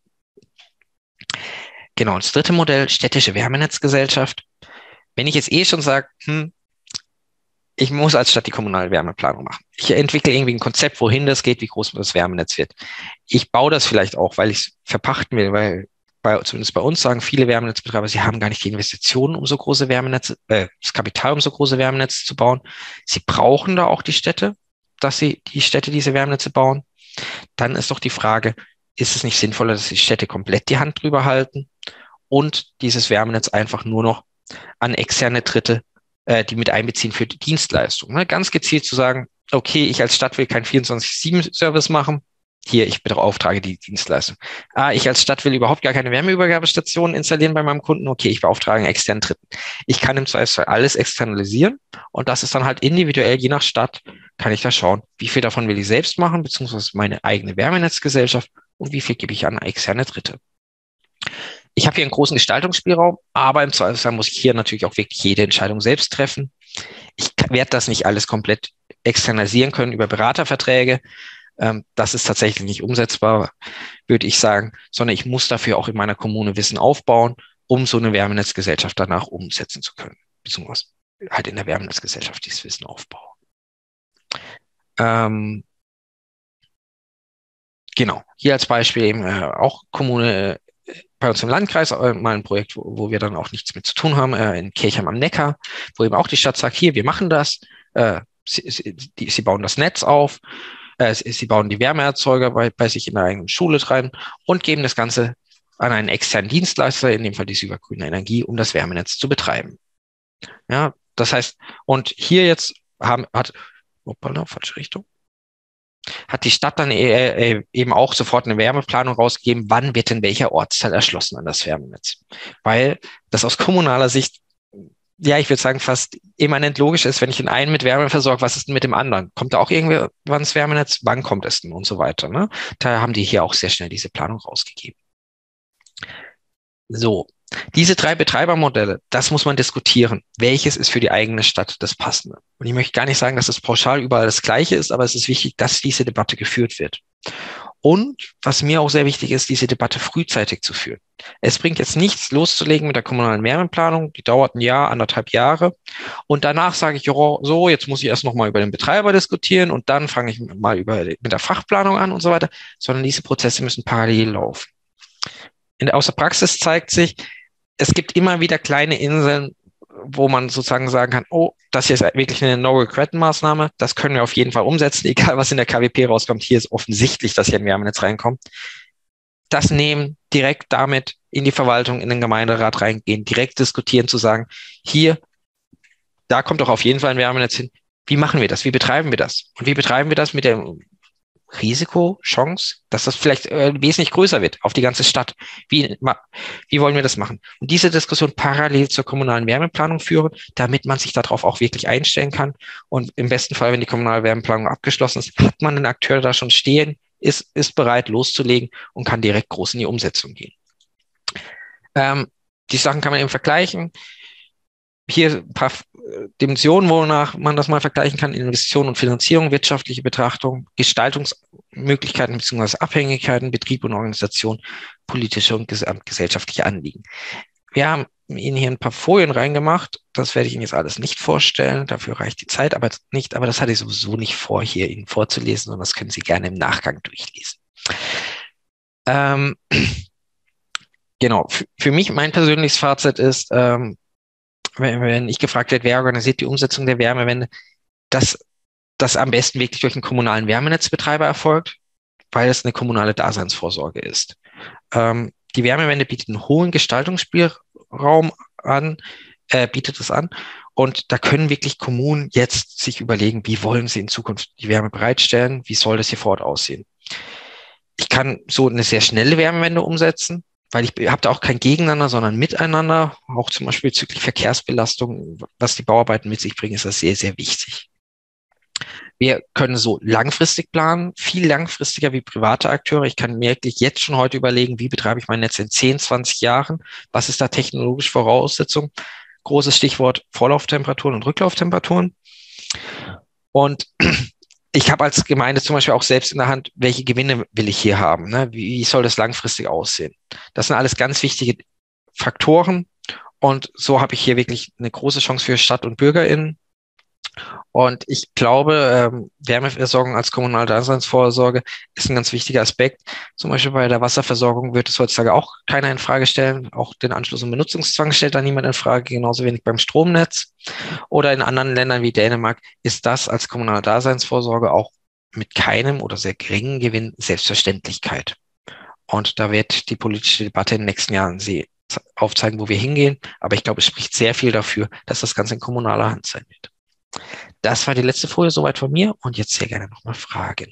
Genau, das dritte Modell, städtische Wärmenetzgesellschaft. Wenn ich jetzt eh schon sage, hm, ich muss als Stadt die kommunale Wärmeplanung machen. Ich entwickle irgendwie ein Konzept, wohin das geht, wie groß das Wärmenetz wird. Ich baue das vielleicht auch, weil ich es verpachten will, weil bei, zumindest bei uns sagen viele Wärmenetzbetreiber, sie haben gar nicht die Investitionen, um so große Wärmenetze, äh, das Kapital, um so große Wärmenetze zu bauen. Sie brauchen da auch die Städte, dass sie die Städte diese Wärmenetze bauen. Dann ist doch die Frage, ist es nicht sinnvoller, dass die Städte komplett die Hand drüber halten und dieses Wärmenetz einfach nur noch an externe Dritte, äh, die mit einbeziehen für die Dienstleistung. Ne? Ganz gezielt zu sagen, okay, ich als Stadt will keinen vierundzwanzig sieben Service machen. Hier, ich beauftrage die Dienstleistung. Ah, ich als Stadt will überhaupt gar keine Wärmeübergabestation installieren bei meinem Kunden. Okay, ich beauftrage einen externen Dritten. Ich kann im Zweifelsfall alles externalisieren und das ist dann halt individuell, je nach Stadt, kann ich da schauen, wie viel davon will ich selbst machen, beziehungsweise meine eigene Wärmenetzgesellschaft und wie viel gebe ich an externe Dritte. Ich habe hier einen großen Gestaltungsspielraum, aber im Zweifelsfall muss ich hier natürlich auch wirklich jede Entscheidung selbst treffen. Ich werde das nicht alles komplett externalisieren können über Beraterverträge. Ähm, das ist tatsächlich nicht umsetzbar, würde ich sagen, sondern ich muss dafür auch in meiner Kommune Wissen aufbauen, um so eine Wärmenetzgesellschaft danach umsetzen zu können, beziehungsweise halt in der Wärmenetzgesellschaft dieses Wissen aufbauen. Ähm, genau, hier als Beispiel eben äh, auch Kommune äh, bei uns im Landkreis, äh, mal ein Projekt, wo, wo wir dann auch nichts mit zu tun haben, äh, in Kirchheim am Neckar, wo eben auch die Stadt sagt, hier, wir machen das, äh, sie, sie, die, sie bauen das Netz auf, äh, sie bauen die Wärmeerzeuger bei, bei sich in der eigenen Schule rein und geben das Ganze an einen externen Dienstleister, in dem Fall die Süva Grüne Energie, um das Wärmenetz zu betreiben. Ja, das heißt, und hier jetzt haben, hat, hoppala, falsche Richtung, hat die Stadt dann äh, eben auch sofort eine Wärmeplanung rausgegeben, wann wird in welcher Ortsteil erschlossen an das Wärmenetz. Weil das aus kommunaler Sicht, ja, ich würde sagen, fast immanent logisch ist, wenn ich den einen mit Wärme versorge, was ist denn mit dem anderen? Kommt da auch irgendwann das Wärmenetz? Wann kommt es denn? Und so weiter. Ne? Da haben die hier auch sehr schnell diese Planung rausgegeben. So, diese drei Betreibermodelle, das muss man diskutieren. Welches ist für die eigene Stadt das Passende? Und ich möchte gar nicht sagen, dass es pauschal überall das Gleiche ist, aber es ist wichtig, dass diese Debatte geführt wird. Und was mir auch sehr wichtig ist, diese Debatte frühzeitig zu führen. Es bringt jetzt nichts, loszulegen mit der kommunalen Wärmeplanung. Die dauert ein Jahr, anderthalb Jahre. Und danach sage ich, oh, so, jetzt muss ich erst noch mal über den Betreiber diskutieren und dann fange ich mal über, mit der Fachplanung an und so weiter. Sondern diese Prozesse müssen parallel laufen. In der, aus der Praxis zeigt sich, es gibt immer wieder kleine Inseln, wo man sozusagen sagen kann, oh, das hier ist wirklich eine No-Regret-Maßnahme, das können wir auf jeden Fall umsetzen, egal was in der K W P rauskommt. Hier ist offensichtlich, dass hier ein Wärmenetz reinkommt. das nehmen, direkt damit in die Verwaltung, in den Gemeinderat reingehen, direkt diskutieren, zu sagen, hier, da kommt doch auf jeden Fall ein Wärmenetz hin. Wie machen wir das? Wie betreiben wir das? Und wie betreiben wir das mit der Risiko, Chance, dass das vielleicht äh, wesentlich größer wird auf die ganze Stadt? Wie, wie wollen wir das machen? Und diese Diskussion parallel zur kommunalen Wärmeplanung führen, damit man sich darauf auch wirklich einstellen kann. Und im besten Fall, wenn die kommunale Wärmeplanung abgeschlossen ist, hat man einen Akteur, der da schon stehen, ist, ist bereit loszulegen und kann direkt groß in die Umsetzung gehen. Ähm, die Sachen kann man eben vergleichen. Hier ein paar Dimensionen, wonach man das mal vergleichen kann: Investition und Finanzierung, wirtschaftliche Betrachtung, Gestaltungsmöglichkeiten bzw. Abhängigkeiten, Betrieb und Organisation, politische und gesamtgesellschaftliche Anliegen. Wir haben Ihnen hier ein paar Folien reingemacht. Das werde ich Ihnen jetzt alles nicht vorstellen. Dafür reicht die Zeit aber nicht. Aber das hatte ich sowieso nicht vor, hier Ihnen vorzulesen, sondern das können Sie gerne im Nachgang durchlesen. Ähm, genau. Für, für mich, mein persönliches Fazit ist, ähm, wenn, wenn ich gefragt werde, wer organisiert die Umsetzung der Wärmewende, dass das am besten wirklich durch einen kommunalen Wärmenetzbetreiber erfolgt, weil es eine kommunale Daseinsvorsorge ist. Ähm, die Wärmewende bietet einen hohen Gestaltungsspielraum an, äh, bietet es an. Und da können wirklich Kommunen jetzt sich überlegen, wie wollen sie in Zukunft die Wärme bereitstellen, wie soll das hier vor Ort aussehen. Ich kann so eine sehr schnelle Wärmewende umsetzen, weil ich habe da auch kein Gegeneinander, sondern Miteinander. Auch zum Beispiel bezüglich Verkehrsbelastung, was die Bauarbeiten mit sich bringen, ist das sehr, sehr wichtig. Wir können so langfristig planen, viel langfristiger wie private Akteure. Ich kann mir wirklich jetzt schon heute überlegen, wie betreibe ich mein Netz in zehn, zwanzig Jahren? Was ist da technologisch Voraussetzung? Großes Stichwort Vorlauftemperaturen und Rücklauftemperaturen. Und ich habe als Gemeinde zum Beispiel auch selbst in der Hand, welche Gewinne will ich hier haben? Ne? Wie, wie soll das langfristig aussehen? Das sind alles ganz wichtige Faktoren. Und so habe ich hier wirklich eine große Chance für Stadt- und BürgerInnen. Und ich glaube, ähm, Wärmeversorgung als kommunale Daseinsvorsorge ist ein ganz wichtiger Aspekt. Zum Beispiel bei der Wasserversorgung wird es heutzutage auch keiner in Frage stellen. Auch den Anschluss- und Benutzungszwang stellt da niemand in Frage, genauso wenig beim Stromnetz. Oder in anderen Ländern wie Dänemark ist das als kommunale Daseinsvorsorge auch mit keinem oder sehr geringen Gewinn Selbstverständlichkeit. Und da wird die politische Debatte in den nächsten Jahren sie aufzeigen, wo wir hingehen. Aber ich glaube, es spricht sehr viel dafür, dass das Ganze in kommunaler Hand sein wird. Das war die letzte Folie soweit von mir und jetzt sehr gerne nochmal Fragen.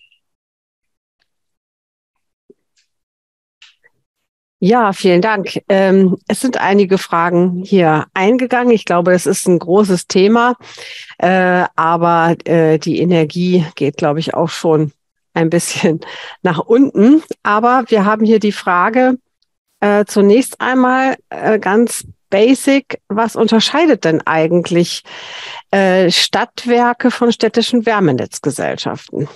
Ja, vielen Dank. Ähm, es sind einige Fragen hier eingegangen. Ich glaube, es ist ein großes Thema, äh, aber äh, die Energie geht, glaube ich, auch schon ein bisschen nach unten. Aber wir haben hier die Frage, äh, zunächst einmal äh, ganz basic, was unterscheidet denn eigentlich äh, Stadtwerke von städtischen Wärmenetzgesellschaften?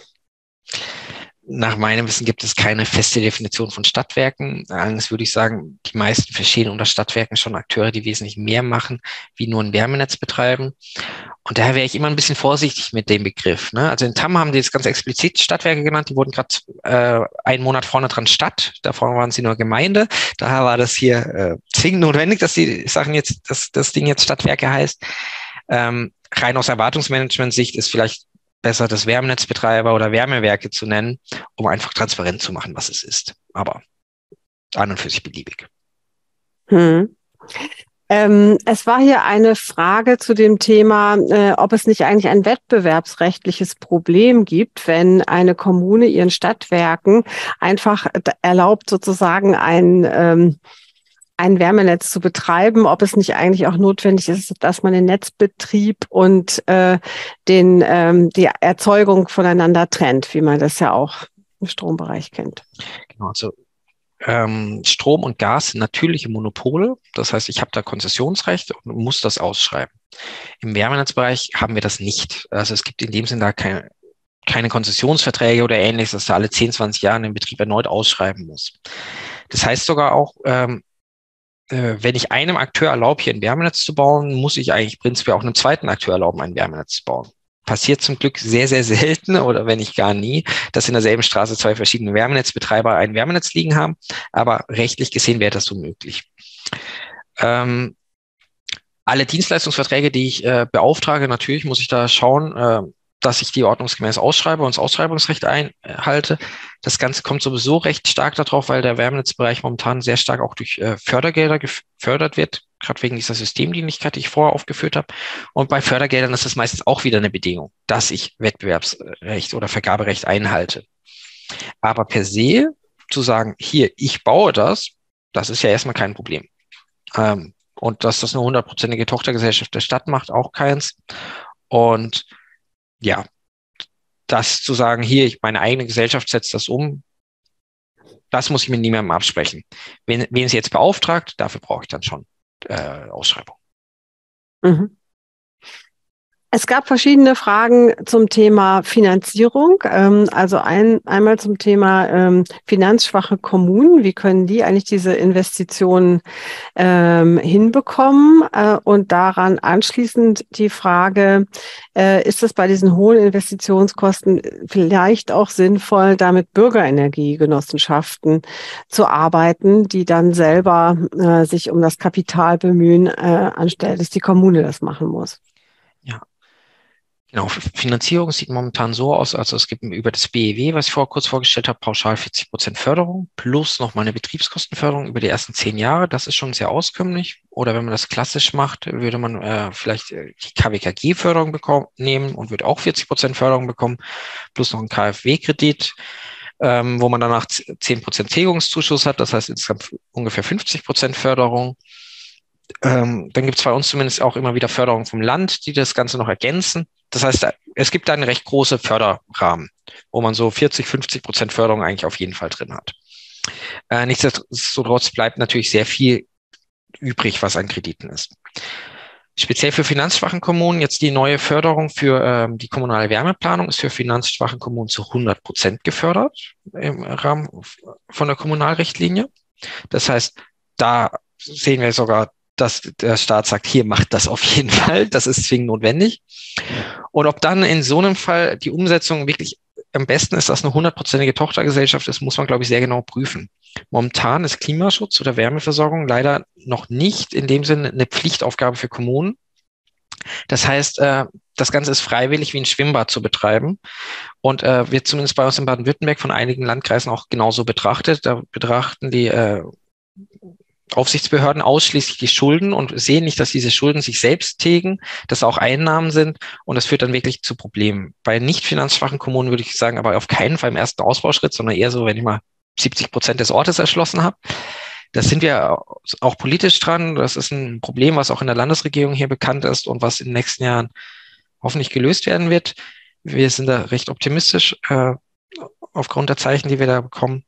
Nach meinem Wissen gibt es keine feste Definition von Stadtwerken. Allerdings würde ich sagen, die meisten verstehen unter Stadtwerken schon Akteure, die wesentlich mehr machen, wie nur ein Wärmenetz betreiben. Und daher wäre ich immer ein bisschen vorsichtig mit dem Begriff. Ne? Also in Tamm haben die jetzt ganz explizit Stadtwerke genannt. Die wurden gerade äh, einen Monat vorne dran Stadt. Davor waren sie nur Gemeinde. Daher war das hier äh, zwingend notwendig, dass die Sachen jetzt, dass das Ding jetzt Stadtwerke heißt. Ähm, rein aus Erwartungsmanagement-Sicht ist vielleicht besser, das Wärmenetzbetreiber oder Wärmewerke zu nennen, um einfach transparent zu machen, was es ist. Aber an und für sich beliebig. Hm. Ähm, es war hier eine Frage zu dem Thema, äh, ob es nicht eigentlich ein wettbewerbsrechtliches Problem gibt, wenn eine Kommune ihren Stadtwerken einfach erlaubt, sozusagen ein ähm, ein Wärmenetz zu betreiben, ob es nicht eigentlich auch notwendig ist, dass man den Netzbetrieb und äh, den ähm, die Erzeugung voneinander trennt, wie man das ja auch im Strombereich kennt. Genau, also ähm, Strom und Gas sind natürliche Monopole. Das heißt, ich habe da Konzessionsrecht und muss das ausschreiben. Im Wärmenetzbereich haben wir das nicht. Also es gibt in dem Sinne da keine, keine Konzessionsverträge oder Ähnliches, dass da alle zehn, zwanzig Jahre den Betrieb erneut ausschreiben muss. Das heißt sogar auch, ähm, wenn ich einem Akteur erlaube, hier ein Wärmenetz zu bauen, muss ich eigentlich prinzipiell auch einem zweiten Akteur erlauben, ein Wärmenetz zu bauen. Passiert zum Glück sehr, sehr selten oder wenn nicht gar nie, dass in derselben Straße zwei verschiedene Wärmenetzbetreiber ein Wärmenetz liegen haben. Aber rechtlich gesehen wäre das so möglich. Ähm, alle Dienstleistungsverträge, die ich äh, beauftrage, natürlich muss ich da schauen, äh, dass ich die ordnungsgemäß ausschreibe und das Ausschreibungsrecht einhalte. Das Ganze kommt sowieso recht stark darauf, weil der Wärmenetzbereich momentan sehr stark auch durch äh, Fördergelder gefördert wird, gerade wegen dieser Systemdienlichkeit, die ich vorher aufgeführt habe. Und bei Fördergeldern ist das meistens auch wieder eine Bedingung, dass ich Wettbewerbsrecht oder Vergaberecht einhalte. Aber per se zu sagen, hier, ich baue das, das ist ja erstmal kein Problem. Ähm, und dass das eine hundertprozentige Tochtergesellschaft der Stadt macht, auch keins. Und ja, das zu sagen, hier, ich, meine eigene Gesellschaft setzt das um, das muss ich mit niemandem absprechen. Wen, wen sie jetzt beauftragt, dafür brauche ich dann schon äh, Ausschreibung. Mhm. Es gab verschiedene Fragen zum Thema Finanzierung. Ähm, also ein, einmal zum Thema ähm, finanzschwache Kommunen. Wie können die eigentlich diese Investitionen ähm, hinbekommen? Äh, und daran anschließend die Frage, äh, ist es bei diesen hohen Investitionskosten vielleicht auch sinnvoll, da mit Bürgerenergiegenossenschaften zu arbeiten, die dann selber äh, sich um das Kapital bemühen, äh, anstelle dass die Kommune das machen muss? Ja. Genau, Finanzierung sieht momentan so aus, also es gibt über das B E W, was ich vor kurz vorgestellt habe, pauschal vierzig Prozent Förderung plus nochmal eine Betriebskostenförderung über die ersten zehn Jahre. Das ist schon sehr auskömmlich. Oder wenn man das klassisch macht, würde man äh, vielleicht die K W K G-Förderung bekommen, nehmen und würde auch vierzig Prozent Förderung bekommen, plus noch einen K f W-Kredit, ähm, wo man danach zehn Prozent Tilgungszuschuss hat, das heißt insgesamt ungefähr fünfzig Prozent Förderung. Ähm, dann gibt es bei uns zumindest auch immer wieder Förderung vom Land, die das Ganze noch ergänzen. Das heißt, es gibt einen recht großen Förderrahmen, wo man so vierzig, fünfzig Prozent Förderung eigentlich auf jeden Fall drin hat. Äh, nichtsdestotrotz bleibt natürlich sehr viel übrig, was an Krediten ist. Speziell für finanzschwachen Kommunen, jetzt die neue Förderung für ähm, die kommunale Wärmeplanung ist für finanzschwachen Kommunen zu hundert Prozent gefördert im Rahmen von der Kommunalrichtlinie. Das heißt, da sehen wir sogar, dass der Staat sagt, hier macht das auf jeden Fall, das ist zwingend notwendig. Und ob dann in so einem Fall die Umsetzung wirklich am besten ist, dass eine hundertprozentige Tochtergesellschaft ist, muss man, glaube ich, sehr genau prüfen. Momentan ist Klimaschutz oder Wärmeversorgung leider noch nicht in dem Sinne eine Pflichtaufgabe für Kommunen. Das heißt, äh, das Ganze ist freiwillig wie ein Schwimmbad zu betreiben und äh, wird zumindest bei uns in Baden-Württemberg von einigen Landkreisen auch genauso betrachtet. Da betrachten die äh, Aufsichtsbehörden ausschließlich die Schulden und sehen nicht, dass diese Schulden sich selbst tilgen, dass auch Einnahmen sind und das führt dann wirklich zu Problemen. Bei nicht finanzschwachen Kommunen würde ich sagen, aber auf keinen Fall im ersten Ausbauschritt, sondern eher so, wenn ich mal siebzig Prozent des Ortes erschlossen habe. Da sind wir auch politisch dran. Das ist ein Problem, was auch in der Landesregierung hier bekannt ist und was in den nächsten Jahren hoffentlich gelöst werden wird. Wir sind da recht optimistisch äh, aufgrund der Zeichen, die wir da bekommen.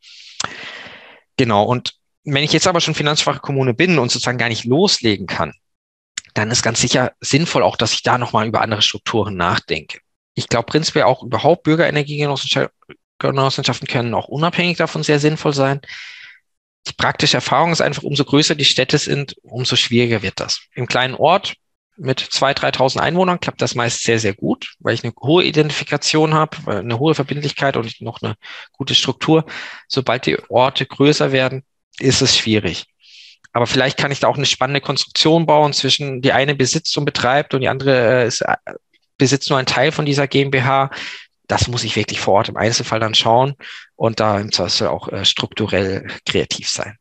Genau, und wenn ich jetzt aber schon finanzschwache Kommune bin und sozusagen gar nicht loslegen kann, dann ist ganz sicher sinnvoll auch, dass ich da nochmal über andere Strukturen nachdenke. Ich glaube prinzipiell auch überhaupt Bürgerenergiegenossenschaften können auch unabhängig davon sehr sinnvoll sein. Die praktische Erfahrung ist einfach, umso größer die Städte sind, umso schwieriger wird das. Im kleinen Ort mit zweitausend, dreitausend Einwohnern klappt das meist sehr, sehr gut, weil ich eine hohe Identifikation habe, eine hohe Verbindlichkeit und noch eine gute Struktur. Sobald die Orte größer werden, ist es schwierig. Aber vielleicht kann ich da auch eine spannende Konstruktion bauen zwischen die eine besitzt und betreibt und die andere äh, ist, äh, besitzt nur einen Teil von dieser GmbH. Das muss ich wirklich vor Ort im Einzelfall dann schauen und da im Zweifel auch äh, strukturell kreativ sein.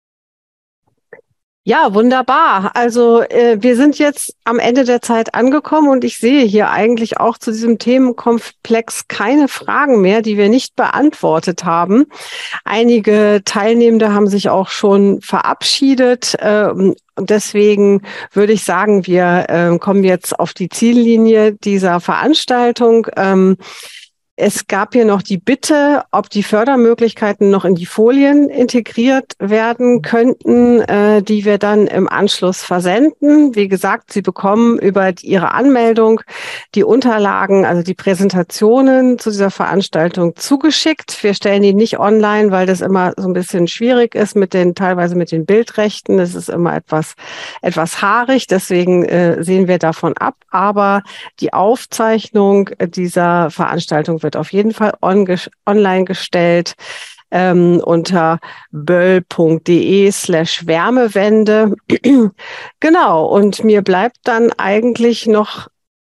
Ja, wunderbar. Also äh, wir sind jetzt am Ende der Zeit angekommen und ich sehe hier eigentlich auch zu diesem Themenkomplex keine Fragen mehr, die wir nicht beantwortet haben. Einige Teilnehmende haben sich auch schon verabschiedet. Äh, und deswegen würde ich sagen, wir äh, kommen jetzt auf die Ziellinie dieser Veranstaltung. Ähm, Es gab hier noch die Bitte, ob die Fördermöglichkeiten noch in die Folien integriert werden könnten, äh, die wir dann im Anschluss versenden. Wie gesagt, Sie bekommen über Ihre Anmeldung die Unterlagen, also die Präsentationen zu dieser Veranstaltung zugeschickt. Wir stellen die nicht online, weil das immer so ein bisschen schwierig ist mit den, teilweise mit den Bildrechten. Das ist immer etwas, etwas haarig. Deswegen äh, sehen wir davon ab. Aber die Aufzeichnung dieser Veranstaltung wird wird auf jeden Fall on, online gestellt ähm, unter böll.de slash Wärmewende. Genau, und mir bleibt dann eigentlich noch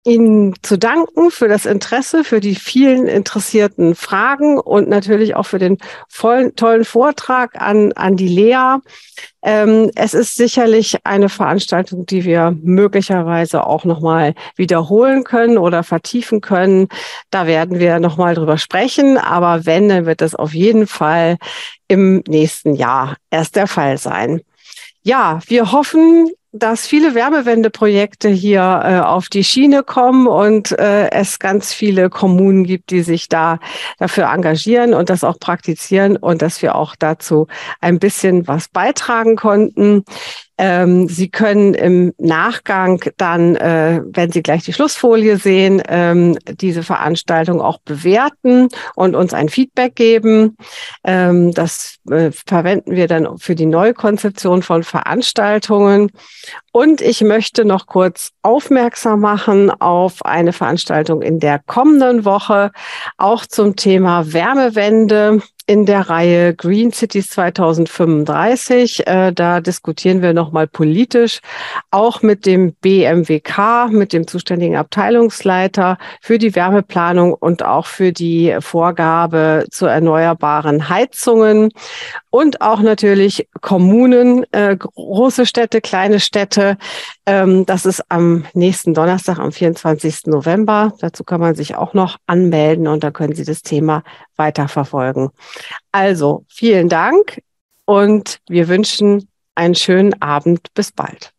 Ihnen zu danken für das Interesse, für die vielen interessierten Fragen und natürlich auch für den vollen, tollen Vortrag an, an die Lea. Ähm, es ist sicherlich eine Veranstaltung, die wir möglicherweise auch nochmal wiederholen können oder vertiefen können. Da werden wir nochmal drüber sprechen. Aber wenn, dann wird das auf jeden Fall im nächsten Jahr erst der Fall sein. Ja, wir hoffen, dass viele Wärmewendeprojekte hier äh, auf die Schiene kommen und äh, es ganz viele Kommunen gibt, die sich da dafür engagieren und das auch praktizieren und dass wir auch dazu ein bisschen was beitragen konnten. Ähm, Sie können im Nachgang dann, äh, wenn Sie gleich die Schlussfolie sehen, ähm, diese Veranstaltung auch bewerten und uns ein Feedback geben. Ähm, das äh, verwenden wir dann für die Neukonzeption von Veranstaltungen. Und ich möchte noch kurz aufmerksam machen auf eine Veranstaltung in der kommenden Woche, auch zum Thema Wärmewende in der Reihe Green Cities zweitausendfünfunddreißig. Äh, da diskutieren wir nochmal politisch, auch mit dem B M W K, mit dem zuständigen Abteilungsleiter für die Wärmeplanung und auch für die Vorgabe zu erneuerbaren Heizungen. Und auch natürlich Kommunen, äh, große Städte, kleine Städte. Ähm, das ist am nächsten Donnerstag, am vierundzwanzigsten November. Dazu kann man sich auch noch anmelden und da können Sie das Thema weiterverfolgen. Also vielen Dank und wir wünschen einen schönen Abend. Bis bald.